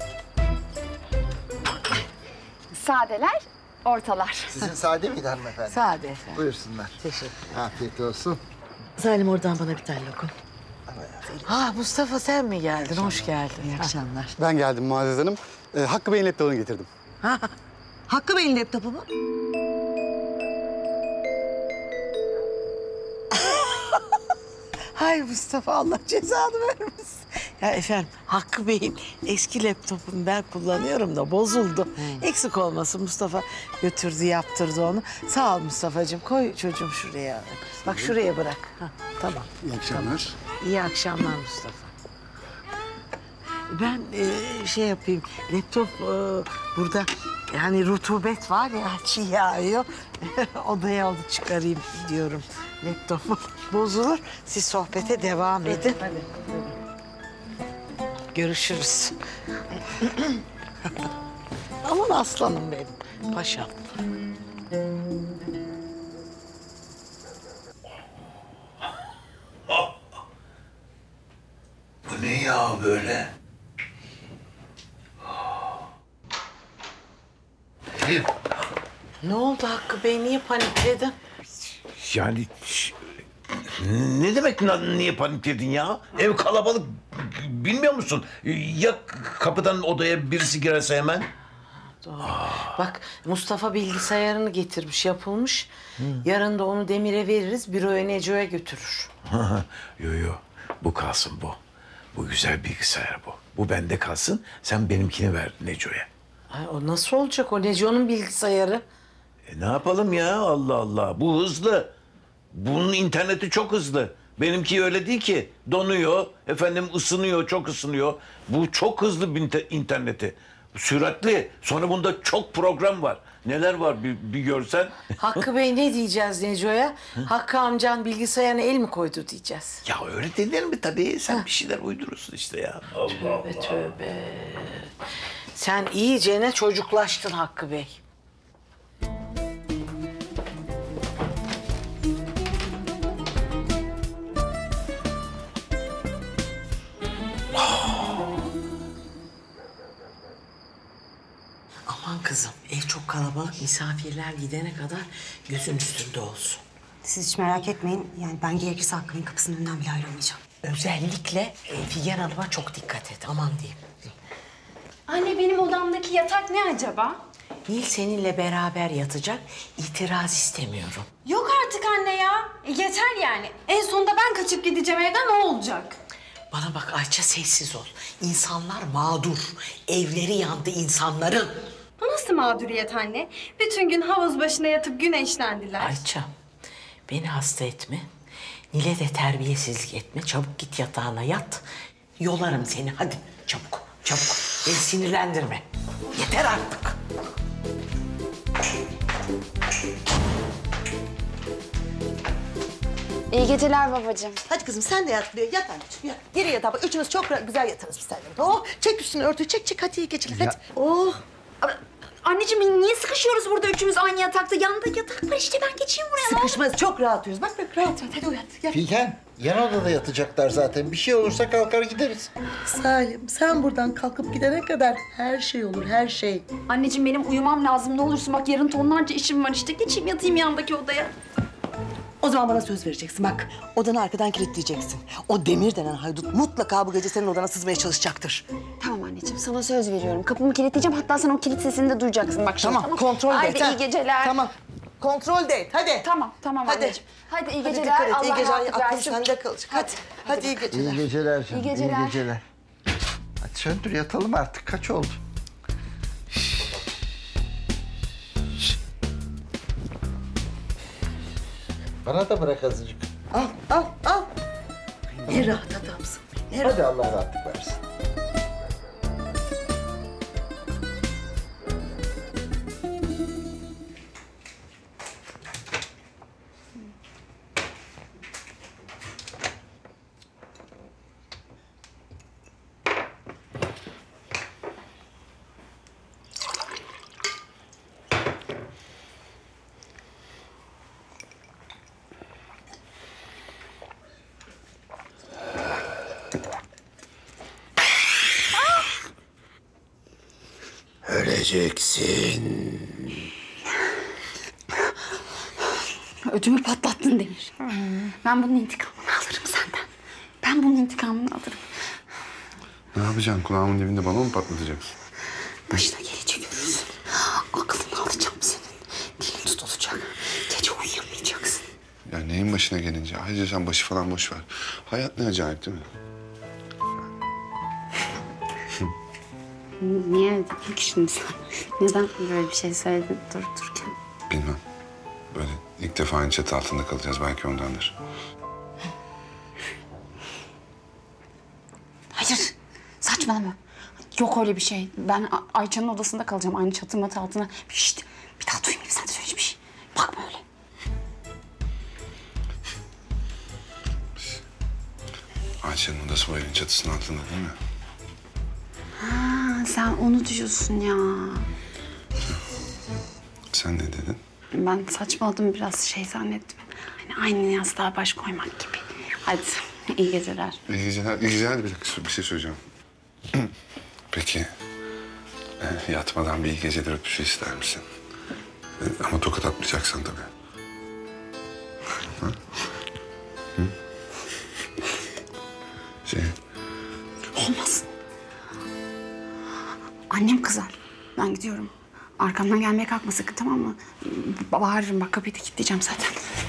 [SPEAKER 2] Sadeler, ortalar.
[SPEAKER 19] Sizin sade miydi hanımefendi?
[SPEAKER 11] Sade efendim.
[SPEAKER 19] Buyursunlar.
[SPEAKER 20] Teşekkür.
[SPEAKER 19] Afiyet olsun.
[SPEAKER 20] Zalim oradan bana bir tane lokum.
[SPEAKER 11] Mustafa sen mi geldin? Hoş geldin.
[SPEAKER 20] İyi akşamlar.
[SPEAKER 4] Ben geldim Muazzez Hanım. Hakkı Bey'in laptopunu getirdim.
[SPEAKER 20] Hakkı Bey'in laptopu mu?
[SPEAKER 11] Hay Mustafa Allah cezanı vermesin. Ya efendim Hakkı Bey'in eski laptopunu ben kullanıyorum da bozuldu. Eksik olmasın Mustafa götürdü yaptırdı onu. Sağ ol Mustafa'cığım koy çocuğum şuraya. Bak şuraya bırak. Tamam.
[SPEAKER 4] İyi akşamlar.
[SPEAKER 11] İyi akşamlar Mustafa. Ben şey yapayım laptop burada yani rutubet var ya çiğ yağıyor. Odaya alıp çıkarayım diyorum. Laptopum bozulur. Siz sohbete devam edin. Hadi. Görüşürüz. Aman aslanım benim, paşam.
[SPEAKER 10] Bu ne ya böyle?
[SPEAKER 11] Ne oldu Hakkı Bey? Niye panikledin?
[SPEAKER 10] Yani ne demek niye panikledin ya? Ev kalabalık bilmiyor musun? Ya kapıdan odaya birisi girerse hemen?
[SPEAKER 11] Doğru. Bak Mustafa bilgisayarını getirmiş, yapılmış. Yarın da onu Demir'e veririz, büroya Neco'ya götürür.
[SPEAKER 10] Yo. Bu kalsın bu. Bu güzel bilgisayar bu. Bu bende kalsın. Sen benimkini ver Neco'ya.
[SPEAKER 11] Ay, o nasıl olacak? O Neco'nun bilgisayarı.
[SPEAKER 10] Ne yapalım ya? Allah Allah. Bu hızlı. Bunun interneti çok hızlı. Benimki öyle değil ki. Donuyor, efendim ısınıyor, çok ısınıyor. Bu çok hızlı bir interneti. Süratli. Sonra bunda çok program var. Neler var bir görsen.
[SPEAKER 11] Hakkı Bey ne diyeceğiz Neco'ya? Hakkı amcan bilgisayarına el mi koydu diyeceğiz?
[SPEAKER 10] Ya öyle denir mi tabii? Sen bir şeyler uydurursun işte ya. Allah
[SPEAKER 11] Tövbe tövbe. Sen iyicene çocuklaştın Hakkı Bey. Aman kızım, ev çok kalabalık. Misafirler gidene kadar gözün üstünde olsun.
[SPEAKER 22] Siz hiç merak etmeyin. Yani ben gerekirse Hakkı Bey'in kapısının önünden bile ayrılmayacağım.
[SPEAKER 11] Özellikle Figen Hanım'a çok dikkat et. Aman diyeyim.
[SPEAKER 16] Anne benim odamdaki yatak ne acaba?
[SPEAKER 11] Nil seninle beraber yatacak. İtiraz istemiyorum.
[SPEAKER 16] Yok artık anne ya. Yeter yani. En sonunda ben kaçıp gideceğim evden, ne olacak?
[SPEAKER 11] Bana bak Ayça, sessiz ol. İnsanlar mağdur. Evleri yandı insanların.
[SPEAKER 16] Bu nasıl mağduriyet anne? Bütün gün havuz başına yatıp güneşlendiler.
[SPEAKER 11] Ayça, beni hasta etme. Nil'e de terbiyesizlik etme. Çabuk git yatağına yat. Yolarım seni. Hadi çabuk, çabuk. Beni sinirlendirme. Yeter artık.
[SPEAKER 22] İyi geceler babacığım.
[SPEAKER 20] Hadi kızım sen de yat buraya. Yat anneciğim yat. Geri yatağa bak. Üçümüz çok güzel yatarız biz seninle. Oh, çek üstünü örtüyü. Çek. Hadi iyi geceler. Hadi.
[SPEAKER 2] Oh. Anneciğim niye sıkışıyoruz burada üçümüz aynı yatakta? Yanında yatak var işte, ben geçeyim buraya.
[SPEAKER 20] Sıkışmaz. Çok rahat uyuyoruz. Bak rahat. Hadi uyan. Gel.
[SPEAKER 19] Figen, yan odada yatacaklar zaten. Bir şey olursa kalkar gideriz.
[SPEAKER 20] Salim, sen buradan kalkıp gidene kadar her şey olur, her şey.
[SPEAKER 2] Anneciğim benim uyumam lazım, ne olursun bak, yarın tonlarca işim var işte. Geçeyim yatayım yandaki odaya.
[SPEAKER 20] O zaman bana söz vereceksin. Bak, odanı arkadan kilitleyeceksin. O Demir denen haydut mutlaka bu gece senin odana sızmaya çalışacaktır.
[SPEAKER 22] Tamam anneciğim, sana söz veriyorum. Kapımı kilitleyeceğim, hatta sen o kilit sesini de duyacaksın. Bak şimdi,
[SPEAKER 20] Tamam, kontrol de et.
[SPEAKER 22] Haydi iyi geceler.
[SPEAKER 20] Tamam, kontrol de et. Hadi.
[SPEAKER 22] Tamam
[SPEAKER 20] Hadi.
[SPEAKER 22] anneciğim. Hadi iyi
[SPEAKER 20] Hadi
[SPEAKER 22] geceler.
[SPEAKER 20] dikkat et.
[SPEAKER 22] Allah
[SPEAKER 20] İyi geceler.
[SPEAKER 22] rahatlık
[SPEAKER 20] Aklım
[SPEAKER 22] versin.
[SPEAKER 20] sende kalacak. Hadi iyi geceler.
[SPEAKER 19] İyi geceler canım.
[SPEAKER 22] İyi geceler.
[SPEAKER 19] İyi geceler. Hadi söndür yatalım artık. Kaç oldu? Bana da bırak azıcık.
[SPEAKER 20] Al. Ne rahat adamsın. Ne rahat.
[SPEAKER 19] Hadi Allah rahatlık versin.
[SPEAKER 10] Öleceksin.
[SPEAKER 22] Ödümü patlattın Demir. Ben bunun intikamını alırım senden. Ben bunun intikamını alırım.
[SPEAKER 6] Ne yapacaksın? Kulağımın dibinde balon mu patlatacaksın?
[SPEAKER 22] Başına gelince görürsün. Aklını alacağım senin. Dilin tutulacak. Gece uyuyamayacaksın.
[SPEAKER 6] Ya neyin başına gelince? Ayrıca sen başı falan boş ver. Hayat ne acayip değil mi?
[SPEAKER 22] Niye dedin ki şimdi sen? Neden böyle bir şey söyledin durup dururken?
[SPEAKER 6] Bilmem. Böyle ilk defa aynı çatı altında kalacağız. Belki ondandır.
[SPEAKER 22] Hayır. Saçmalama. Yok öyle bir şey. Ben Ayça'nın odasında kalacağım. Aynı çatı matı altına. Şişt. Bir daha duymayayım sen de söyle bir şey. Bakma öyle.
[SPEAKER 6] Ayşe'nin odası bu evin çatısının altında değil mi?
[SPEAKER 22] Ha, sen onu diyorsun ya.
[SPEAKER 6] Sen ne dedin?
[SPEAKER 22] Ben saçmaladım, biraz şey zannettim. Hani aynı yastığa baş koymak gibi. Hadi iyi geceler.
[SPEAKER 6] İyi geceler. İyi geceler. Bir şey söyleyeceğim. Peki yatmadan bir iyi geceler öpüşü ister misin? Ama tokat atmayacaksan tabii. Ha? Hı?
[SPEAKER 22] Olmaz. Annem kızar. Ben gidiyorum. Arkamdan gelmeye kalkma sakın, tamam mı? Bağırırım bak, kapıyı da kilitleyeceğim zaten.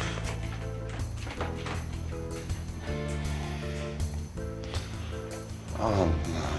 [SPEAKER 6] Allah.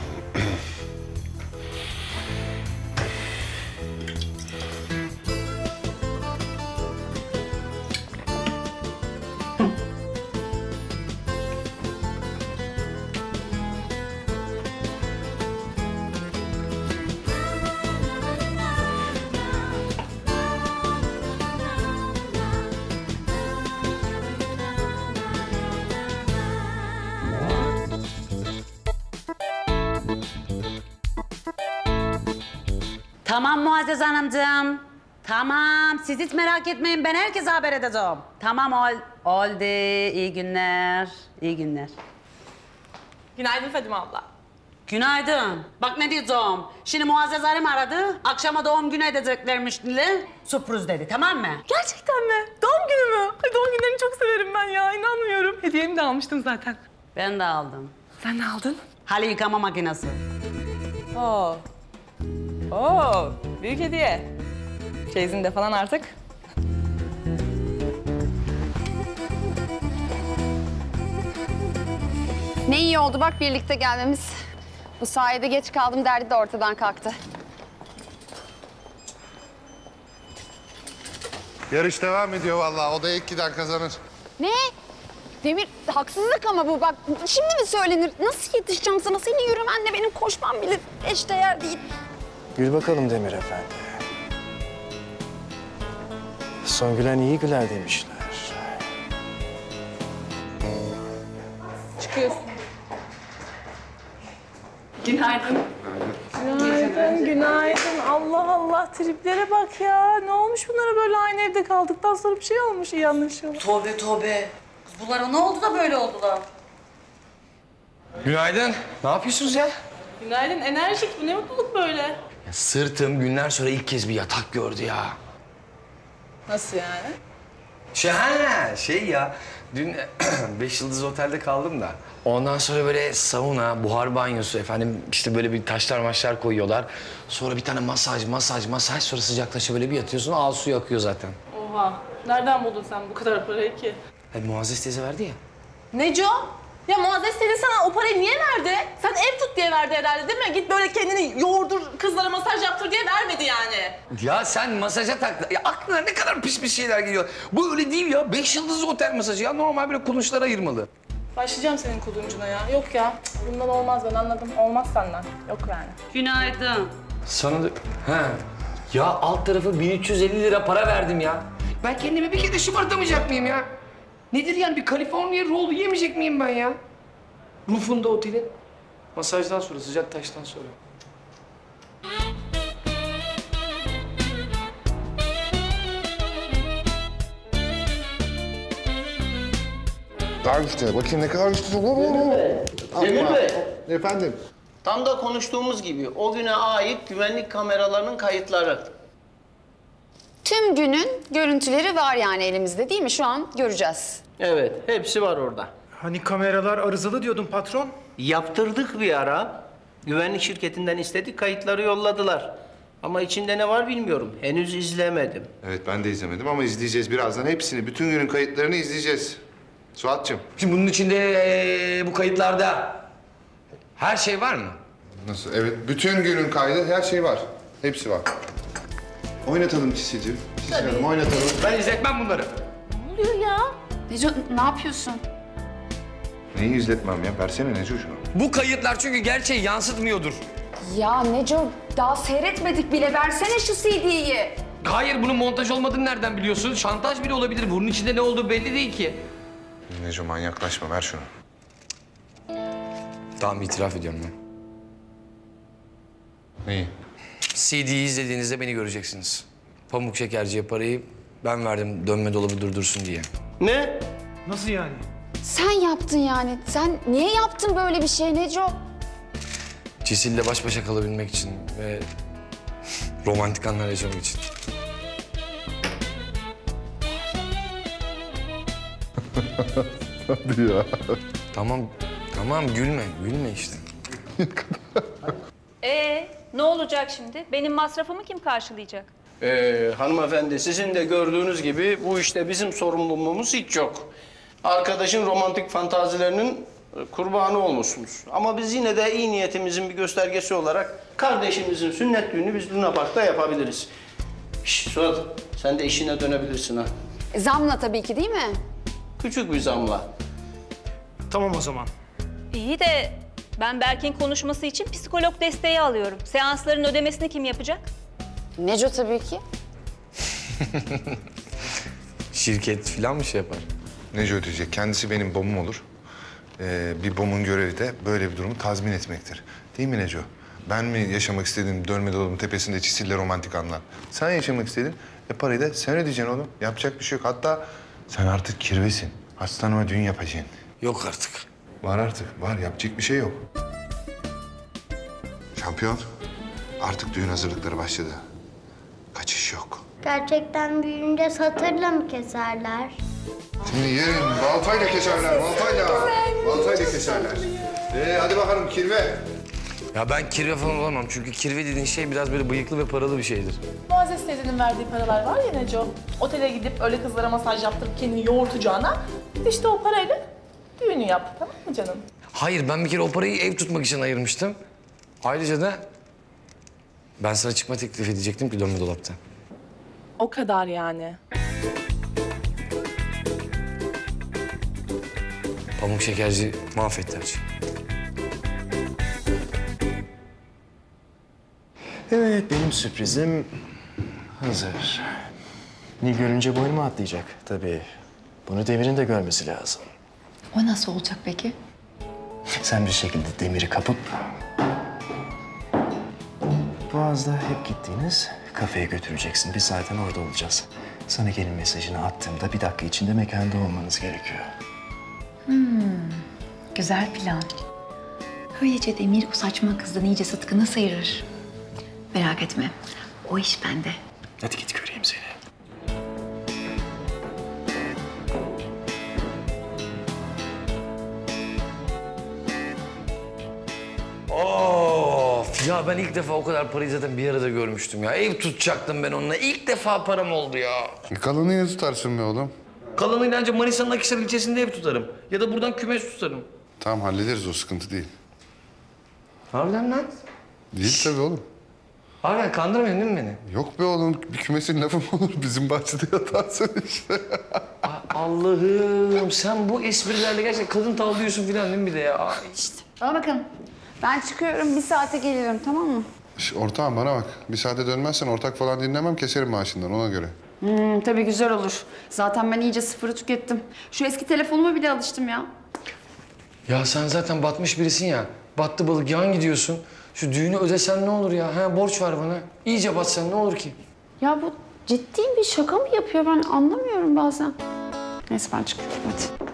[SPEAKER 3] Tamam Muazzez Hanımcığım. Tamam, siz hiç merak etmeyin. Ben herkese haber edeceğim. Tamam, oldu. İyi günler. İyi günler.
[SPEAKER 7] Günaydın Fadime abla.
[SPEAKER 3] Günaydın. Bak ne diyeceğim. Şimdi Muazzez Hanım aradı. Akşama doğum günü edeceklermiş Nil'i. Sürpriz dedi, tamam mı?
[SPEAKER 7] Gerçekten mi? Doğum günü mü? Ay, doğum günlerini çok severim ben ya. İnanmıyorum. Hediyemi de almıştım zaten.
[SPEAKER 3] Ben de aldım.
[SPEAKER 7] Sen ne aldın?
[SPEAKER 3] Halı yıkama makinesi.
[SPEAKER 7] Oo. Oo, büyük hediye. Çeyizinde falan artık.
[SPEAKER 22] Ne iyi oldu bak birlikte gelmemiz. Bu sayede geç kaldım derdi de ortadan kalktı.
[SPEAKER 6] Yarış devam ediyor vallahi. O da ilk giden kazanır.
[SPEAKER 22] Ne? Demir haksızlık ama bu bak. Şimdi mi söylenir? Nasıl yetişeceğim sana? Senin yürümenle benim koşmam bile eşdeğer değil.
[SPEAKER 18] Gül bakalım Demir Efendi. Son gülen iyi güler demişler.
[SPEAKER 7] Çıkıyorsun. Günaydın. Günaydın, günaydın. Allah Allah, triplere bak ya. Ne olmuş bunlara böyle aynı evde kaldıktan sonra bir şey olmuş iyi anlaşıldı.
[SPEAKER 3] Tövbe tövbe. Kız bunlara ne oldu da böyle oldular?
[SPEAKER 9] Günaydın. Ne yapıyorsunuz ya?
[SPEAKER 7] Günaydın, enerjik. Bu ne mutluluk böyle?
[SPEAKER 9] Ya sırtım günler sonra ilk kez bir yatak gördü ya.
[SPEAKER 7] Nasıl yani?
[SPEAKER 9] Şey ya, dün 5 yıldız otelde kaldım da. Ondan sonra böyle sauna, buhar banyosu efendim işte böyle bir taşlar maçlar koyuyorlar. Sonra bir tane masaj sonra sıcaklaşa böyle bir yatıyorsun ağız suyu akıyor zaten.
[SPEAKER 7] Oha, nereden buldun sen bu kadar parayı ki?
[SPEAKER 9] Muazzez teyze verdi ya.
[SPEAKER 7] Neco? Ya Muazzez teyze sana o parayı niye verdi? Sen ev tut diye verdi herhalde değil mi? Git böyle kendini yoğurdur, kızlara masaj yaptır diye vermedi yani.
[SPEAKER 9] Ya sen masaja tak... Ya aklına ne kadar pis şeyler geliyor. Bu öyle değil ya. 5 yıldız otel masajı ya. Normal böyle kulunçlara ayırmalı.
[SPEAKER 7] Başlayacağım senin kuluncuna ya. Yok ya, bundan olmaz ben anladım. Olmaz senden. Yok yani.
[SPEAKER 3] Günaydın.
[SPEAKER 9] Sana da... He. Ya alt tarafı 1350 lira para verdim ya. Ben kendimi bir kere şımartamayacak mıyım ya? Nedir yani bir Kaliforniya rollu yemeyecek miyim ben ya? Rufunda otelin. Masajdan sonra, sıcak taştan sonra.
[SPEAKER 6] Daha güçlü. Bakayım ne kadar güçlü.
[SPEAKER 14] Demir Bey.
[SPEAKER 6] Efendim?
[SPEAKER 14] Tam da konuştuğumuz gibi o güne ait güvenlik kameralarının kayıtları.
[SPEAKER 22] Tüm günün görüntüleri var yani elimizde değil mi? Şu an göreceğiz.
[SPEAKER 14] Evet, hepsi var orada.
[SPEAKER 13] Hani kameralar arızalı diyordun patron?
[SPEAKER 14] Yaptırdık bir ara. Güvenlik şirketinden istedik, kayıtları yolladılar. Ama içinde ne var bilmiyorum. Henüz izlemedim.
[SPEAKER 6] Evet ben de izlemedim ama izleyeceğiz birazdan hepsini. Bütün günün kayıtlarını izleyeceğiz. Suat'cığım.
[SPEAKER 9] Şimdi bunun içinde bu kayıtlarda her şey var mı?
[SPEAKER 6] Nasıl? Evet bütün günün kaydı her şey var. Hepsi var. Oynatalım Çisicim. Çisil Hanım oynatalım.
[SPEAKER 9] Ben izletmem bunları.
[SPEAKER 22] Ne oluyor ya? Neco ne yapıyorsun?
[SPEAKER 6] Neyi izletmem ya? Versene Neco şunu.
[SPEAKER 9] Bu kayıtlar çünkü gerçeği yansıtmıyordur.
[SPEAKER 22] Ya Neco daha seyretmedik bile. Versene şu CD'yi.
[SPEAKER 9] Hayır bunun montaj olmadığını nereden biliyorsun? Şantaj bile olabilir. Bunun içinde ne olduğu belli değil ki.
[SPEAKER 6] Neco manyaklaşma ver şunu.
[SPEAKER 9] Tamam itiraf ediyorum ben.
[SPEAKER 6] Neyi?
[SPEAKER 9] CD'yi izlediğinizde beni göreceksiniz. Pamuk şekerciye parayı ben verdim dönme dolabı durdursun diye.
[SPEAKER 14] Ne?
[SPEAKER 13] Nasıl yani?
[SPEAKER 22] Sen yaptın yani. Sen niye yaptın böyle bir şey Neco?
[SPEAKER 9] Cisil'le baş başa kalabilmek için ve romantik anlar yaşamak için.
[SPEAKER 6] Hadi ya.
[SPEAKER 9] Tamam gülme işte.
[SPEAKER 21] Ne olacak şimdi? Benim masrafımı kim karşılayacak?
[SPEAKER 14] Hanımefendi sizin de gördüğünüz gibi bu işte bizim sorumluluğumuz hiç yok. Arkadaşın romantik fantazilerinin kurbanı olmuşsunuz. Ama biz yine de iyi niyetimizin bir göstergesi olarak kardeşimizin sünnet düğünü biz Luna Park'ta yapabiliriz. Şişt Suat, sen de işine dönebilirsin ha.
[SPEAKER 2] Zamla tabii ki değil mi?
[SPEAKER 14] Küçük bir zamla.
[SPEAKER 13] Tamam o zaman.
[SPEAKER 21] İyi de ben Berk'in konuşması için psikolog desteği alıyorum. Seansların ödemesini kim yapacak?
[SPEAKER 2] Neco tabii ki.
[SPEAKER 18] Şirket falan mı şey yapar?
[SPEAKER 6] Neco ödeyecek. Kendisi benim BOM'um olur. Bir BOM'un görevi de böyle bir durumu tazmin etmektir. Değil mi Neco? Ben mi yaşamak istedim dönme dolabın tepesinde çisille romantik anlar? Sen yaşamak istedin. Parayı da sen ödeyeceksin oğlum. Yapacak bir şey yok. Hatta sen artık kirvesin. Hastaneme düğün yapacaksın.
[SPEAKER 18] Yok artık.
[SPEAKER 6] Var artık. Var. Yapacak bir şey yok. Şampiyon. Artık düğün hazırlıkları başladı. Kaçış yok.
[SPEAKER 1] Gerçekten büyüyünce satırla mı keserler?
[SPEAKER 6] Seni yerim. Baltayla keserler. Baltayla. Baltayla keserler. Hadi bakalım kirve.
[SPEAKER 9] Ya ben kirve falan olamam. Çünkü kirve dediğin şey biraz böyle bıyıklı ve paralı bir şeydir.
[SPEAKER 7] Muazzez teyzenin verdiği paralar var ya Neco. Otele gidip öyle kızlara masaj yaptırıp kendini yoğurtacağına işte o parayla düğünü yap. Tamam mı canım?
[SPEAKER 9] Hayır, ben bir kere o parayı ev tutmak için ayırmıştım. Ayrıca da ben sana çıkma teklif edecektim ki dönme dolapta.
[SPEAKER 7] O kadar yani.
[SPEAKER 9] Pamuk şekerci mahvetti her şeyi.
[SPEAKER 18] Evet, benim sürprizim hazır. Nil görünce boynuma atlayacak tabii. Bunu Demir'in de görmesi lazım.
[SPEAKER 8] O nasıl olacak peki?
[SPEAKER 18] Sen bir şekilde Demir'i kapıp Boğaz'da hep gittiğiniz kafeye götüreceksin. Biz zaten orada olacağız. Sana gelin mesajını attığımda 1 dakika içinde mekanda olmanız gerekiyor.
[SPEAKER 8] Güzel plan. Böylece Demir o saçma kızdan iyice Sıtkı'nı sıyırır. Merak etme. O iş bende.
[SPEAKER 18] Hadi git göreyim seni.
[SPEAKER 9] Of ya, ben ilk defa o kadar parayı zaten bir arada görmüştüm ya. Ev tutacaktım ben onunla. İlk defa param oldu ya.
[SPEAKER 6] Kalanı yine tutarsın be oğlum.
[SPEAKER 9] Kalanıyla ancak Manisa'nın Akhisar ilçesinde ev tutarım. Ya da buradan kümes tutarım.
[SPEAKER 6] Tamam hallederiz, o sıkıntı değil.
[SPEAKER 9] Harbiden lan?
[SPEAKER 6] Değil tabii oğlum.
[SPEAKER 9] Harbiden kandırmıyorsun değil mi beni?
[SPEAKER 6] Yok be oğlum, bir kümesin lafı mı olur? Bizim bahçede yatarsın işte.
[SPEAKER 9] Allah'ım, sen bu esprilerle gerçekten kadın tavlıyorsun falan değil mi bir de ya?
[SPEAKER 2] İşte. Bana bakın. Ben çıkıyorum. 1 saate geliyorum, tamam mı?
[SPEAKER 6] Ortağım bana bak. 1 saate dönmezsen ortak falan dinlemem, keserim maaşından ona göre.
[SPEAKER 2] Tabii güzel olur. Zaten ben iyice sıfırı tükettim. Şu eski telefonuma bile alıştım ya.
[SPEAKER 9] Ya sen zaten batmış birisin ya. Battı balık yan gidiyorsun. Şu düğünü ödesen ne olur ya? Ha, borç ver bana. İyice batsan ne olur ki?
[SPEAKER 22] Ya bu ciddi bir şaka mı yapıyor? Ben anlamıyorum bazen. Neyse ben çıkıyorum hadi.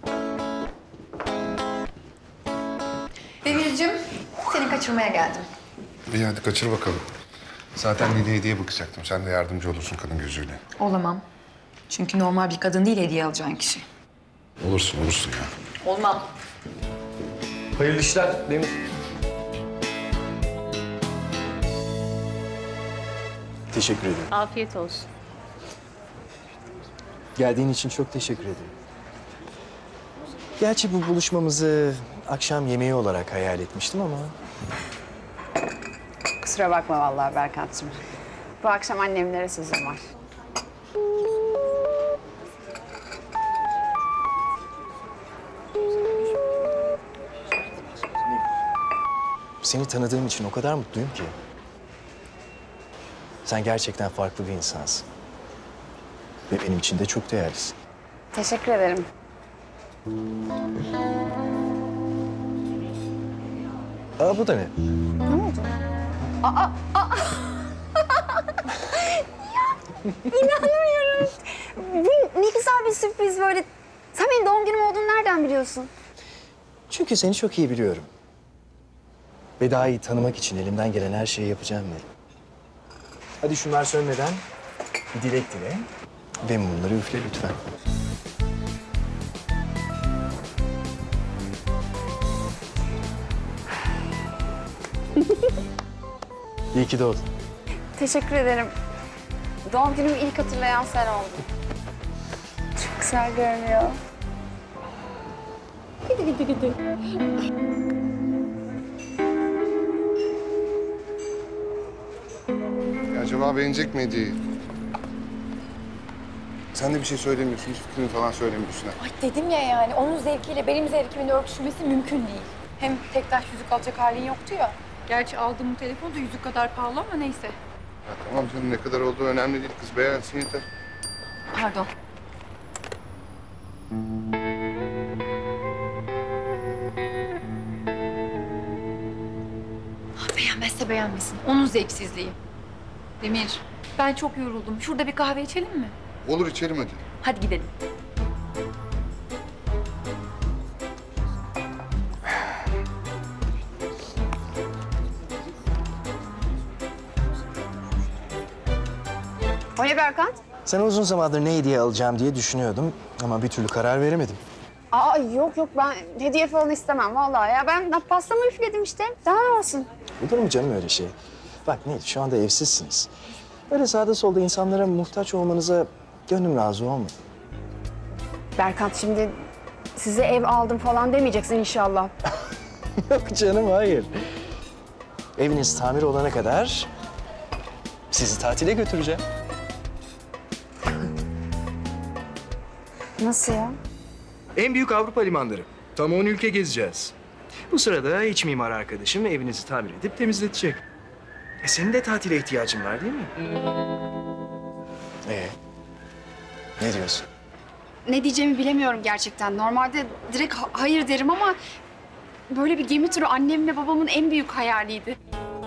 [SPEAKER 8] Demircim, seni kaçırmaya geldim.
[SPEAKER 6] İyi hadi kaçır bakalım. Zaten Nil'e hediye bakacaktım. Sen de yardımcı olursun kadın gözüyle.
[SPEAKER 8] Olamam. Çünkü normal bir kadın değil hediye alacağın kişi.
[SPEAKER 6] Olursun ya.
[SPEAKER 8] Olmam.
[SPEAKER 9] Hayırlı işler Demir.
[SPEAKER 18] Teşekkür ederim.
[SPEAKER 21] Afiyet olsun.
[SPEAKER 18] Geldiğin için çok teşekkür ederim. Gerçi bu buluşmamızı akşam yemeği olarak hayal etmiştim ama...
[SPEAKER 22] Kusura bakma vallahi Berkant'cığım. Bu akşam annemlere sözüm var.
[SPEAKER 18] Seni tanıdığım için o kadar mutluyum ki. Sen gerçekten farklı bir insansın. Ve benim için de çok değerlisin.
[SPEAKER 22] Teşekkür ederim.
[SPEAKER 18] Aa, bu da ne?
[SPEAKER 22] Ne oldu? Aa! Ya inanmıyorum. Bu ne güzel bir sürpriz böyle. Sen benim doğum günüm olduğunu nereden biliyorsun?
[SPEAKER 18] Çünkü seni çok iyi biliyorum. Ve daha iyi tanımak için elimden gelen her şeyi yapacağım Nil. Hadi şunlar sönmeden bir dilek dile ve mumları üfle lütfen. İyi ki doğdun.
[SPEAKER 22] Teşekkür ederim. Doğum günümü ilk hatırlayan sen oldun. Çok güzel görünüyor. Gidi gidi gidi.
[SPEAKER 6] Acaba beğenecek mi hediyeyi? Sen de bir şey söylemiyorsun, hiç fikrini falan söylemiyorsun.
[SPEAKER 16] Ay dedim ya yani onun zevkiyle benim zevkimin örtüşmesi mümkün değil. Hem tek taş yüzük alacak halin yoktu ya. Gerçi aldığım bu telefon da yüzük kadar pahalı ama neyse.
[SPEAKER 6] Ya tamam canım, ne kadar olduğu önemli değil. Kız beğensin yeter.
[SPEAKER 16] Pardon. Beğenmezse beğenmesin. Onun zevksizliği. Demir, ben çok yoruldum. Şurada bir kahve içelim mi?
[SPEAKER 6] Olur, içelim hadi.
[SPEAKER 16] Hadi gidelim.
[SPEAKER 22] O ne Berkant?
[SPEAKER 18] Sana uzun zamandır ne hediye alacağım diye düşünüyordum ama bir türlü karar veremedim.
[SPEAKER 22] Aa yok yok ben hediye falan istemem vallahi ya. Ben pastamı üfledim işte. Daha ne olsun?
[SPEAKER 18] Olur mu canım öyle şey? Bak Nil, şu anda evsizsiniz. Böyle sağda solda insanlara muhtaç olmanıza gönlüm razı olmuyor.
[SPEAKER 22] Berkant şimdi size ev aldım falan demeyeceksin inşallah.
[SPEAKER 18] Yok canım, hayır. Eviniz tamir olana kadar sizi tatile götüreceğim.
[SPEAKER 22] Nasıl ya?
[SPEAKER 18] En büyük Avrupa limanları. Tam 10 ülke gezeceğiz. Bu sırada iç mimar arkadaşım evinizi tamir edip temizletecek. Senin de tatile ihtiyacın var değil mi? Ne diyorsun?
[SPEAKER 22] Ne diyeceğimi bilemiyorum gerçekten. Normalde direkt hayır derim ama böyle bir gemi turu annemle babamın en büyük hayaliydi.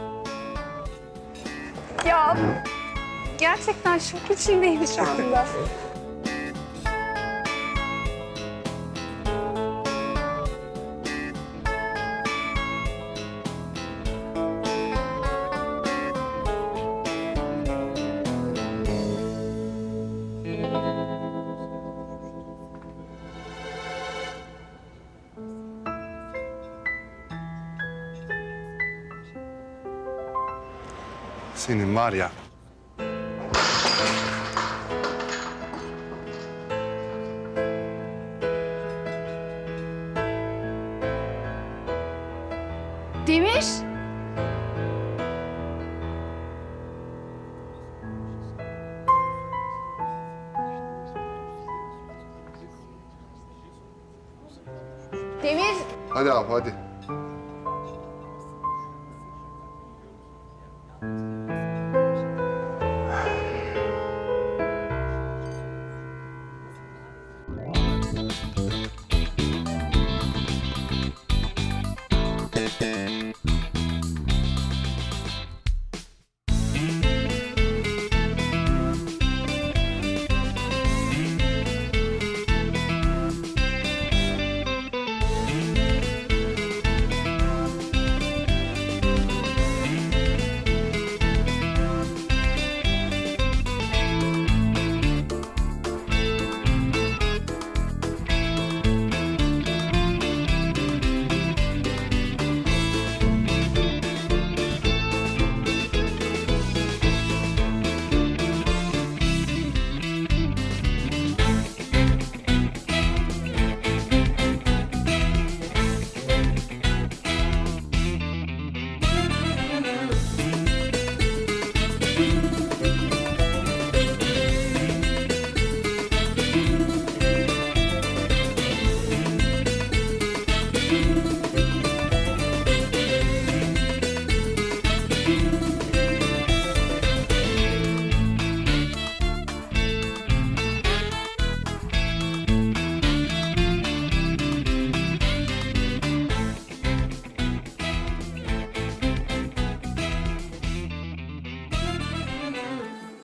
[SPEAKER 22] Ya gerçekten şok içindeyim şu anda.
[SPEAKER 6] Senin var ya.
[SPEAKER 22] Demir. Demir.
[SPEAKER 6] Hadi abi hadi.